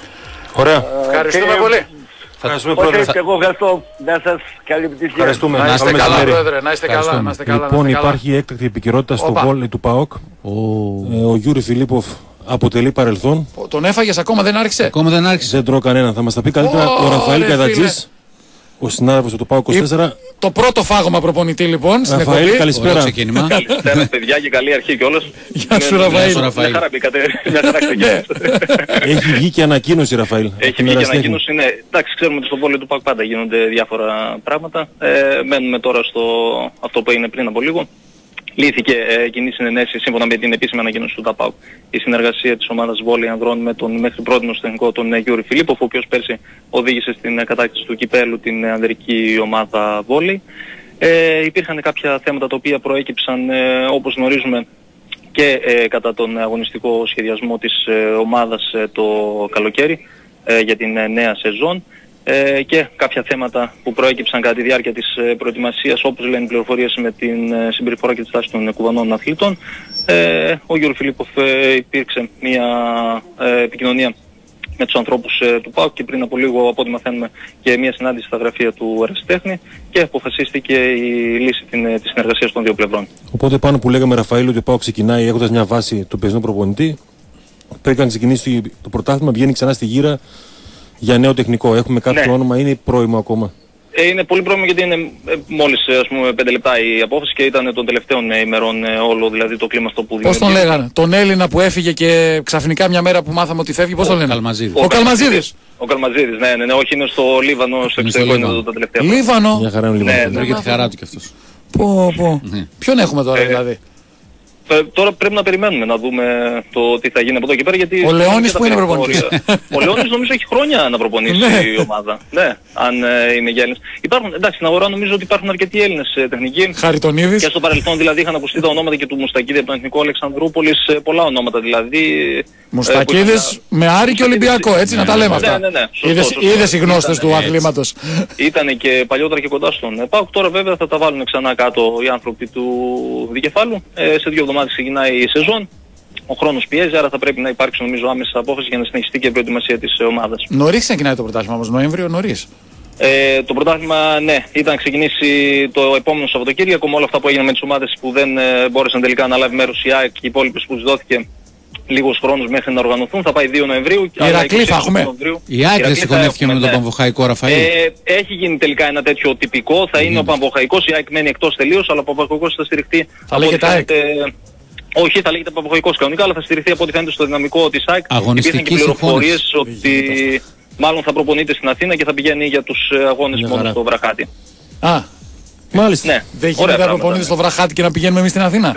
Ωραία. Ευχαριστούμε και... πολύ. Ευχαριστούμε, Πρόεδρε. Και εγώ ευχαριστώ. Γεια σας. Καλή επιτυχία. Ευχαριστούμε. Να είστε καλά, Πρόεδρε. Να είστε καλά. Να είστε καλά. Λοιπόν, υπάρχει έκτακτη επικαιρότητα στο βόλεϊ του ΠΑΟΚ. Ο, ε, ο Γιούρι Φιλίπποφ αποτελεί παρελθόν. Ο, τον έφαγες, ακόμα δεν άρχισε. Ακόμα δεν άρχισε. Δεν τρώω κανέναν. Θα μας τα πει καλύτερα oh, ο Ραφαήλ Κατατζής, ο συνάδελφος του ΠΑΟΚ είκοσι τέσσερα. Το πρώτο φάγωμα προπονητή λοιπόν στην εκπομπή. Ραφαήλ, καλησπέρα. Καλησπέρα παιδιά και καλή αρχή κιόλας. Γεια σου Ραφαήλ. Μια χαρά μπήκατε, μια χαρά ξεκίνησε. Έχει βγει και ανακοίνωση Ραφαήλ. Έχει βγει και ανακοίνωση, ναι. Εντάξει, ξέρουμε ότι στο βόλεϊ του ΠΑΟΚ πάντα γίνονται διάφορα πράγματα. Ε, μένουμε τώρα στο αυτό που έγινε πριν από λίγο. Λύθηκε ε, κοινή συνενέση σύμφωνα με την επίσημη ανακοίνωση του ΤΑΠΑΟΚ η συνεργασία της ομάδας βόλεϊ ανδρών με τον μέχρι πρώτη τεχνικό τον ε, Γιούρι Φιλίπποφ, ο οποίος πέρσι οδήγησε στην ε, κατάκτηση του κυπέλου την ε, ανδρική ομάδα βόλεϊ. Ε, υπήρχαν κάποια θέματα τα οποία προέκυψαν ε, όπως γνωρίζουμε και ε, κατά τον αγωνιστικό σχεδιασμό της ε, ομάδας ε, το καλοκαίρι ε, για την ε, νέα σεζόν. Ε, και κάποια θέματα που προέκυψαν κατά τη διάρκεια της ε, προετοιμασίας, όπως λένε οι πληροφορίες, με την ε, συμπεριφορά και τη στάση των ε, κουβανών αθλητών. Ε, ο Γιώργος Φιλίπποφ ε, υπήρξε μια ε, επικοινωνία με τους ανθρώπους ε, του ΠΑΟΚ και πριν από λίγο, από ό,τι μαθαίνουμε, και μια συνάντηση στα γραφεία του Ερασιτέχνη και αποφασίστηκε η λύση την, ε, της συνεργασίας των δύο πλευρών. Οπότε πάνω που λέγαμε, Ραφαήλ, ότι ο ΠΑΟΚ ξεκινάει έχοντας μια βάση του περσινού προπονητή, πρέπει να ξεκινήσει το πρωτάθλημα, βγαίνει ξανά στη γύρα για νέο τεχνικό. Έχουμε κάποιο ναι. όνομα, είναι πρώιμο ακόμα? Ε, είναι πολύ πρώιμο γιατί είναι ε, μόλις ας πούμε πέντε λεπτά η απόφαση και ήταν των τελευταίων ε, ημερών ε, όλο δηλαδή το κλίμα αυτό που δημιουργεί. Πώς τον λέγανε, τον Έλληνα που έφυγε και ξαφνικά μια μέρα που μάθαμε ότι φεύγει, πώς τον λένε? Καλμαζίδης. Ο, ο Καλμαζίδης. Ο Καλμαζίδης, ναι, ναι, ναι, όχι, είναι στο Λίβανο, στο εξωτερικό είναι εδώ τα τελευταία. Λίβανο. Μια χαρά είναι Λίβανο. Ναι, ναι, για τη χαρά του κι αυτός. Πω, πω. Ποιον έχουμε τώρα δηλαδή? Ε, τώρα πρέπει να περιμένουμε να δούμε το τι θα γίνει από εδώ και πέρα, γιατί... Ο Λεώνης που είναι προπονητής? Ο Λεώνης νομίζω έχει χρόνια να προπονήσει η ομάδα. Ναι, αν ε, είναι για Έλληνες. Υπάρχουν, εντάξει, στην αγορά νομίζω ότι υπάρχουν αρκετοί Έλληνες ε, τεχνικοί. Χαριτονίδης. Και στο παρελθόν δηλαδή είχαν ακουστεί τα ονόματα και του Μουστακίδη από τον Εθνικό Αλεξανδρούπολης, ε, πολλά ονόματα δηλαδή. Μουστακίδης ε, με Άρη και Ολυμπιακό, έτσι ναι, να τα λέμε αυτά. Ναι, ναι, ναι. Είδες οι γνώστες του αθλήματος. Ήταν και παλιότερα και κοντά στον ΠΑΟΚ. Τώρα βέβαια θα τα βάλουν ξανά κάτω οι άνθρωποι του δικεφάλου. Ε, σε δύο εβδομάδες ξεκινάει η σεζόν. Ο χρόνος πιέζει, άρα θα πρέπει να υπάρξει νομίζω άμεσα απόφαση για να συνεχιστεί και η προετοιμασία της ομάδας. Νωρίς ξεκινάει το πρωτάθλημα όμως, Νοέμβριο, νωρίς. Ε, το πρωτάθλημα, ναι, ήταν να ξεκινήσει το επόμενο Σαββατοκύριακο με όλα αυτά που έγιναν με τις ομάδες που δεν ε, μπόρεσαν τελικά να λάβει μέρος η ΑΕΚ και οι υπόλοιπες που τους δόθηκε λίγος χρόνος μέχρι να οργανωθούν, θα πάει δύο Νοεμβρίου. Η Ηρακλή θα έχουμε. Η ΑΕΚ δεν συγχωνεύτηκε με τον Παμβοχαϊκό, Ραφαήλ. Ε, έχει γίνει τελικά ένα τέτοιο τυπικό, θα είναι ο Παμβοχαϊκός, η ΑΕΚ μένει εκτός τελείως, αλλά ο Παμβοχαϊκός θα στηριχτεί. Θα λέγεται ΑΕΚ. Όχι, θα λέγεται Παμβοχαϊκός κανονικά, αλλά θα στηριχθεί από ό,τι φαίνεται στο δυναμικό της ΑΕΚ. Αγωνιστική Υπήρχαν και πληροφορίες ότι μάλλον θα προπονείται στην Αθήνα και θα πηγαίνει για τους αγώνες μόνο στο Βραχάτι. Α, μάλιστα. Ναι. Δεν γίνεται να προπονείται στο Βραχάτι και να πηγαίνουμε εμείς στην Αθήνα.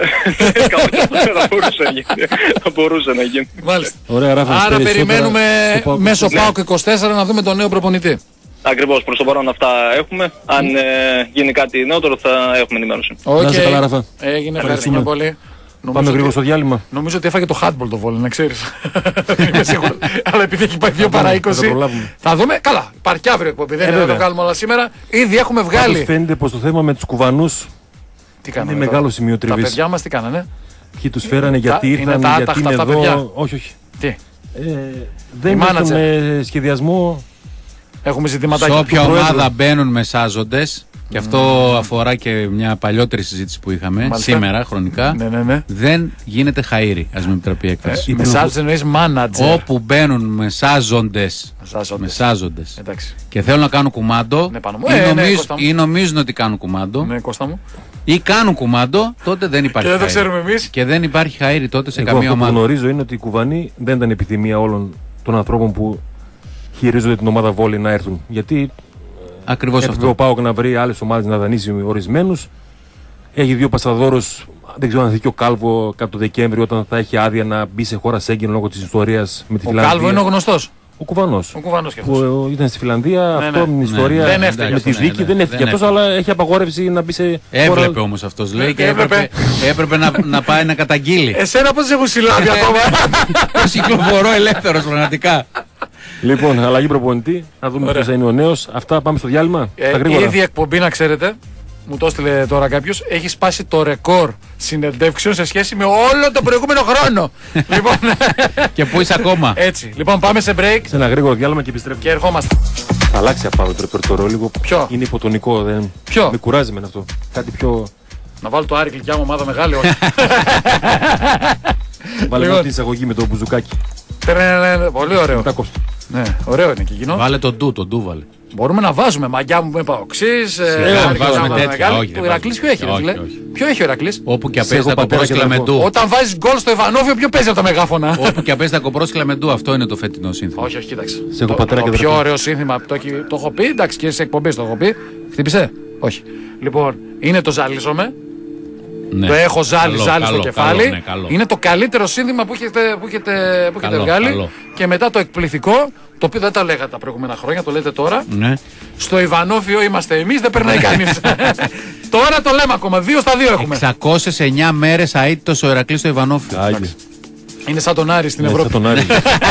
Θα μπορούσε να γίνει. Μάλιστα. Ωραία, Ράφα, άρα περιμένουμε μέσω ΠΑΟΚ είκοσι τέσσερα να δούμε τον νέο προπονητή. Ακριβώς, προς το παρόν αυτά έχουμε. Αν ε, γίνει κάτι νεότερο θα έχουμε ενημέρωση. Okay. Να είσαι καλά, Ράφα. Έγινε, ευχαριστούμε πολύ. Πάμε γρήγορα στο διάλειμμα. Νομίζω ότι έφαγε το handball το Βόλι, να ξέρεις. Δεν είμαι σίγουρο. Αλλά επειδή έχει πάει δύο παρά είκοσι. Θα δούμε. Καλά, υπάρχει και αύριο εκπομπή. Δεν είναι να το κάνουμε όλα σήμερα. Ήδη έχουμε βγάλει. Πάντως φαίνεται πως το θέμα με τους κουβανούς είναι μεγάλο σημείο τριβής. Τα παιδιά μας τι κάνανε. Ποιοι τους φέρανε, γιατί ήρθαν, γιατί είναι εδώ. Όχι, όχι. Τι. Δεν είναι με σχεδιασμό. Έχουμε ζητήματα. Σε όποια ομάδα μπαίνουν μεσάζοντες. Και αυτό mm. αφορά και μια παλιότερη συζήτηση που είχαμε. Μάλιστα. Σήμερα χρονικά. Ναι, ναι, ναι. Δεν γίνεται χαΐρι, ας με επιτραπεί η έκφραση. Ε, μεσάζοντες εννοείς manager. Όπου μπαίνουν μεσάζοντες. Μεσάζοντες. Εντάξει. Και θέλουν να κάνουν κουμάντο. Ναι, ή, ε, νομίζ, ναι, ή νομίζουν ότι κάνουν κουμάντο. Ναι, Κώστα μου. Ή κάνουν κουμάντο, τότε δεν υπάρχει. Και δεν το ξέρουμε εμείς. Και δεν υπάρχει χαΐρι τότε σε Εγώ καμία ομάδα. Αυτό που γνωρίζω είναι ότι οι κουβανοί δεν ήταν επιθυμία όλων των ανθρώπων που χειρίζονται την ομάδα Βόλη να έρθουν. Γιατί. Ακριβώς αυτό. Ο ΠΑΟΚ να βρει άλλες ομάδες να δανείσει ορισμένους. Έχει δύο πασαδόρους. Δεν ξέρω αν θα δει και ο Κάλβο κάτω το Δεκέμβρη όταν θα έχει άδεια να μπει σε χώρα Σέγγεν λόγω της ιστορίας με τη Φιλανδία. Ο Κάλβο είναι ο γνωστός. Ο Κουβανός. Ο Κουβανός και αυτός. Που ήταν στη Φιλανδία, ναι, αυτό με την ιστορία. Ναι, ναι. Με τη δίκη ναι, ναι, δεν έφυγε αυτός, αλλά έχει απαγόρευση να μπει σε. Έβλεπε χώρα... όμως αυτός λέει και έπρεπε, έπρεπε να, να πάει να καταγγείλει. Εσένα πώς έχουν συλλάβει ακόμα. Πώς κυκλοφορώ ελεύθερος πραγματικά. Λοιπόν, αλλαγή προπονητή. Να δούμε ποιος θα είναι ο νέος. Αυτά, πάμε στο διάλειμμα. Ε, ήδη εκπομπή, να ξέρετε, μου το έστειλε τώρα κάποιος, έχει σπάσει το ρεκόρ συνεντεύξεων σε σχέση με όλο τον προηγούμενο χρόνο. Λοιπόν, και πού είσαι ακόμα. Έτσι. Λοιπόν, πάμε σε break. Σε ένα γρήγορο διάλειμμα και επιστρέφουμε. Και ερχόμαστε. Θα αλλάξει αυτό το ρεπερτόριο λίγο. Ποιο? Είναι υποτονικό. Δεν... Ποιο? Με κουράζει με αυτό. Κάτι πιο. Να βάλω το Άρη Γλυκιά μου ομάδα μεγάλη, όχι. Βάλε λοιπόν την εισαγωγή με το μπουζουκάκι. Πολύ ωραίο. Ναι, ωραίο είναι και εκείνο. Βάλε τον ντου, τον ντου βάλε. Μπορούμε να βάζουμε μαγιά μου με παοξής. Ε, βάζουμε τέτοια. Όχι, ο Ηρακλής ποιο έχει, ρε φίλε. Ποιο έχει ο Ηρακλής. Όπου και απέζει τα κοπρόσκυλα με ντου. Όταν βάζεις γκολ στο Ιβανόβιο, ποιο παίζει από τα μεγάφωνα. Όπου και απέζει τα κοπρόσκυλα με ντου, αυτό είναι το φετινό σύνθημα. Όχι, όχι, κοίταξε. Το πιο ωραίο σύνθημα το έχω πει, εντάξει και σε εκπομπές το έχω πει. Χτύπησε. Όχι. Λοιπόν, είναι το ζαλίζομαι. Ναι. Το έχω ζάλι, καλό, ζάλι καλό, στο κεφάλι. Καλό, ναι, καλό. Είναι το καλύτερο σύνθημα που έχετε, που έχετε, που έχετε καλό, βγάλει. Καλό. Και μετά το εκπληκτικό, το οποίο δεν τα λέγατε τα προηγούμενα χρόνια, το λέτε τώρα. Ναι. Στο Ιβανόφιο είμαστε εμείς, δεν περνάει κανείς. Τώρα το λέμε ακόμα. Δύο στα δύο έχουμε. εξακόσιες εννιά μέρες αίτητος ο Ηρακλής στο Ιβανόφιο. Είναι σαν τον Άρη στην ναι, Ευρώπη. Σαν τον Άρη.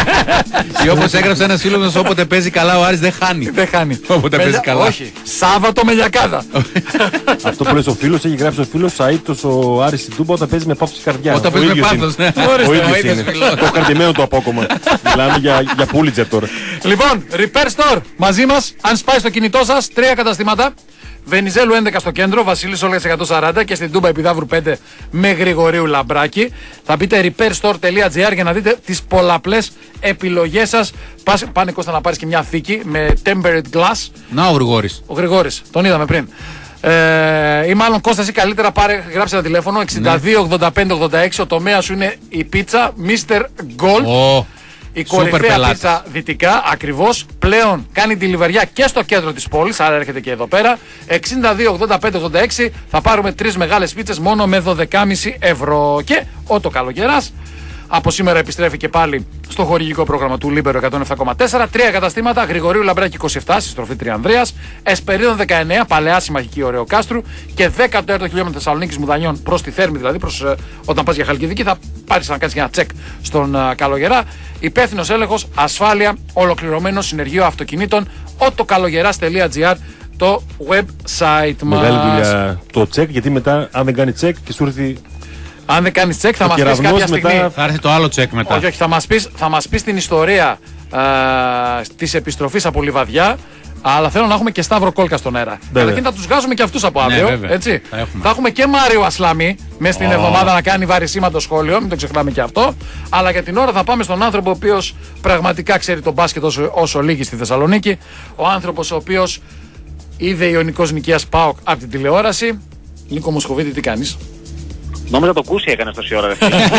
Ή όπως έγραψε ένας φίλος μας, όποτε παίζει καλά ο Άρης δεν χάνει. Δεν χάνει. Όποτε με... παίζει καλά. Όχι. Σάββατο με λιακάδα. Αυτό που λες ο φίλος, έχει γράψει ο φίλος αίτητος ο Άρης στην Τούμπα όταν παίζει με πάυση καρδιά. Όταν παίζει με πάθος, ναι. Ο ίδιος είναι. Το κρατημένο το απόκομμα. Μιλάμε για Πούλιτζερ τώρα. Λοιπόν, Repair Store μαζί μας. Αν σπάει στο κινητό σας, τρία καταστήματα. Βενιζέλου έντεκα στο κέντρο, Βασίλης Όλγας εκατόν σαράντα και στην Τούμπα Επιδαύρου πέντε με Γρηγορίου Λαμπράκη. Θα μπείτε repair store τελεία gr για να δείτε τις πολλαπλές επιλογές σας. Πας, πάνε Κώστα να πάρεις και μια θήκη με tempered glass. Να ο Γρηγόρης. Ο Γρηγόρης, τον είδαμε πριν. Ε, ή μάλλον Κώστα ή καλύτερα πάρε, γράψε ένα τηλέφωνο εξήντα δύο ογδόντα πέντε ογδόντα έξι. Ο τομέας σου είναι η πίτσα μίστερ Gold. Oh. Η κορυφαία πίτσα δυτικά, ακριβώς, πλέον κάνει τη λιβεριά και στο κέντρο της πόλης, άρα έρχεται και εδώ πέρα. εξήντα δύο ογδόντα πέντε ογδόντα έξι, θα πάρουμε τρεις μεγάλες πίτσες μόνο με δώδεκα κόμμα πέντε ευρώ. Και ο το καλοκαιράς, από σήμερα επιστρέφει και πάλι στο χορηγικό πρόγραμμα του Λίμπερο εκατόν επτά κόμμα τέσσερα. Τρία καταστήματα, Γρηγορίου Λαμπράκη είκοσι επτά, στη στροφή Τριανδρίας, Εσπερίδων δεκαεννέα, Παλαιά Συμμαχική Ωρεοκάστρου και δέκατο τέταρτο χιλιόμετρο Θεσσαλονίκης Μουδανιών προς τη Θέρμη, δηλαδή προς, ε, όταν πας για Χαλκιδική θα πάρεις να κάνεις ένα τσεκ στον ε, καλογερά. Υπεύθυνος έλεγχος, ασφάλεια, ολοκληρωμένο συνεργείο αυτοκινήτων, οτοκαλογεράς τελεία gr, το website μας. Μεγάλη δουλειά το τσεκ, γιατί μετά αν δεν κάνει τσεκ και σου έρθει. Αν δεν κάνεις τσεκ θα μας πεις κάποια στιγμή. Μετά... Θα έρθει το άλλο τσεκ μετά. Όχι, όχι, θα μας πεις, θα μας πεις την ιστορία α, της επιστροφής από Λιβαδιά Αλλά θέλω να έχουμε και Σταύρο Κόλκα στον αέρα. Καταρχήν θα τους βγάζουμε και αυτούς από αύριο. Ναι, έτσι. Θα έχουμε. Θα έχουμε και Μάριο Ασλαμή μέσα στην oh. εβδομάδα να κάνει βαρισίματο σχόλιο. Μην το ξεχνάμε και αυτό. Αλλά για την ώρα θα πάμε στον άνθρωπο ο οποίος πραγματικά ξέρει τον μπάσκετ όσο, όσο λίγοι στη Θεσσαλονίκη. Ο άνθρωπος ο οποίος είδε Ιωνικός Νικαίας ΠΑΟΚ από την τηλεόραση. Νίκο Μοσχοβίτη, τι κάνεις? Νόμιζα το κούσι έκανες τόση ώρα.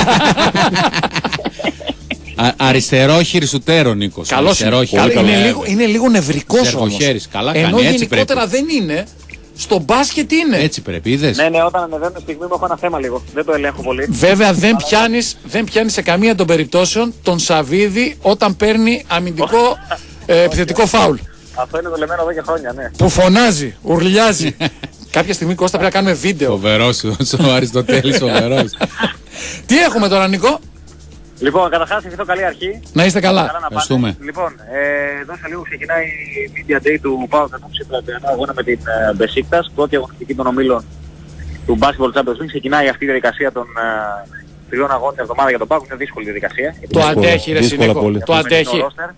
Α, αριστερόχειρη σουτέρο, Νίκος. Καλώς είναι. Είναι, λίγο, είναι λίγο νευρικός όμως. Καλά ενώ κάνει, έτσι γενικότερα πρέπει. δεν είναι. Στο μπάσκετ είναι. Έτσι πρέπει, είδες. Ναι, ναι, όταν ανεβαίνω στιγμή μου έχω ένα θέμα λίγο. Δεν το ελέγχω πολύ. Βέβαια δεν πιάνεις, δεν πιάνεις σε καμία των περιπτώσεων τον Σαββίδη όταν παίρνει αμυντικό ε, επιθετικό φάουλ. Αυτό είναι δουλεμένο εδώ και χρόνια, ναι. Που φωνάζει, ουρλιάζει. Κάποια στιγμή, Κώστα, πρέπει να κάνουμε βίντεο. Φοβερός ο Αριστοτέλης, φοβερός. Τι έχουμε τώρα, Νικό? Λοιπόν, καταρχάς ευχηθώ καλή αρχή. Να είστε καλά. καλά να Ευχαριστούμε. Λοιπόν, ε, εδώ σε λίγο ξεκινάει η Media Day του ΠΑΟΚ ενόψει του αγώνα με την ε, Μπεσίκτας, πρώτη αγωνιστική των ομίλων του Basketball Champions League. Ξεκινάει αυτή η διαδικασία των ε, τριών αγώνων την εβδομάδα για τον ΠΑΟΚ. Είναι δύσκολη διαδικασία. Το αντέχει, ρε Νίκο. Το αντέχει.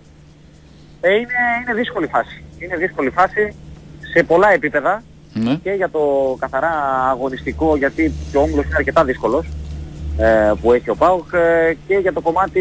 Ε, είναι, είναι δύσκολη φάση. Είναι δύσκολη φάση σε πολλά επίπεδα. Ναι. Και για το καθαρά αγωνιστικό, γιατί και ο όμιλος είναι αρκετά δύσκολος ε, που έχει ο ΠΑΟΚ, ε, και για το κομμάτι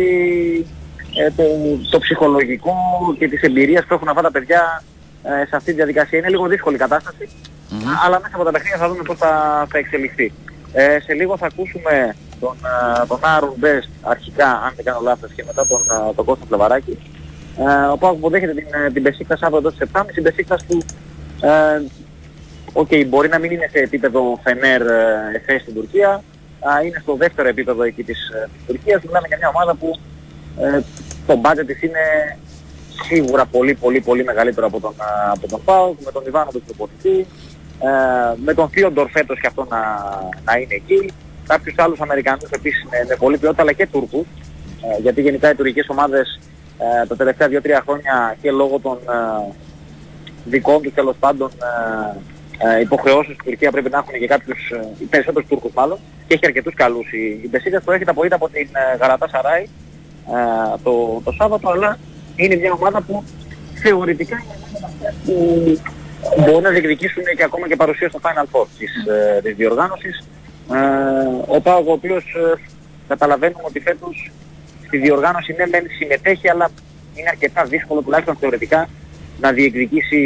ε, το, το ψυχολογικό και της εμπειρίας που έχουν αυτά τα παιδιά ε, σε αυτή τη διαδικασία. Είναι λίγο δύσκολη η κατάσταση, mm-hmm. αλλά μέσα από τα παιχνίδια θα δούμε πώς θα, θα εξελιχθεί. Ε, σε λίγο θα ακούσουμε τον, τον Άρον Μπεστ αρχικά, αν δεν κάνω λάθος, και μετά τον, τον Κώστα Πλεβαράκη. Ε, ο ΠΑΟΚ υποδέχεται την, την Μπεσίκτας αύριο εδώ στις επτά και μισή, η Μπεσίκτας που ε, Οκ, okay, μπορεί να μην είναι σε επίπεδο Φενέρ Εφέ στην Τουρκία, α, είναι στο δεύτερο επίπεδο εκεί της, της Τουρκίας. Μιλάμε για μια ομάδα που ε, το budget της είναι σίγουρα πολύ πολύ πολύ μεγαλύτερο από τον, από τον ΠΑΟΚ, με τον Ιβάνο του προπονητή, ε, με τον Θείοντορ φέτος και αυτό να, να είναι εκεί. Κάποιους άλλους Αμερικανούς επίσης με, με πολύ ποιότητα, αλλά και Τούρκους, ε, γιατί γενικά οι τουρκικές ομάδες ε, τα τελευταία δύο τρία χρόνια και λόγω των ε, δικών τους τέλος πάντων ε, Ε, υποχρεώσεις στην Τουρκία πρέπει να έχουν και κάποιους, ε, περισσότερους Τούρκους μάλλον, και έχει αρκετούς καλούς. Η, η Μπεσίκτας προέρχεται από ήττα από την ε, Γαλατά Σαράι ε, το, το Σάββατο, αλλά είναι μια ομάδα που θεωρητικά είναι αυτές που μπορεί να διεκδικήσουν και ακόμα και παρουσία στο Final Four της, ε, της διοργάνωσης. Ε, ο ΠΑΟΚ, ο οποίος ε, καταλαβαίνουμε ότι φέτος στη διοργάνωση ναι μεν συμμετέχει, αλλά είναι αρκετά δύσκολο τουλάχιστον θεωρητικά να διεκδικήσει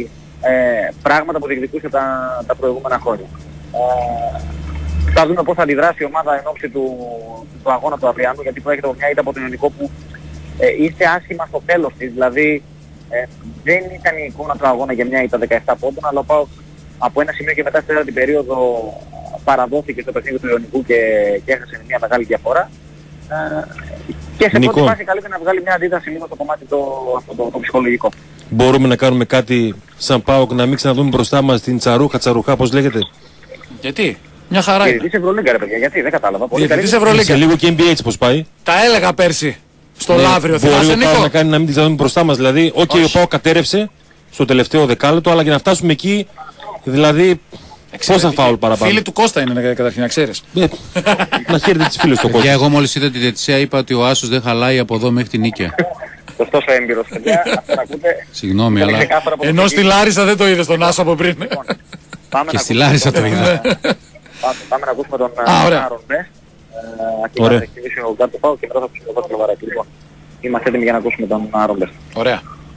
Ε, πράγματα που διεκδικούσε τα, τα προηγούμενα χρόνια. Ε, θα δούμε πώς θα αντιδράσει η ομάδα εν ώψη του, του αγώνα του αυριανού, γιατί προέρχεται από μια ήττα από τον Ιωνικό που ε, ήρθε άσχημα στο τέλος της, δηλαδή ε, δεν ήταν η εικόνα του αγώνα για μια ήττα δεκαεπτά πόντων, αλλά πάω από ένα σημείο και μετά στη τέταρτη περίοδο παραδόθηκε στο παιχνίδι του Ιωνικού και, και έχασε μια μεγάλη διαφορά. Ε, και σε πρώτη φάση καλύτερα να βγάλει μια αντίδραση λίγο στο κομμάτι το, το, το, το ψυχολογικό. Μπορούμε να κάνουμε κάτι σαν ΠΑΟΚ, να μην ξαναδούμε μπροστά μας την Τσαρούχα, Τσαρουχά, πώς λέγεται? Γιατί? Μια χαρά είναι. Διαιτητής Ευρωλίγκα ρε παιδιά, γιατί δεν κατάλαβα. Διαιτητής Ευρωλίγκα. Σε λίγο και N B A έτσι πώς πάει. Τα έλεγα πέρσι στο ναι, Λαύριο. Μπορεί ο ΠΑΟΚ να κάνει να μην την ξαναδούμε μπροστά μας. Δηλαδή, οκ, okay, ο ΠΑΟΚ κατέρευσε στο τελευταίο δεκάλεπτο, αλλά για να φτάσουμε εκεί, δηλαδή, πόσα φάουλ παραπάνω. Φίλοι του Κώστα είναι καταρχήν, να ξέρεις. Να χαίρετε τις φίλες του Κώστα. Και εγώ μόλις είδα τη διαιτησία είπα ότι ο Άσος δεν χαλάει από εδώ μέχρι την Νίκαια. Τόσο έμπειρος, παιδιά, αυτό να ακούτε. Συγγνώμη, αλλά... Ενώ στη Λάρισα δεν το είδες τον Άσο από πριν. Και στη Λάρισα το είδα. Πάμε να ακούσουμε τον Άρον Μπεστ. Ωραία. Θα εκτιμήσει ο Γκάρτο Πάου και μετά θα ακούσουμε τον Κώστα Πλεβαράκη. Λοιπόν, είμαστε έτοιμοι για να ακούσουμε τον Άρον Μπεστ. Ωραία.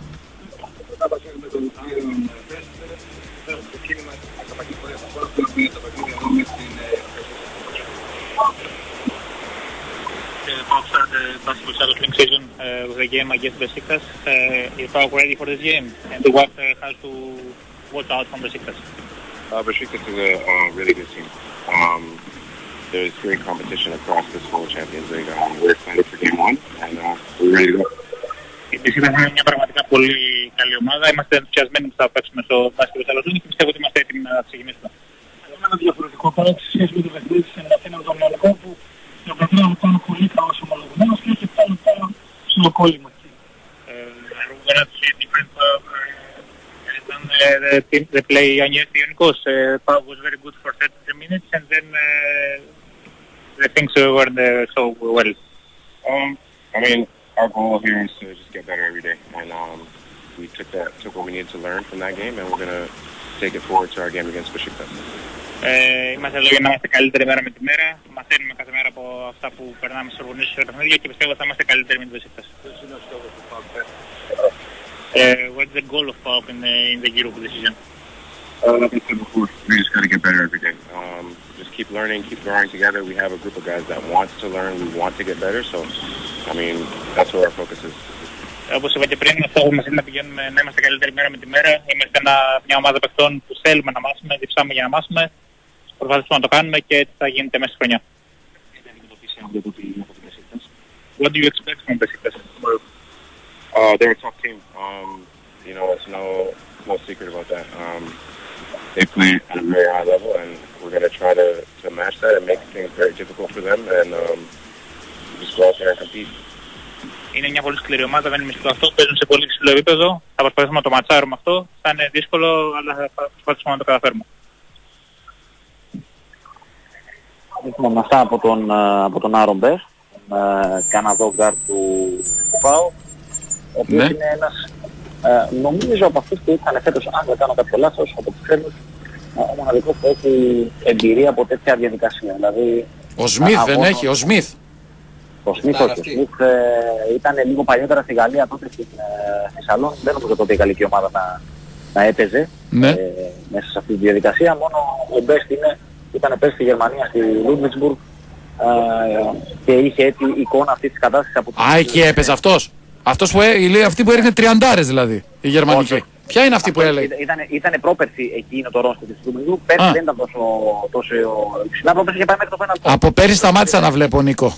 PAOK started the Basketball Champions League season uh, with a game against Besiktas. Uh, is PAOK ready for this game? And what uh, has to watch out from Besiktas? Uh, Besiktas is a uh, really good team. Um, there's great competition across this whole Champions League. Um, we're excited for game one and uh, we're ready to go. Η Besiktas είναι μια πραγματικά πολύ καλή ομάδα. Είμαστε ενθουσιασμένοι που θα παίξουμε στο Basketball Champions League και πιστεύω ότι είμαστε έτοιμοι να ξεκινήσουμε. Είναι ένα διαφορετικό παρά σε σχέση με το παιχνίδι στην Αθήνα με τον Ιωνικό που το παιχνίδι ήταν πολύ καλός ομολογημένος και έχει πάνω πάνω στο κόλλημα. We're going to see different uh, than the, the, team, the play against the Ionikos. Uh, PAOK was very good for thirty-three minutes and then uh, the things weren't uh, so well. Um, I mean, our goal here is to just get better every day. And um, we took that took what we needed to learn from that game, and we're gonna take it forward to our game against Besiktas. Ε, είμαστε εδώ για να είμαστε καλύτεροι μέρα με τη μέρα. Μαθαίνουμε κάθε μέρα από αυτά που περνάμε στους οργανισμούς και στα παιχνίδια και πιστεύω ότι θα είμαστε καλύτεροι με την Besiktas. Uh, what's the goal of PAOK in the, in the Europe decision? Uh, like I said before, we just got to get better every day. Um, just keep learning, keep growing together. We have a group of guys that wants to learn, we want to get better, so, I mean, that's where our focus is. Όπως είπα και πριν, ο στόχος μας είναι να πηγαίνουμε να είμαστε καλύτεροι μέρα με τη μέρα. Είμαστε ένα, μια ομάδα παιχτών που θέλουμε να μάθουμε, διψάμε για να μάθουμε. Προσπαθήσουμε να το κάνουμε και έτσι θα γίνεται μέσα στη χρονιά. What do you expect from Besiktas? Uh, they're a tough team. Um, you know, it's no no secret about that. Um, they play at a very high level, and we're going to try to, to match that and make things very difficult for them, and um, just go out there and compete. Είναι μια πολύ σκληρή ομάδα, δεν είναι μυστικό αυτό. Παίζουν σε πολύ ψηλό επίπεδο. Θα προσπαθήσουμε να το ματσάρουμε αυτό. Θα είναι δύσκολο, αλλά θα προσπαθήσουμε να το καταφέρουμε. Έχουμε αυτά από τον, από τον Άρον Μπες, τον Καναδό γκάρτ του ΠΑΟΚ, ο οποίος ναι. είναι ένας, ε, νομίζω από αυτούς που ήρθαν φέτος, αν δεν κάνω κάποιο λάθος, από τους ξένους, ο μοναδικός που έχει εμπειρία από τέτοια διαδικασία. Δηλαδή, ο Σμιθ δεν έχει, ο Σμιθ. Ο Σμιθ όχι, ο Σμιθ ε, ήταν λίγο παλιότερα στη Γαλλία, τότε στην ε, Σαλόν, δεν νομίζω τότε η γαλλική ομάδα να, να έπαιζε ναι. ε, μέσα σε αυτή τη διαδικασία, μόνο ο Μπέστ είναι, ήταν πέρσι στη Γερμανία, στη Λούντβιξμπουργκ ε, και είχε έτσι εικόνα αυτής της κατάστασης από... Α, εκεί έπαιζε αυτός. Αυτός που, ε, αυτή που έριχνε τριαντάρες δηλαδή, η γερμανική. Όχι. Ποια είναι αυτή αυτό που έλεγε? Ήταν, ήταν πρόπερση εκείνο το ρόστερ της Λούντβιξμπουργκ, πέρσι δεν ήταν τόσο, τόσο υψηλά, πρόπερση είχε πάει μέχρι το Final Four. Από πέρσι σταμάτησα να βλέπω, Νίκο.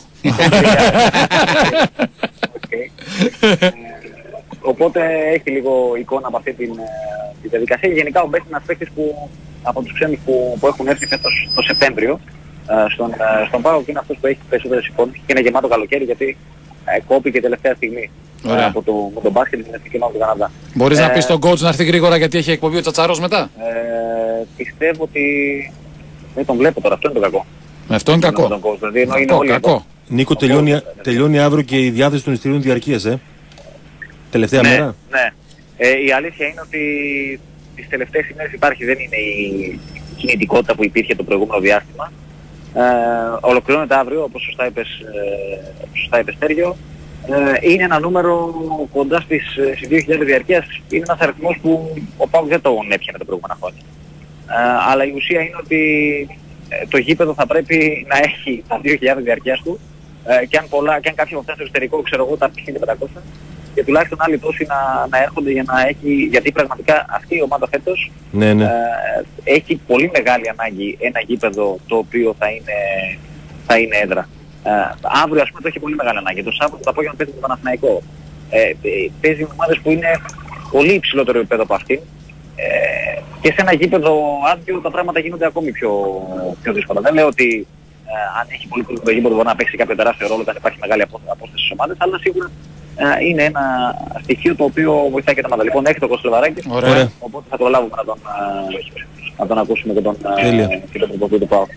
Okay. Οπότε έχει λίγο εικόνα από αυτή την, τη διαδικασία. Γενικά ο Μπέστ είναι ένας παίκτης που από τους ξένους που, που έχουν έρθει φέτος το Σεπτέμβριο στον, στον ΠΑΟΚ είναι αυτός που έχει περισσότερες εικόνες και είναι γεμάτο καλοκαίρι γιατί ε, κόπηκε τελευταία στιγμή ε, από το, με τον μπάσκετ στην εθνική ομάδα του Καναδά. Μπορείς ε, να πεις στον coach να έρθει γρήγορα γιατί έχει εκπομπή ο Τσατσαρός μετά? Ε, πιστεύω ότι δεν τον βλέπω τώρα, αυτό είναι το κακό. Αυτό είναι κακό. Coach, δηλαδή, κακό, είναι όλοι κακό. Νίκο, τελειώνει, τελειώνει αύριο και η διάθεση των εισιτηρίων διαρκείας, ε. Τελευταία ναι, μέρα. Ναι. Ε, η αλήθεια είναι ότι τις τελευταίες ημέρες υπάρχει, δεν είναι η κινητικότητα που υπήρχε το προηγούμενο διάστημα. Ε, ολοκληρώνεται αύριο, όπως σωστά είπες, ε, σωστά είπες Στέργιο. Ε, είναι ένα νούμερο κοντά στις, στις δύο χιλιάδες διαρκείας. Είναι ένας αριθμός που ο ΠΑΟΚ δεν τον έπιανε τα προηγούμενα χρόνια. Ε, αλλά η ουσία είναι ότι ε, το γήπεδο θα πρέπει να έχει τα δύο χιλιάδες διαρκείας του ε, και, αν πολλά, και αν κάποιοι από αυτά στο εξωτερικό, ξέρω εγώ, τα χίλια πεντακόσια και τουλάχιστον άλλοι τόσοι να, να έρχονται για να έχει, γιατί πραγματικά αυτή η ομάδα φέτος ναι, ναι. Ε, έχει πολύ μεγάλη ανάγκη ένα γήπεδο το οποίο θα είναι, θα είναι έδρα. Ε, αύριο ας πούμε το έχει πολύ μεγάλη ανάγκη. Το Σάββατο το απόγευμα παίζει με τον Παναθηναϊκό. Ε, παίζει με ομάδες που είναι πολύ υψηλότερο επίπεδο από αυτήν. Ε, και σε ένα γήπεδο άδειο τα πράγματα γίνονται ακόμη πιο, πιο δύσκολα. Δεν λέω ότι ε, αν έχει πολύ πολύ γήπεδο μπορεί να παίξει κάποιο τεράστιο ρόλο όταν υπάρχει μεγάλη απόσταση στις ομάδες, αλλά σίγουρα ε, είναι ένα στοιχείο το οποίο βοηθάει και τα ομάδα. Λοιπόν, έχει το Κώστας Λεβαράκη, οπότε θα προλάβουμε να τον, να τον ακούσουμε και τον, και τον προπονητή του ΠΑΟΚ.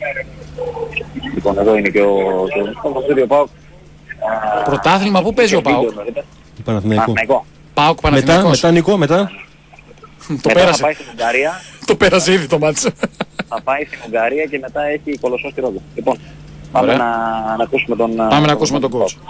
Λοιπόν, εδώ είναι και ο προπονητής του ΠΑΟΚ. Πρωτάθλημα πού παίζει ο ΠΑΟΚ? Παναθηναϊκό. ΠΑΟΚ Παναθηναϊκός. Μετά, μετά Νικό, μετά. Το πέρασε. Θα πάει στην Ουγγαρία. Το πέρασε ήδη το μάτς. Θα πάει στην Ουγγαρία και μετά έχει Κολοσσό στη Ρόδο. Λοιπόν, πάμε να, να ακούσουμε τον... Πάμε να ακούσουμε τον coach.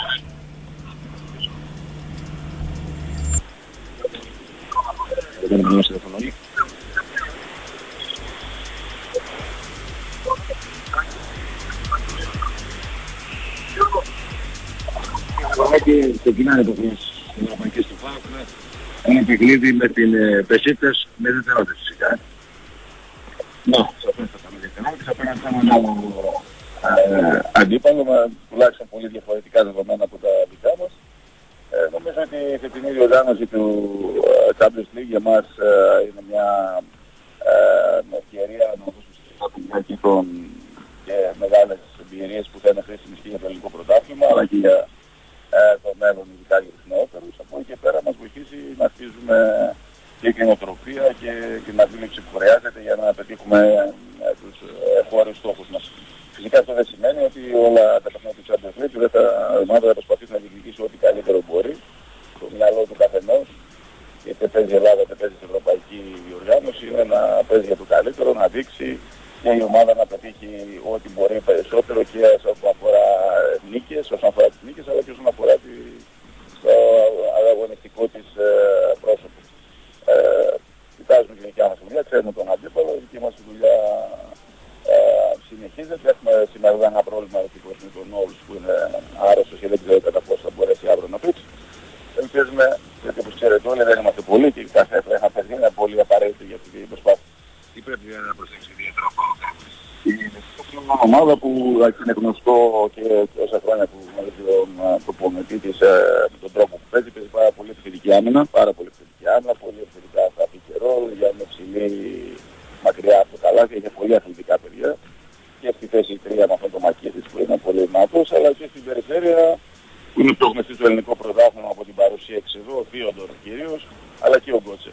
Και ξεκινάνε το χρήση στην Ευρωπαϊκή του ΠΑΟΚ. Ένα παιχνίδι με την Besiktas με ιδιαιτερότητες φυσικά. Ναι, σαφέστατα με ιδιαιτερότητες. Απέναντι σε έναν άλλο αντίπαλο με τουλάχιστον πολύ διαφορετικά δεδομένα από τα δικά μας. Ε, νομίζω ότι η φετινή διοργάνωση του Champions League για μας είναι μια ευκαιρία να δώσουμε στα παιδιά Κύπρων και μεγάλες εμπειρίες που θα είναι χρήσιμες και για το ελληνικό πρωτάθλημα αλλά και για το μέλλον, ειδικά για τους νεότερους. Από εκεί και πέρα μας βοηθήσει να χτίζουμε και την οτροπία και την αντίληψη που χρειάζεται για να πετύχουμε τους χώρους στόχους μας. Φυσικά αυτό δεν σημαίνει ότι όλα τα παιχνίδια του Champions League η ομάδα θα προσπαθήσει να διεκδικήσει ό,τι καλύτερο μπορεί στο μυαλό του καθενός νίκες, όσον αφορά τις νίκες, αλλά και όσον αφορά τη, το αγωνιστικό της ε, πρόσωπο. Ε, κοιτάζουμε και δικιά μας δουλειά, ξέρουμε τον αντίπαλο, η δική μας δουλειά ε, συνεχίζεται. Έχουμε σήμερα ένα πρόβλημα με τον Όλους που είναι άρρωστος και δεν ξέρω κατά πόσο θα μπορέσει αύριο να πήξει. Ελπίζουμε, γιατί όπως ξέρετε όλοι δεν είμαστε πολλοί και κάθε ένα παιδί είναι πολύ απαραίτητο για την προσπάθεια. Τι πρέπει να προσέξει ιδιαίτερα ο ΠΑΟΚ? Είναι μια ομάδα που είναι γνωστό και τόσα χρόνια που γνωρίζει τον προπονητή της με τον τρόπο που παίζει. Παίζει πάρα πολύ επιθετική άμυνα, πάρα πολύ επιθετική άμυνα, πολύ επιθετικά στα πικερό, για μια ψηλή μακριά από το καλάθι, έχει πολύ αθλητικά παιδιά. Και στη θέση τρία με αυτόν τον Μακίδης που είναι πολύ δυνατός, αλλά και στην περιφέρεια που είναι πιο γνωστή στο ελληνικό πρωτάθλημα από την παρουσία εξ εδώ, ο Θείοντορ κυρίως, αλλά και ο Γκότσε.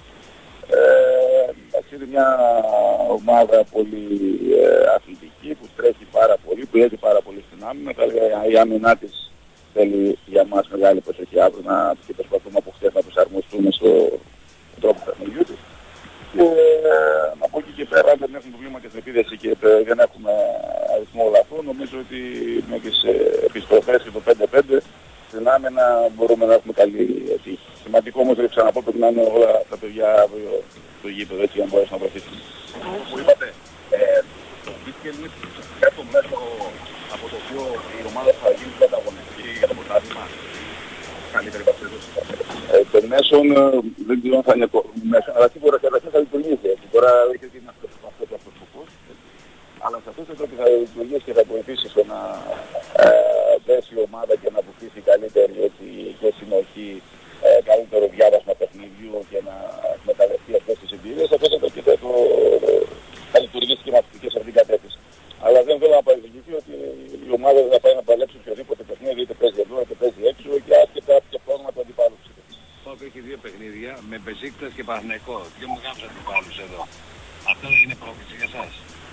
Ε, είναι μια ομάδα πολύ ε, αθλητική που τρέχει πάρα πολύ, που έχει πάρα πολύ στην άμυνα. Η άμυνά της θέλει για μας μεγάλη προσοχή αύριο να, και προσπαθούμε από χθες να προσαρμοστούμε στο τρόπο παιχνιδιού της. Και ε, από εκεί και πέρα δεν έχουμε προβλήματα στην επίδεση και δεν έχουμε αριθμό λαθών. Νομίζω ότι με τις επιστροφές και το πέντε πέντε στην άμυνα μπορούμε να έχουμε καλή τύχη. Σημαντικό όμως δεν ξαναπώ πρέπει να είναι όλα τα παιδιά αύριο στο γήπεδο, έτσι για να μπορέσουν να βοηθήσουν. Που είπατε, ε, το βίντεο είναι κάποιο μέσο από το οποίο η ομάδα θα γίνει πιο ανταγωνιστική για το πρωτάθλημα. Καλύτερη παρουσίαση. Ε, το μέσον δεν ξέρω αν θα είναι μέσον, αλλά σίγουρα καταρχήν θα λειτουργήσει. Τώρα έχει ότι είναι αυτό και αυτός σκοπός. Αλλά σε αυτό το τρόπο θα λειτουργήσει και θα βοηθήσει στο να ε, δέσει η ομάδα και να βοηθήσει καλύτερη έτσι, και συνοχή, ε, καλύτερο διάβασμα παιχνιδιού και να εκμεταλλευτεί αυτές τις εμπειρίες. Αυτό το και το, θα λειτουργήσει και, και σε αυτήν την κατεύθυνση. Αλλά δεν θέλω να παρεξηγηθεί ότι η ομάδα δεν θα πάει να παλέψει οποιοδήποτε παιχνίδι, είτε παίζει εδώ είτε παίζει έξω και άσχετα ποια πρόγραμμα του αντιπάλου. Πάκο έχει δύο παιχνίδια με Μπεζίκτας και Παναθηναϊκό. Δύο μεγάλους αντιπάλους εδώ. Αυτό είναι πρόκληση για εσάς?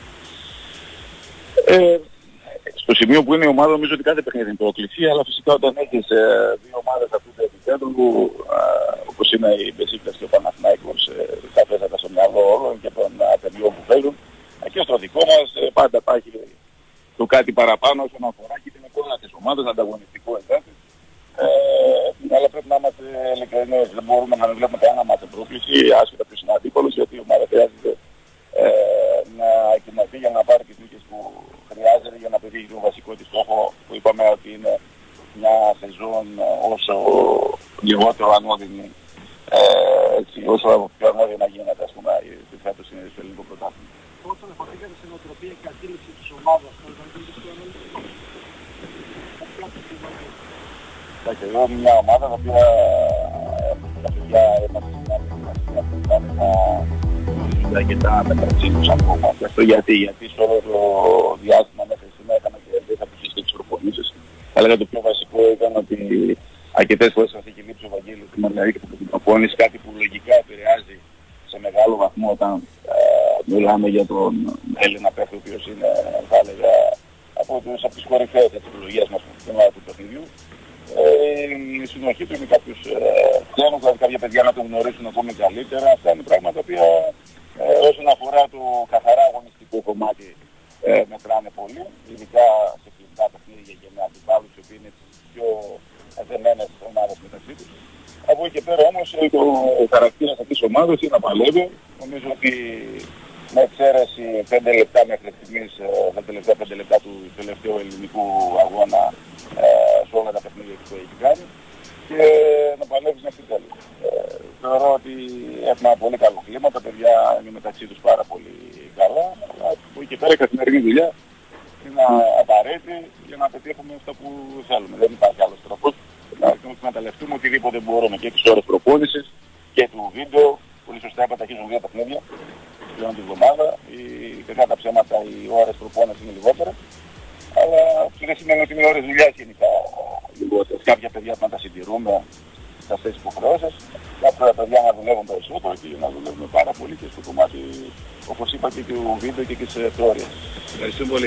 Ε, στο σημείο που είναι η ομάδα νομίζω ότι κάθε παιχνίδι είναι πρόκληση, αλλά φυσικά όταν έχεις ε, δύο ομάδες αυτού του επικέντρου, ε, όπως είναι η Μπεζίκτας και ο Παναθηναϊκός, ε, θα πέσατε στο μυαλό όλων και των παιδιών που φέρουν. Ε, και στο δικό μας ε, πάντα υπάρχει το κάτι παραπάνω όσον αφορά και την εικόνα της ομάδας, ανταγωνιστικό εντάσεις. Ε, αλλά πρέπει να είμαστε ειλικρινείς, δεν μπορούμε να μην βλέπουμε κανένα μάτι πρόκληση, άσχετα ποιος είναι αντίπολος, γιατί η ομάδα χρειάζεται ε, να ετοιμαστεί για να πάρει τις νίκες που χρειάζεται για να πετύχει το βασικό της στόχο που είπαμε ότι είναι μια σεζόν όσο λιγότερο ανώδυνη, ε, έτσι, όσο πιο ανώδυνη να γίνεται, ας πούμε, η φέτος είναι στο ελληνικό πρωτάθλημα. Όσον αφορά την νοοτροπία και αντίληψη της ομάδας, θα ήταν πιο αναλυτικό. Και εδώ μια ομάδα τα οποία τα παιδιά είμαστε να αρκετά μεταξύ τους ακόμα. Και αυτό γιατί, γιατί σε όλο το διάστημα μέχρι σήμερα έκανα και δεν θα πεις τις προπονήσεις. Αλλά το πιο βασικό ήταν ότι αρκετές φορές θα είχε λείψει ο Βαγγέλης στη Μαργαρίτη από την προπόνηση, κάτι που λογικά επηρεάζει σε μεγάλο βαθμό όταν ε, μιλάμε για τον Έλληνα παίκτη, ο οποίος είναι, θα έλεγα, από, τους, από τις κορυφαίες της επιλογίας μας του παιχνιδιού. Ε, η συνοχή του με κάποιους ε, ξένους, δηλαδή κάποια παιδιά να τον γνωρίσουν ακόμη καλύτερα. Αυτά είναι πράγματα που ε, όσον αφορά το καθαρά αγωνιστικό κομμάτι ε, μετράνε πολύ, ειδικά σε φιλικά παιχνίδια και με αντιπάλους οι οποίοι είναι πιο δεμένες ομάδες μεταξύ τους. Από εκεί και πέρα όμως το χαρακτήρας αυτής της ομάδας είναι να παλεύει. Νομίζω ότι με εξαίρεση πέντε λεπτά μέχρι στιγμής, τα τελευταία πέντε λεπτά του τελευταίου ελληνικού αγώνα ε, σε όλα τα παιχνίδια που έχει κάνει και να παλεύεις μέχρι τέλει. Ε, θεωρώ ότι έχουμε ένα πολύ καλό κλίμα, τα παιδιά είναι μεταξύ τους πάρα πολύ καλά, αλλά από εκεί και πέρα η καθημερινή δουλειά είναι απαραίτητη για να πετύχουμε αυτά που θέλουμε. Δεν υπάρχει άλλος τρόπος. Να εκμεταλλευτούμε οτιδήποτε μπορούμε και τις ώρες προπόνησης και του βίντεο. Πολύ σωστά είπατε, αρχίζουν δύο παιχνίδια πλέον την εβδομάδα. Κατά τα ψέματα οι ώρες προπόνησης είναι λιγότερες. Αλλά δεν σημαίνει ότι είναι ώρες δουλειάς γενικά λιγότερες. Κάποια παιδιά να τα συντηρούμε σε αυτές τις υποχρεώσεις. Κάποια παιδιά να δουλεύουν περισσότερο και να δουλεύουμε πάρα πολύ και στο κομμάτι, όπως είπα, και του βίντεο και τις θεωρίες. Ευχαριστούμε πολύ.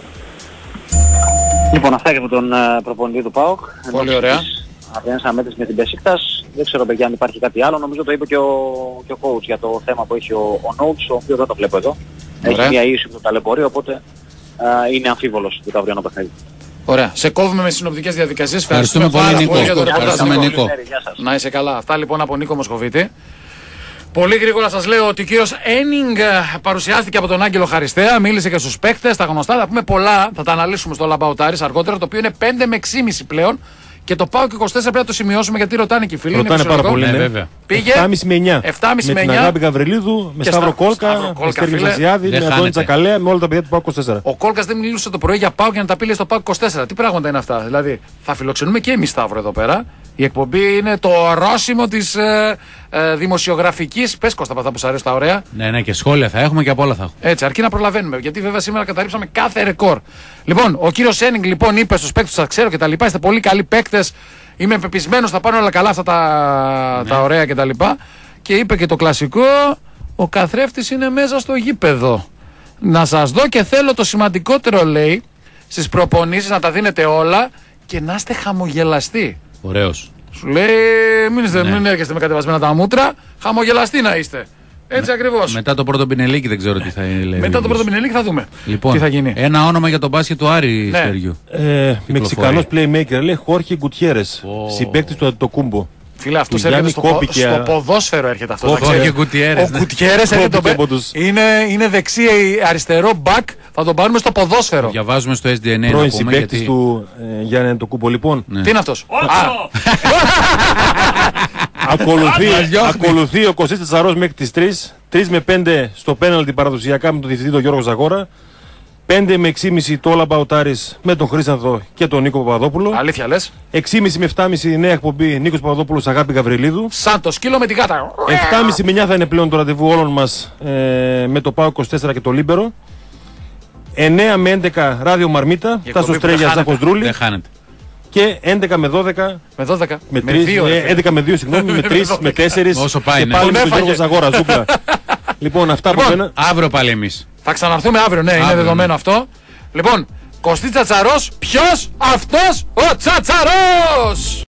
Λοιπόν, αυτά και από τον προπονητή του ΠΑΟΚ. Πολύ ωραία. Αυριανές αμέτρηση με την Μπεσίκτας. Δεν ξέρω παιδιά αν υπάρχει κάτι άλλο. Νομίζω το είπε και ο, και ο coach για το θέμα που έχει ο, ο Notes, ο οποίος δεν το βλέπω εδώ. Ωραία. Έχει μια ίση που το ταλαιπωρεί, οπότε α, είναι αμφίβολος για το αυριανό παιχνίδι. Ωραία. Σε κόβουμε με συνοπτικές διαδικασίες. Ευχαριστούμε πολύ, Νίκο. Ευχαριστούμε, Νίκο. Να είσαι καλά. Αυτά λοιπόν από Νίκο Μοσχοβίτη. Πολύ γρήγορα σας λέω ότι ο κύριος Ένινγκ παρουσιάστηκε από τον Άγγελο Χαριστέα, μίλησε και στους παίκτες, τα γνωστά. Θα πούμε πολλά, θα τα αναλύσουμε στο Λαμπαουτάρης αργότερα, το οποίο είναι πέντε με έξι και μισό πλέον. Και το ΠΑΟΚ είκοσι τέσσερα πρέπει να το σημειώσουμε γιατί ρωτάνε και οι φίλοι. Ρωτάνε πάρα πολύ, ναι, βέβαια. Πήγε επτά και μισό με εννιά. επτά και μισό με την εννιά. Αγάπη Γαβριλίδου, με Σταύρο Κόλκα, με Στέργη Ζασιάδη, με Αντώνη Τσακαλέα, με όλα τα παιδιά του ΠΑΟΚ είκοσι τέσσερα. Ο Κόλκας δεν μιλούσε το πρωί για ΠΑΟΚ για να τα πει στο ΠΑΟΚ είκοσι τέσσερα. Τι πράγματα είναι αυτά? Δηλαδή θα φιλοξενούμε και εμείς, Σταύρο, εδώ πέρα. Η εκπομπή είναι το ορόσημο της ε, ε, δημοσιογραφικής. Πες, Κώστα, από αυτά που σου αρέσει τα ωραία. Ναι, ναι, και σχόλια θα έχουμε και από όλα θα έχουμε. Έτσι, αρκεί να προλαβαίνουμε. Γιατί βέβαια σήμερα καταρρύψαμε κάθε ρεκόρ. Λοιπόν, ο κύριος Ένινγκ λοιπόν είπε στους παίκτες, σας ξέρω και τα λοιπά, είστε πολύ καλοί παίκτες. Είμαι πεπισμένος θα πάνε όλα καλά αυτά τα, ναι. τα ωραία και τα λοιπά. Και είπε και το κλασικό, ο καθρέφτης είναι μέσα στο γήπεδο. Να σας δω και θέλω το σημαντικότερο, λέει, στις προπονήσεις να τα δίνετε όλα και να είστε χαμογελαστοί. Ωραίος. Σου λέει, μην, είστε, ναι. μην έρχεστε με κατεβασμένα τα μούτρα, χαμογελαστοί να είστε. Έτσι ακριβώς. Μετά το πρώτο πινελίκι δεν ξέρω τι θα είναι. Λέει, Μετά το πρώτο πινελίκι θα δούμε λοιπόν, τι θα γίνει. Ένα όνομα για τον μπάσκετ του Άρη, ναι. Στέργιο. Ε, Μεξικανός playmaker, λέει Χόρχε Γκουτιέρες, oh. συμπαίκτης του Αντιτοκούμπο. Φίλε, αυτός έρχεται στο, πο, και... στο ποδόσφαιρο έρχεται αυτός. Ο Γκουτιέρες. Ο Γκουτιέρες έρχεται το... είναι, είναι δεξί αριστερό μπακ, θα τον πάρουμε στο ποδόσφαιρο. Το διαβάζουμε στο ες ντι εν έι. Πρώην συμπαίκτης γιατί... του ε, Γιάννη Αντιτοκούμπο, λοιπόν. Ναι. Τι είναι αυτός? Ακολουθεί, ακολουθεί ο Κωστής Τσαρός μέχρι τις τρεις. τρεις με πέντε στο πέναλτι παραδοσιακά με τον διευθυντή τον Γιώργο Ζαγόρα. πέντε με έξι και μισό το Λαμπαουτάρης με τον Χρήσανθο και τον Νίκο Παπαδόπουλο. Αλήθεια λες? έξι και μισό με επτά και μισό νέα εκπομπή Νίκος Παπαδόπουλος, Αγάπη Γαβριλίδου. Σαν το σκύλο με την γάτα. επτά και μισό με εννιά θα είναι πλέον το ραντεβού όλων μας ε, με το ΠΑΟΚ είκοσι τέσσερα και το Λίμπερο. εννιά με έντεκα Ράδιο Μαρμίτα. Τάσος Στρέγιας, Ζάκος Δρούλη. Δεν χάνεται. Και έντεκα με δώδεκα. Με δώδεκα. Με τρεις, δύο, ε, έντεκα με δύο, συγγνώμη, με τρεις, με τέσσερις. Όσο πάει, και ναι. πάλι με τον Γιώργο Ζαγόρα, ζούγκλα. Λοιπόν, αυτά λοιπόν, από μένα. Αύριο πάλι εμείς. Θα ξαναρθούμε αύριο, ναι, αύριο, είναι δεδομένο ναι. αυτό. Λοιπόν, Κωστή Τσατσαρός, ποιος? Αυτός ο Τσατσαρός!